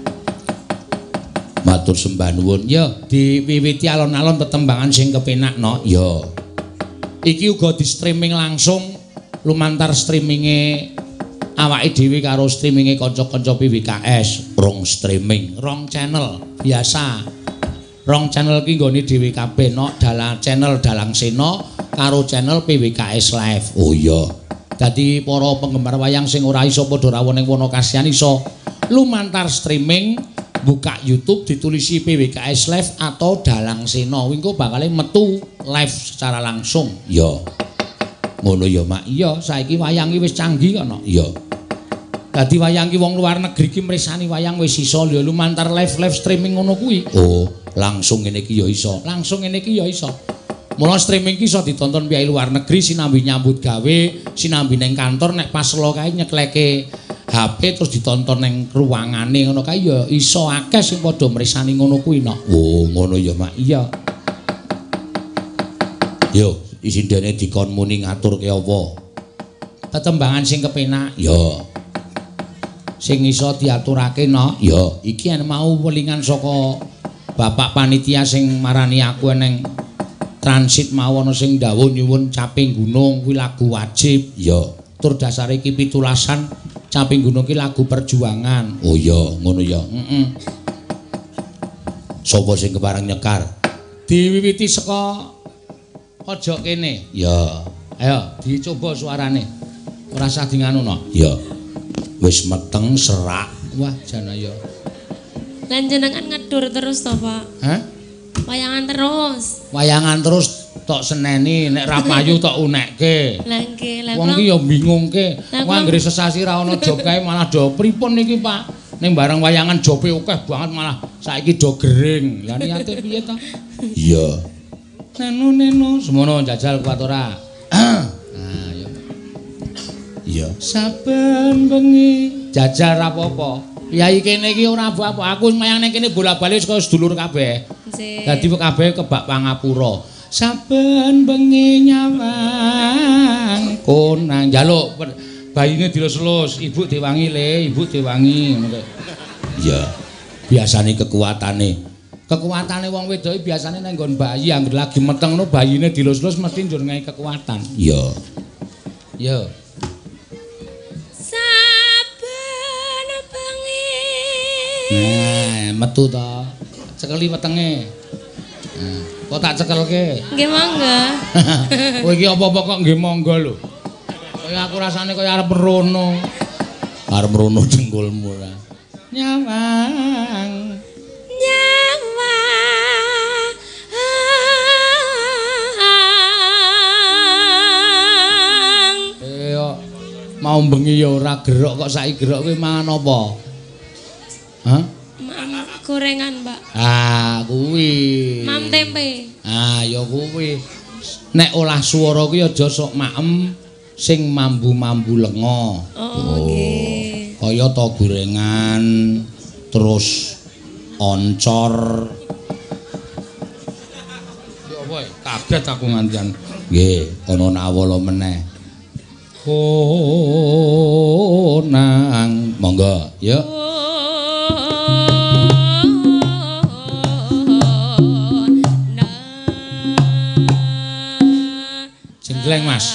Matur sembah nuwun. Ya, diwiwiti alon-alon tetembangan sing kepenak no. Ya. Iki uga di streaming langsung lumantar streaminge awake dhewe karo streaminge kanca-kanca P W K S, rong streaming, rong channel biasa. Rong channel ki nggone dhewe kabeh no, dalang channel Dalang Sena karo channel P W K S Live. Oh iya. Dadi para penggemar wayang sing ora iso padha rawuh ning Wanakasian iso lumantar streaming buka YouTube ditulisi P W K S Live atau Dalang Sena. Kuwi engko bakal metu live secara langsung. Ya. Ngono ya, Mak. Iya, saiki wayang iki wis canggih kono. Iya. Dadi wayang iki wong luar negeri iki mresani wayang wis iso lho lumantar live live streaming ngono kuwi. Oh, langsung ngene iki ya iso. Langsung ngene iki ya iso. Mula streaming iki iso ditonton piyai luar negeri sinambi nyambut gawe, sinambi ning kantor nek pas lo kae nyekleke H P terus ditonton ning ruangane ngono kae ya iso akeh sing padha mresani ngono kuwi no. Oh, ngono ya, Mak. Iya. Yo, isindene dikon muni ngaturke apa? Tetembangan sing kepenak. Yo. Sing iso diaturake no. Yo, iki ana mau welingan saka Bapak panitia sing marani aku neng transit mau ana sing dawuh nyuwun caping gunung kuwi lagu wajib. Yo, tur dasare iki pitulasan Caping Gunung ki lagu perjuangan. Oh iya, ngono ya. Heeh. Sapa sing kepareng nyekar? Diwiwiti saka pojok kene. Ya. Ayo dicoba suarane. Ora usah dinganuno. Ya. Wis meteng serak. Wah, janaya. Lan jenengan ngedur terus to, Pak? Hah? Wayangan terus. Wayangan terus tok seneni nek ra payu tok unekke. Lah nggih, lah wong iki ya bingungke. Wong anggere sesasi ra ono job kae malah do pripun niki, Pak? Ning bareng wayangan jobe akeh banget malah saiki do gering. Lah niate piye to? Iya. Nenu nenu semono jajal kuat ora? Nah, ya. Iya. Saben bengi jajal ra apa-apa. Yai kene iki ora apa-apa. Aku mayang ning kene bola-bali saka sedulur kabeh. Nggih. Dadi kabeh kebak pangapura. Saben bengi nyawang konang njaluk bayine dilus-lus, ibu diwangi le, ibu diwangi ngono. Iya. Biasane kekuatane. Kekuatane wong wedok biasane nang nggon bayi anggere lagi meteng ngono bayine dilus-lus mesti njur ngai kekuatan. Iya. Iya. Saben bengi. Nah, metu to. Cekeli wetenge. Nah, kok tak cekelke? Nggih mangga. Kowe iki apa-apa kok nggih monggo lho. Kaya aku rasane kaya arep merono. Arep merono dengkulmu ra. Nyawang. Nyawang. Eh kok mau bengi ya ora gerok kok saiki gerok kowe mangan apa? Hah? Mam gorengan, Mbak. Ah, kuwi. Mam tempe. Ah, ya kuwi. Nek olah swara kuwi aja sok maem sing mambu-mambu lenga. Oh, nggih. Kaya to gorengan terus oncor. Ya apa kaget aku ngantian. Nggih, ana nawala meneh. Konang, monggo, ya. Jenggleng, Mas.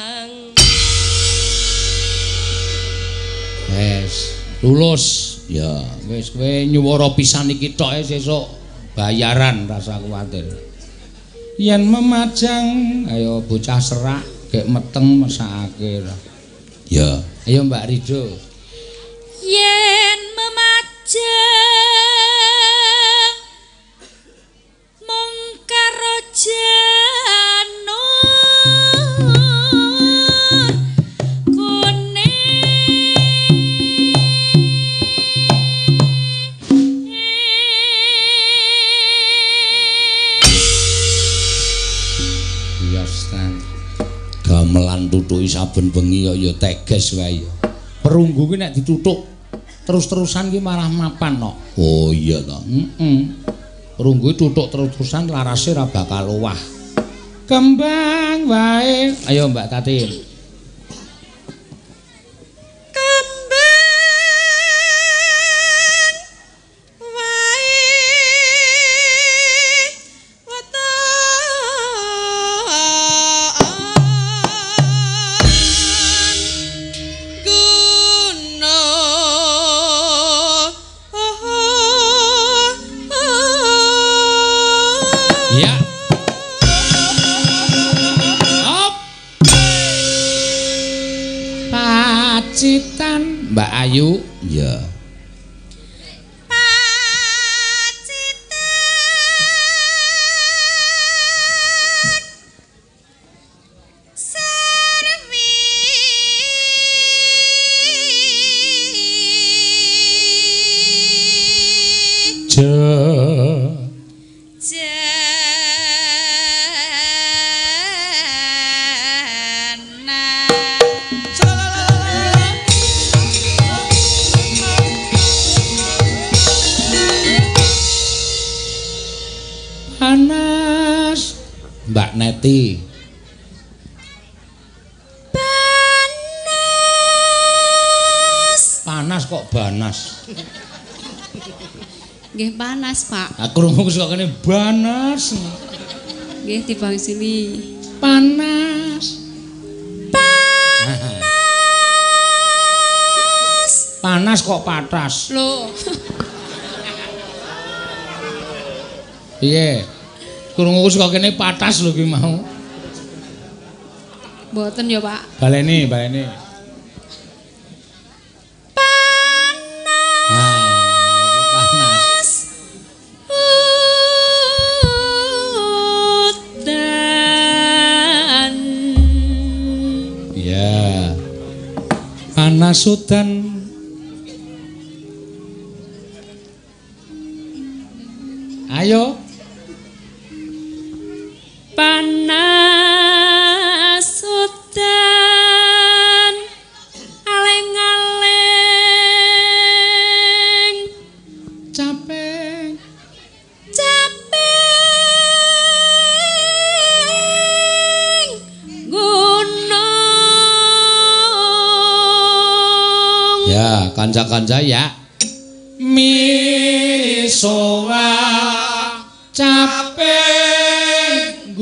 Wes, lulus. Ya, wis kowe nyuwara pisan iki tok e sesuk bayaran rasa kuwatir. Yen memajang, ayo bocah serak gek meteng mesake. Ya, ayo Mbak Rido. Yen memajang mung karo gamelan tutuki saben bengi ya teges wae. Perunggu ki nek ditutuk terus-terusan ki malah mapan no. Oh iya to. Heeh. Perunggu tutuk terus-terusan larase ora bakal owah. Kembang wae. Ayo Mbak Tatin. Mbak Ayu, ya. Mbak Neti. Panas. Panas kok banas. Nggih panas, Pak. Aku krungu kok kene banas. Nggih tibang sini. Panas. Panas. Panas kok patas. Loh. Piye? Krungu kok kene patas lho ki mau. Mboten ya, Pak. Baleni, baleni. Panas udan ayo panas udan aleng-aleng capek capek gunung ya kanca-kanca ya misowa capek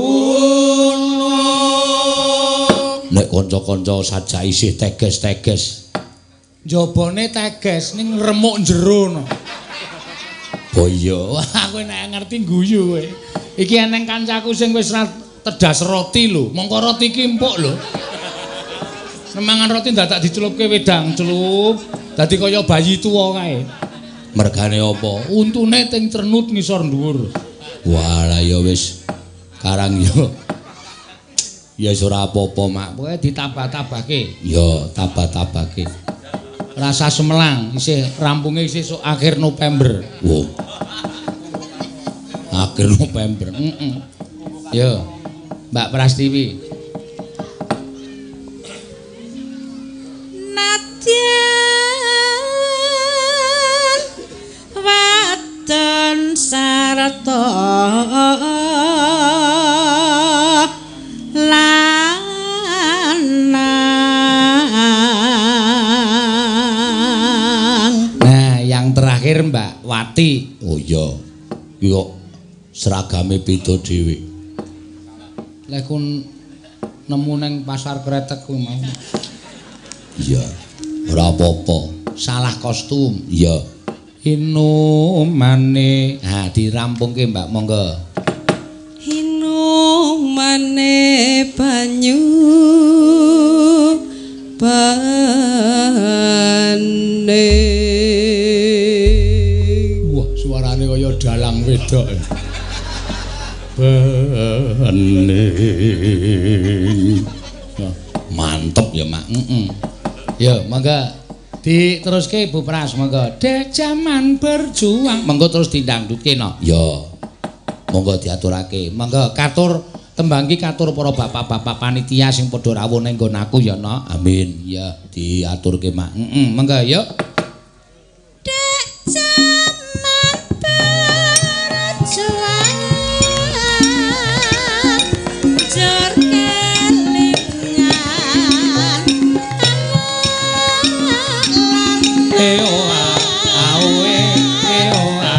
gunung nek kanca-kanca saja isih teges-teges njabane teges ning remuk jero no oh iya aku nek ngerti guyu kowe iki eneng kancaku sing wis tedas roti lho mongko roti ki empuk lho nemangan roti dadak dicelupke wedang celup dadi kaya bayi tuwa kae mergane apa untune teng cernut ngisor dhuwur walah ya wis karang ya ya wis ora apa-apa mak pokoke ditambah-tambahke ya tambah-tambahke rasa semelang isih rampunge isih sok akhir November wow akhir November heeh ya Mbak Prastiwi wadon sarta lanang. Nah, yang terakhir Mbak Wati. Oh iya. Yo seragame beda dhewe. Lek kun nemu nang pasar kretek kuwi mau. Iya. Ora apa-apa. Salah kostum. Iya. Inumane. Ha dirampungke Mbak, monggo. Inumane banyu bane. Wah, suarane kaya dalang wedok. Bane. Mantep ya, Mak. Heeh. Ya, monggo. Diteruske Ibu Pras monggo. Dek jaman berjuang. Monggo terus didangdutke no. Ya. Monggo diaturake. Monggo katur tembang iki katur para bapak-bapak panitia sing padha rawuh ning nggon aku ya no. Amin. Ya diaturke Mak. Heeh, monggo yuk. Dek jaman berjuang jor kelingan Eoa, awe, eoa,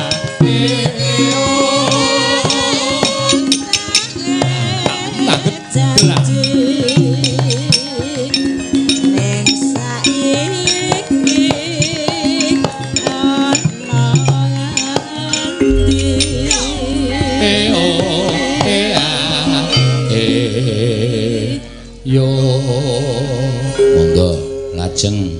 yo monggo lajeng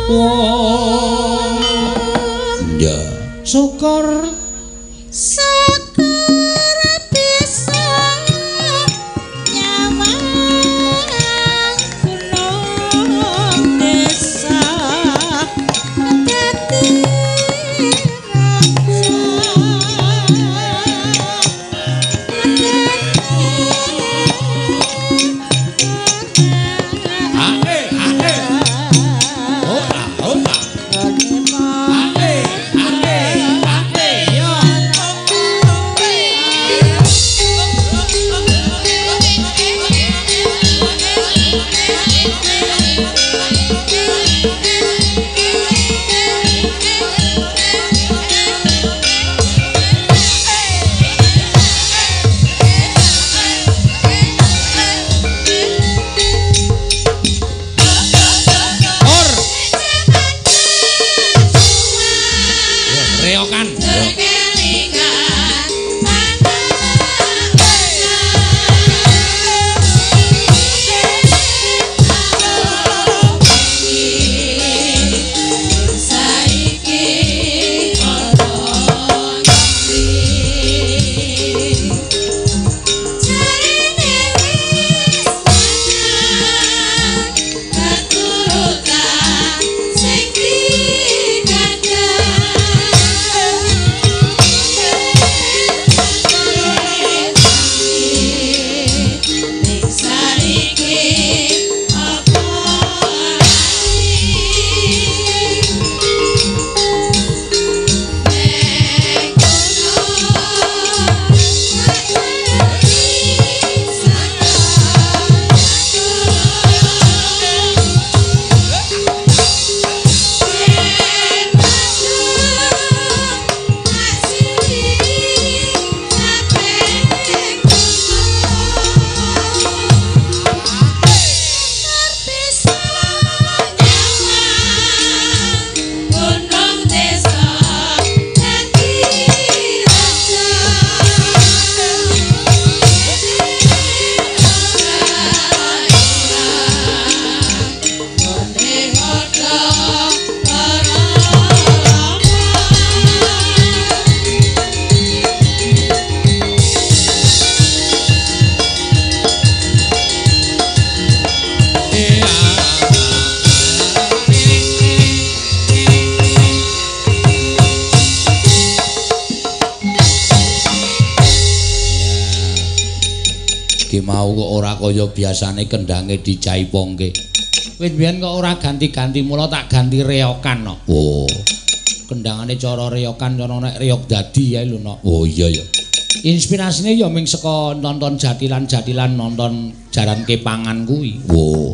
Ya, syukur syukur bisa nyawang gunung desa dadi mau kok ora kaya biasane kendange dijaipongke. Wis biyen kok ora ganti-ganti mula tak ganti reokan no. Oh. Kendangane cara reokan cara nek reok dadi ae lho no. Oh iya ya. Inspirasine ya ming saka nonton jatilan-jatilan nonton Jaran Kepangan kuwi. Oh.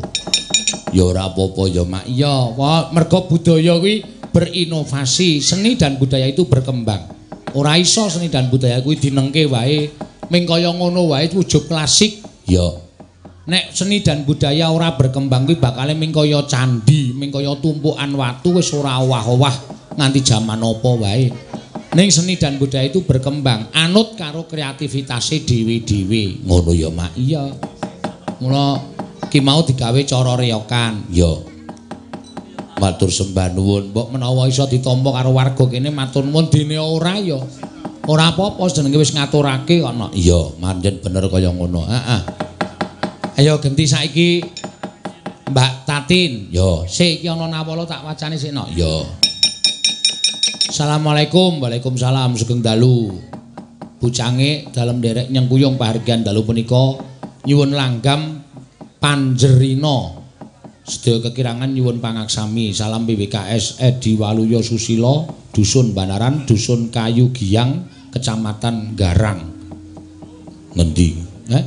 Ya ora apa-apa ya Mak. Iya, mergo budaya kuwi berinovasi, seni dan budaya itu berkembang. Ora iso seni dan budaya kuwi dinengke wae. Ming kaya ngono wae wujud klasik ya. Nek seni dan budaya ora berkembang kuwi bakale ming kaya candi, ming kaya tumpukan watu wis ora owah-owah nganti jaman apa wae. Ning seni dan budaya itu berkembang anut karo kreativitasé dhewe-dhewe. Ngono ya Mak. Iya. Mula ki mau digawe cara reokan. Ya. Matur sembah nuwun. Mbok menawa iso ditampa karo warga kene matur nuwun dene ora ya. Ora apa-apa jenenge wis ngaturake ana. Iya, manjen bener kaya ngono. Heeh. Ayo genti saiki Mbak Tatin. Yo, sik iki ana nawala tak wacane sik no. Yo. Assalamualaikum. Waalaikumsalam. Sugeng dalu. Bucange dalem derek nyengkuyung pahargyan dalu punika nyuwun langgam panjerina. Sedaya kekirangan nyuwun pangaksami. Salam B W K S Edi Waluyo Susilo, Dusun Banaran, Dusun Kayu Giyang, Kecamatan Garang. Ngendi? Eh?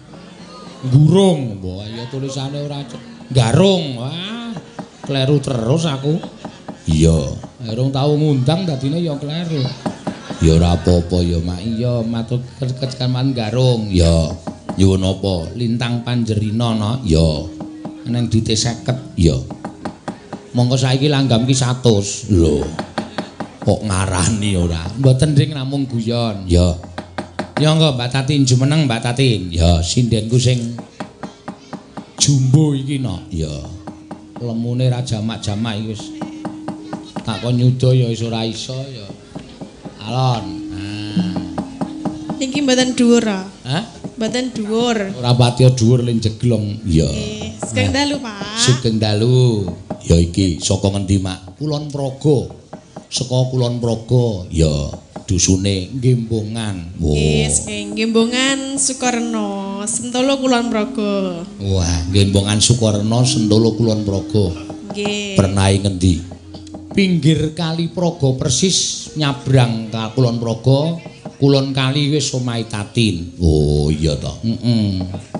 Gurung. Wah, ya tulisane ora Garung. Wah, kleru terus aku. Iya, urung tau ngundang dadine ya kleru. Ya ora apa-apa ya, Mak. Iya, matur Kecamatan Garung. Ya, nyuwun apa? Lintang Panjerina no. Ya. Neng dite seket. Ya. Monggo saiki langgam ki seratus. Lho. Kok ngarani ora? Mboten ring namung guyon. Ya. Ya engko Mbak Tatin jumeneng Mbak Tatin. Ya, sindenku sing jumbo iki no. Ya. lemune ra jamak-jamak iki wis. Tak kon nyuda ya wis ora iso ya. Alon. Nah. Niki mboten dhuwur. Hah? Mboten dhuwur. Ora pati dhuwur ling jeglong. Iya. Nggih, sugeng dalu, Pak. Sugeng dalu. Ya iki saka ngendi, Mak? Kulon Praga. Saka Kulon Praga. Ya, dusune Gembongan. Nggih, sugeng Gembongan Sukarno, Sentolo Kulon Praga. Wah, Gembongan Sukarno, Sentolo Kulon Praga. Nggih. Pernah ngendi? Pinggir kali Praga persis nyabrang ka Kulon Praga. Kulon kali wis omahe Tatin. Oh, iya to. Heeh.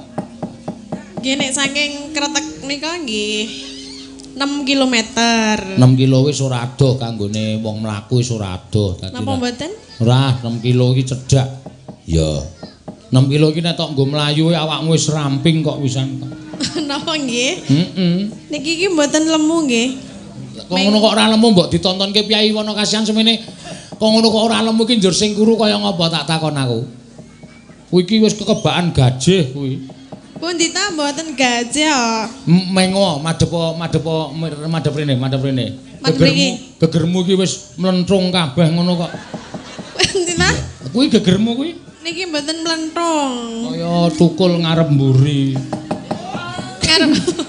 Nggih nek saking Kretek nika nggih enam kilometer. enam kilo wis ora adoh kanggone wong mlaku wis ora adoh dadi. Napa mboten? Ora, enam kilo iki cedhak. Ya. enam kilo iki nek tok nggo mlayu awakmu wis ramping kok wisan. Napa nggih? Heeh. Niki iki mboten lemu nggih. Kok ngono kok ora lemu mbok ditontonke Pyai Wono Kasihan semene. Kok ngono kok ora lemu ki njur sing kuru kaya ngapa tak takon aku. Kuwi iki wis kekebaan gajih kuwi. Pundi ta mboten gajah kok. Mengo madhep madhep madhep rene, madhep rene. Madhep Gegermu, mriki. gegermu iki wis mlentrung kabeh ngono kok. Pundi ta? Kuwi gegermu kuwi Niki mboten mlentrung. kaya tukul ngarep mburi. Karep.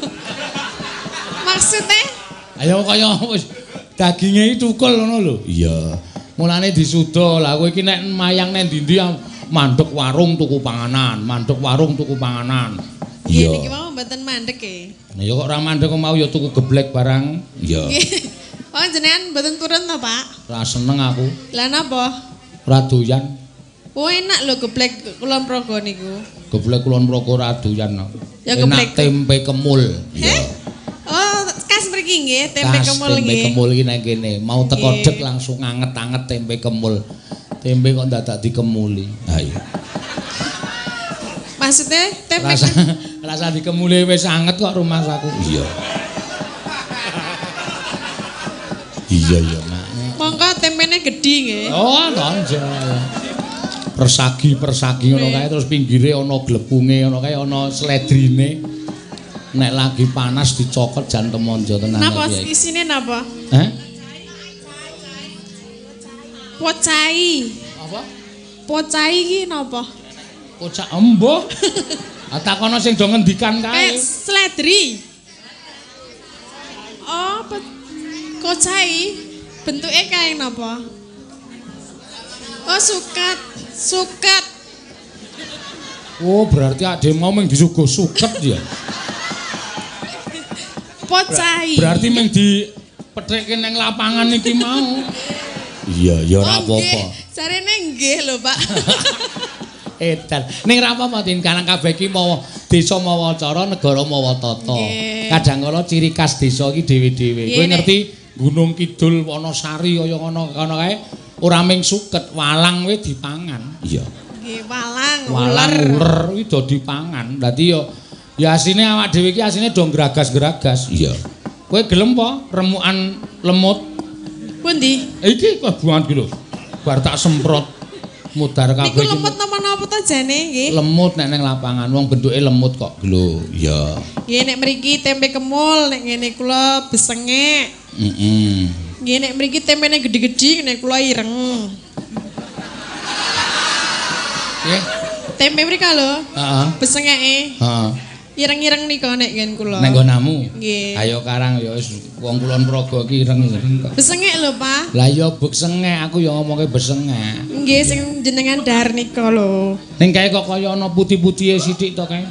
Maksudnya? Ayo kaya wis daginge iki tukul ngono lho. Iya. Mulane disuda. Lah kowe iki nek mayang nang ndi-ndi mandek warung tuku panganan, mandek warung tuku panganan. Nggih niki mau mboten mandek e. Nah ya kok ora mandek kok mau ya tuku geblek barang. Iya. Nggih. Oh jenengan mboten turun to, Pak? Ora seneng aku. Lah napa? Ora doyan. Oh enak lho geblek Kulon Progo niku. Geblek Kulon Progo ora doyan. Ya Enak geblek tempe kemul. Heh? Oh, khas mriki nggih, tempe Khas kemul tempe nggih. kemul iki nang kene. Mau teko Nggih. dek langsung anget-anget tempe kemul. Tempe kok dadak dikemuli. Ha iya. Maksudnya tempe Rasa rasa dikemuli wis anget kok rumah saku. Iya. Iya iya, Mak. mongko tempene gedhi nggih. Oh, tonjol. Persagi-persagi ngono kae terus pinggire ana glepunge ngono kae ana sledrine. Nek lagi panas dicokot jan temonjo tenan Napa iki. isine napa? Hah? Pocai. Apa? Pocai iki napa? Kocak embuh. Ah takono sing do ngendikan kae. Kayak sledri. Oh, pe- kocai. Bentuke kae napa? Oh, sukat. Sukat. Oh, berarti ade mau mung disuguh suket ya. Pocai. Berarti mung dipethike nang lapangan iki mau. Iya, ya ora Oh, nggih. apa-apa. Jarene nggih lho, Pak. Edan. Ning ra apa-apa tin kanang kabeh iki mawa desa mawa acara, negara mawa tata. Nggih. Kadang kala ciri khas desa iki dhewe-dhewe. Nggih, Kowe nek- ngerti Gunung Kidul Wonosari kaya ngono kono kae ora mung suket, walang we dipangan. Iya. Nggih, walang, Walang uler. uler kuwi do dipangan. Dadi yo ya asine awak dhewe iki asine do gragas-gragas. Iya. Kowe gelem apa remukan lemut? Pundi? Iki kebuan iki lho. Bar tak semprot mudar kabeh Niku iki. lemut napa-napa to jane nggih? Lemut nek ning lapangan wong bentuke lemut kok lho. Iya. Nggih nek mriki tempe kemul, nek ngene kula besengek. Heeh. Nggih nek mriki tempene gedhi-gedhi, nek kula ireng. Nggih. Tempe mrika lho, Heeh. besengeke. Heeh. Ireng-ireng nika nek nggen kula. Nek nggonamu. Nggih. Ayo karang ya wis wong Kulon Progo iki ireng-ireng kok. Besengek lho, Pak. Lah ya besengek aku ya ngomongke besengek. Nggih sing jenengan dahar nika lho. Ning kae kok kaya ana putih-putihe sithik to kae.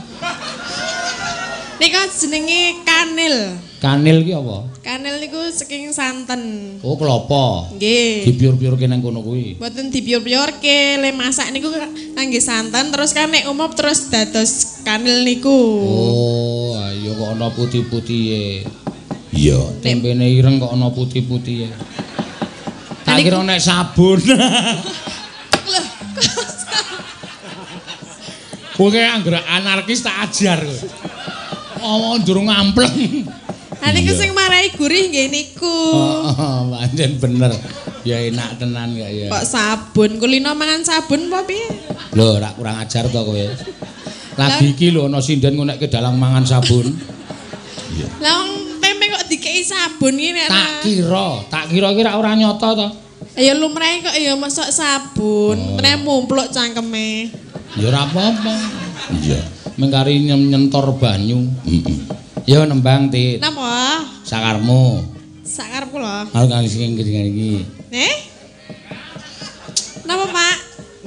Nika jenenge kanil. Kanil ki apa? Kanil niku saking santen. Oh, kelapa. Nggih. Dipiur-piurke nang kono kuwi. Mboten dipiur-piurke, le masak niku kangge santen terus kan nek umop terus dados kanil niku. Oh, ayo kok ana putih-putihe. Iya, tempene ireng kok ana putih-putihe. Tak kira nek sabun. Loh, Kowe anggere anarkis tak ajar kowe. Ngomong durung ampleng. ha niku sing marai gurih nggih niku. Heeh, pancen bener. Ya enak tenan kok ya. Kok sabun, kulino mangan sabun apa piye? Lho, rak kurang ajar to kowe. Lagi iki lho ana sinden ngonekke dalang mangan sabun. Lah wong tempe kok dikei sabun ngene Tak kira, tak kira kira ora nyata to. Ya lumrahe kok ya masuk sabun, Oh. meneh mumpluk cangkeme. Ya ora apa-apa. Iya. Mengkari nyentor banyu. Heeh. Ya nembang, Tit. Napa? Sakarmu. Sakarepku lho. Aku kang sing iki. Eh? Napa, Pak?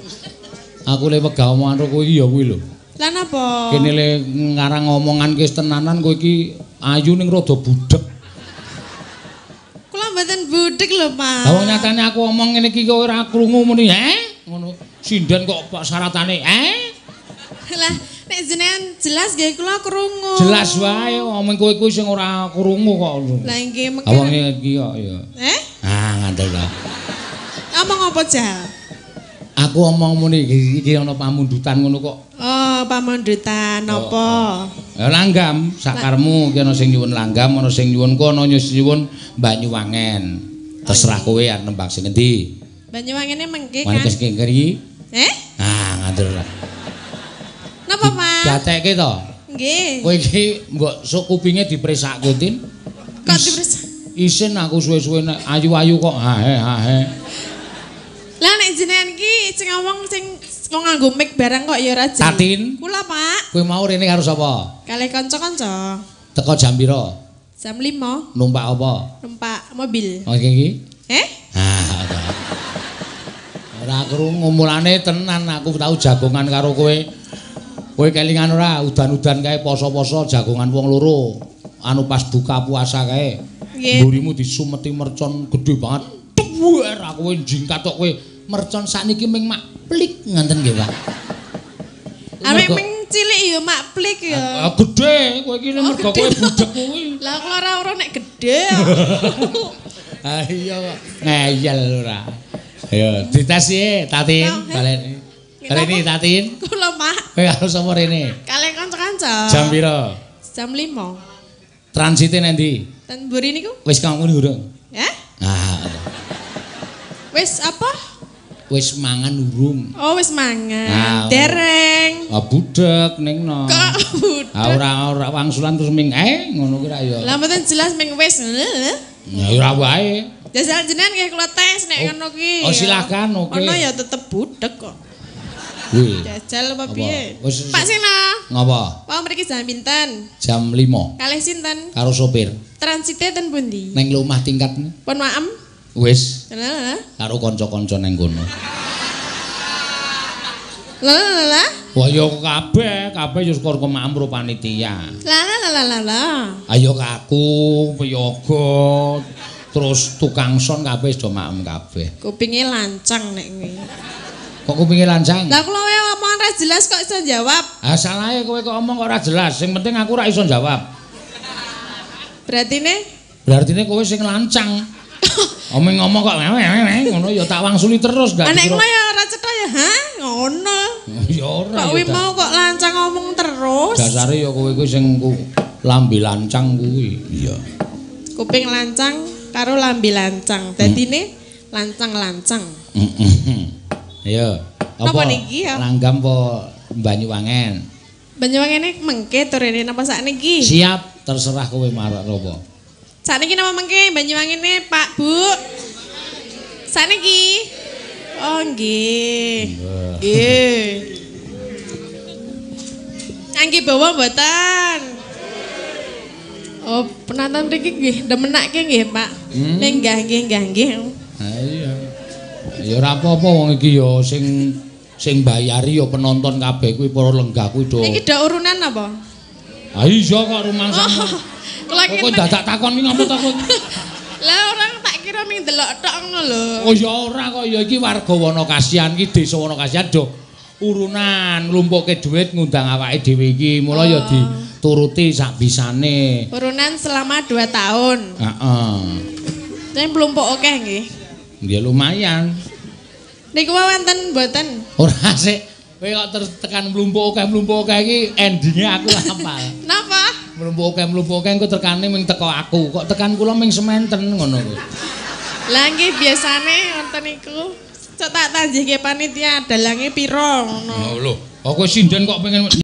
Aku le wegah omongan karo kowe iki ya kuwi lho. Lah napa? Kene le ngarang omongan ki tenanan kowe iki ayu ning rada budhek. Kula mboten budhek lho, Pak. Lah wong nyatane aku omong ngene iki kowe ora krungu muni, "Eh?" Ngono. Sinden kok Pak syaratane, "Eh?" Lah nek jenengan jelas nggih kula krungu. Jelas wae omong kowe kuwi sing ora krungu kok. Lah nggih mengke. Awang iki kok ya. Eh? Ah, ngandel ta. Ngomong apa, Jal? Aku omong muni iki iki ana pamundutan ngono kok. Oh, pamandutan napa? Ya langgam sakarmu ki ana sing nyuwun langgam, ana sing nyuwun kono nyuwun Banyuwangen. Terserah kowe arep nembang sing endi. Banyuwangene mengke Mane kan. kes iki. Eh? Ah, ngandel ta. Napa, Pak? Gatekke to. Nggih. Kowe iki mbok sok kupinge dipresakke, Tin. Kok dipres. Isin aku suwe-suwe nek ayu-ayu kok hahe hahe. Lah nek jenengan iki sing ngomong sing wong nganggo mic barang kok ya ora jelas. Tatin. Kula, Pak. Kowe mau rene karo sapa? Kalih kanca-kanca. Teko jam pira? Jam lima Numpak apa? numpak mobil. Oke iki. Eh? Ah. Ora krungu mulane tenan aku tau jagongan karo kowe. Kowe kelingan ora udan-udan kae poso-poso jagongan wong loro. Anu pas buka puasa kae. Nggih. Mburimu disumeti mercon gede banget. Duwer aku kowe jingkat kok kowe mercon sakniki ming mak plik ngoten nggih, Pak. Arek Mergo- ming cilik ya mak plik ya. Ah, gede kowe iki Oh, mergo gede. kowe budhek kuwi. Lah kula ora ora nek gede. Ah iya kok. Ngeyel ora. Ayo dites ye, Tatin. Oh, eh. Baleni. Baleni Tatin. Kula, Pak. Kowe karo sapa rene? Kalih kanca-kanca. Jam pira? Jam lima. Transite nendi? Ten mburi niku? Wis ngomong urung? Ya? Ah, Wis apa? wis mangan urung. Oh, wis mangan. Ah, oh. Dereng. Ah budhek ning no. Kok udah. Ah ora ora wangsulan terus ming eh ngono ki ra ya. Lah mboten jelas ming wis. Ya ora wae. Jajal jenengan nggih kula tes nek ngono ki. Oh, silakan, oke. Ono ya tetep budhek kok. Kuwi. Jajal apa Apa? piye? Wis- Pak Sina. Ngapa? Pak mriki jam pinten? Jam lima Kalih sinten? karo sopir Transite ten pundi? ning omah tingkat Pun maem. wis Lah karo kanca-kanca ning kono. lah lah lah. Wah ya kabeh, kabeh ya skor kemaem pro panitia. Lah lah lah lah lah. Ayo kaku, peyoga, terus tukang son kabeh do maem kabeh. Kupinge lancang nek kuwi. Kok kupinge lancang? Lah kula wae omongan ra jelas kok iso jawab. Ah salahe kowe kok omong kok ora jelas. Sing penting aku ora iso jawab. Berarti ne Berarti kowe sing lancang. Omong ngomong kok ngono ya tak wangsuli terus gak anek dikira. kula ya ora cetha ya, ha? Ngono. Ya ora. Kok ya kuwi dah. mau kok lancang ngomong terus. Dasare ya kowe kuwi sing ku lambe lancang kuwi. Iya. Kuping lancang karo lambi lancang. Dadine lancang-lancang. Ayo. Napa niki ya? Langgam apa Banyuwangen? Banyuwangene mengke turene napa sakniki? Siap, terserah kowe marah apa. Sakniki napa mengke Banyuwangene, Pak, Bu? Sakniki. Oh, nggih. Nggih. Kangge bawa mboten? Oh, penonton mriki nggih demenake nggih, Pak. Hmm. Nenggah nggih, nggih, nggih. Ha iya. Ya ora apa-apa wong iki ya sing sing bayari ya penonton kabeh kuwi para lenggah kuwi do. Niki dak urunan apa? Ha iya kok rumangsamu. Kula Kok kowe dadak takon iki ngapa takon? Lah orang tak kira ming delok tok ngono lho. Oh ya ora kok ya iki warga Wanakasihan iki desa Wanakasihan do urunan nglumpukke dhuwit ngundang awake dhewe iki. Mula ya dituruti sak bisane. Urunan selama dua tahun. Heeh. Sing mlumpuk akeh nggih. Ya lumayan. Niku wonten mboten? Ora sik kowe kok terus tekan mlumpuk akeh mlumpuk akeh iki endinge aku hafal. Napa? Mlumpuk akeh mlumpuk akeh engko tekane ming teko aku. Kok tekan kula ming sementen ngono kuwi. Lah nggih biasane wonten niku. Cok tak tanjihke panitia dalange pira ngono. Oh lho, kok kowe sinden kok pengen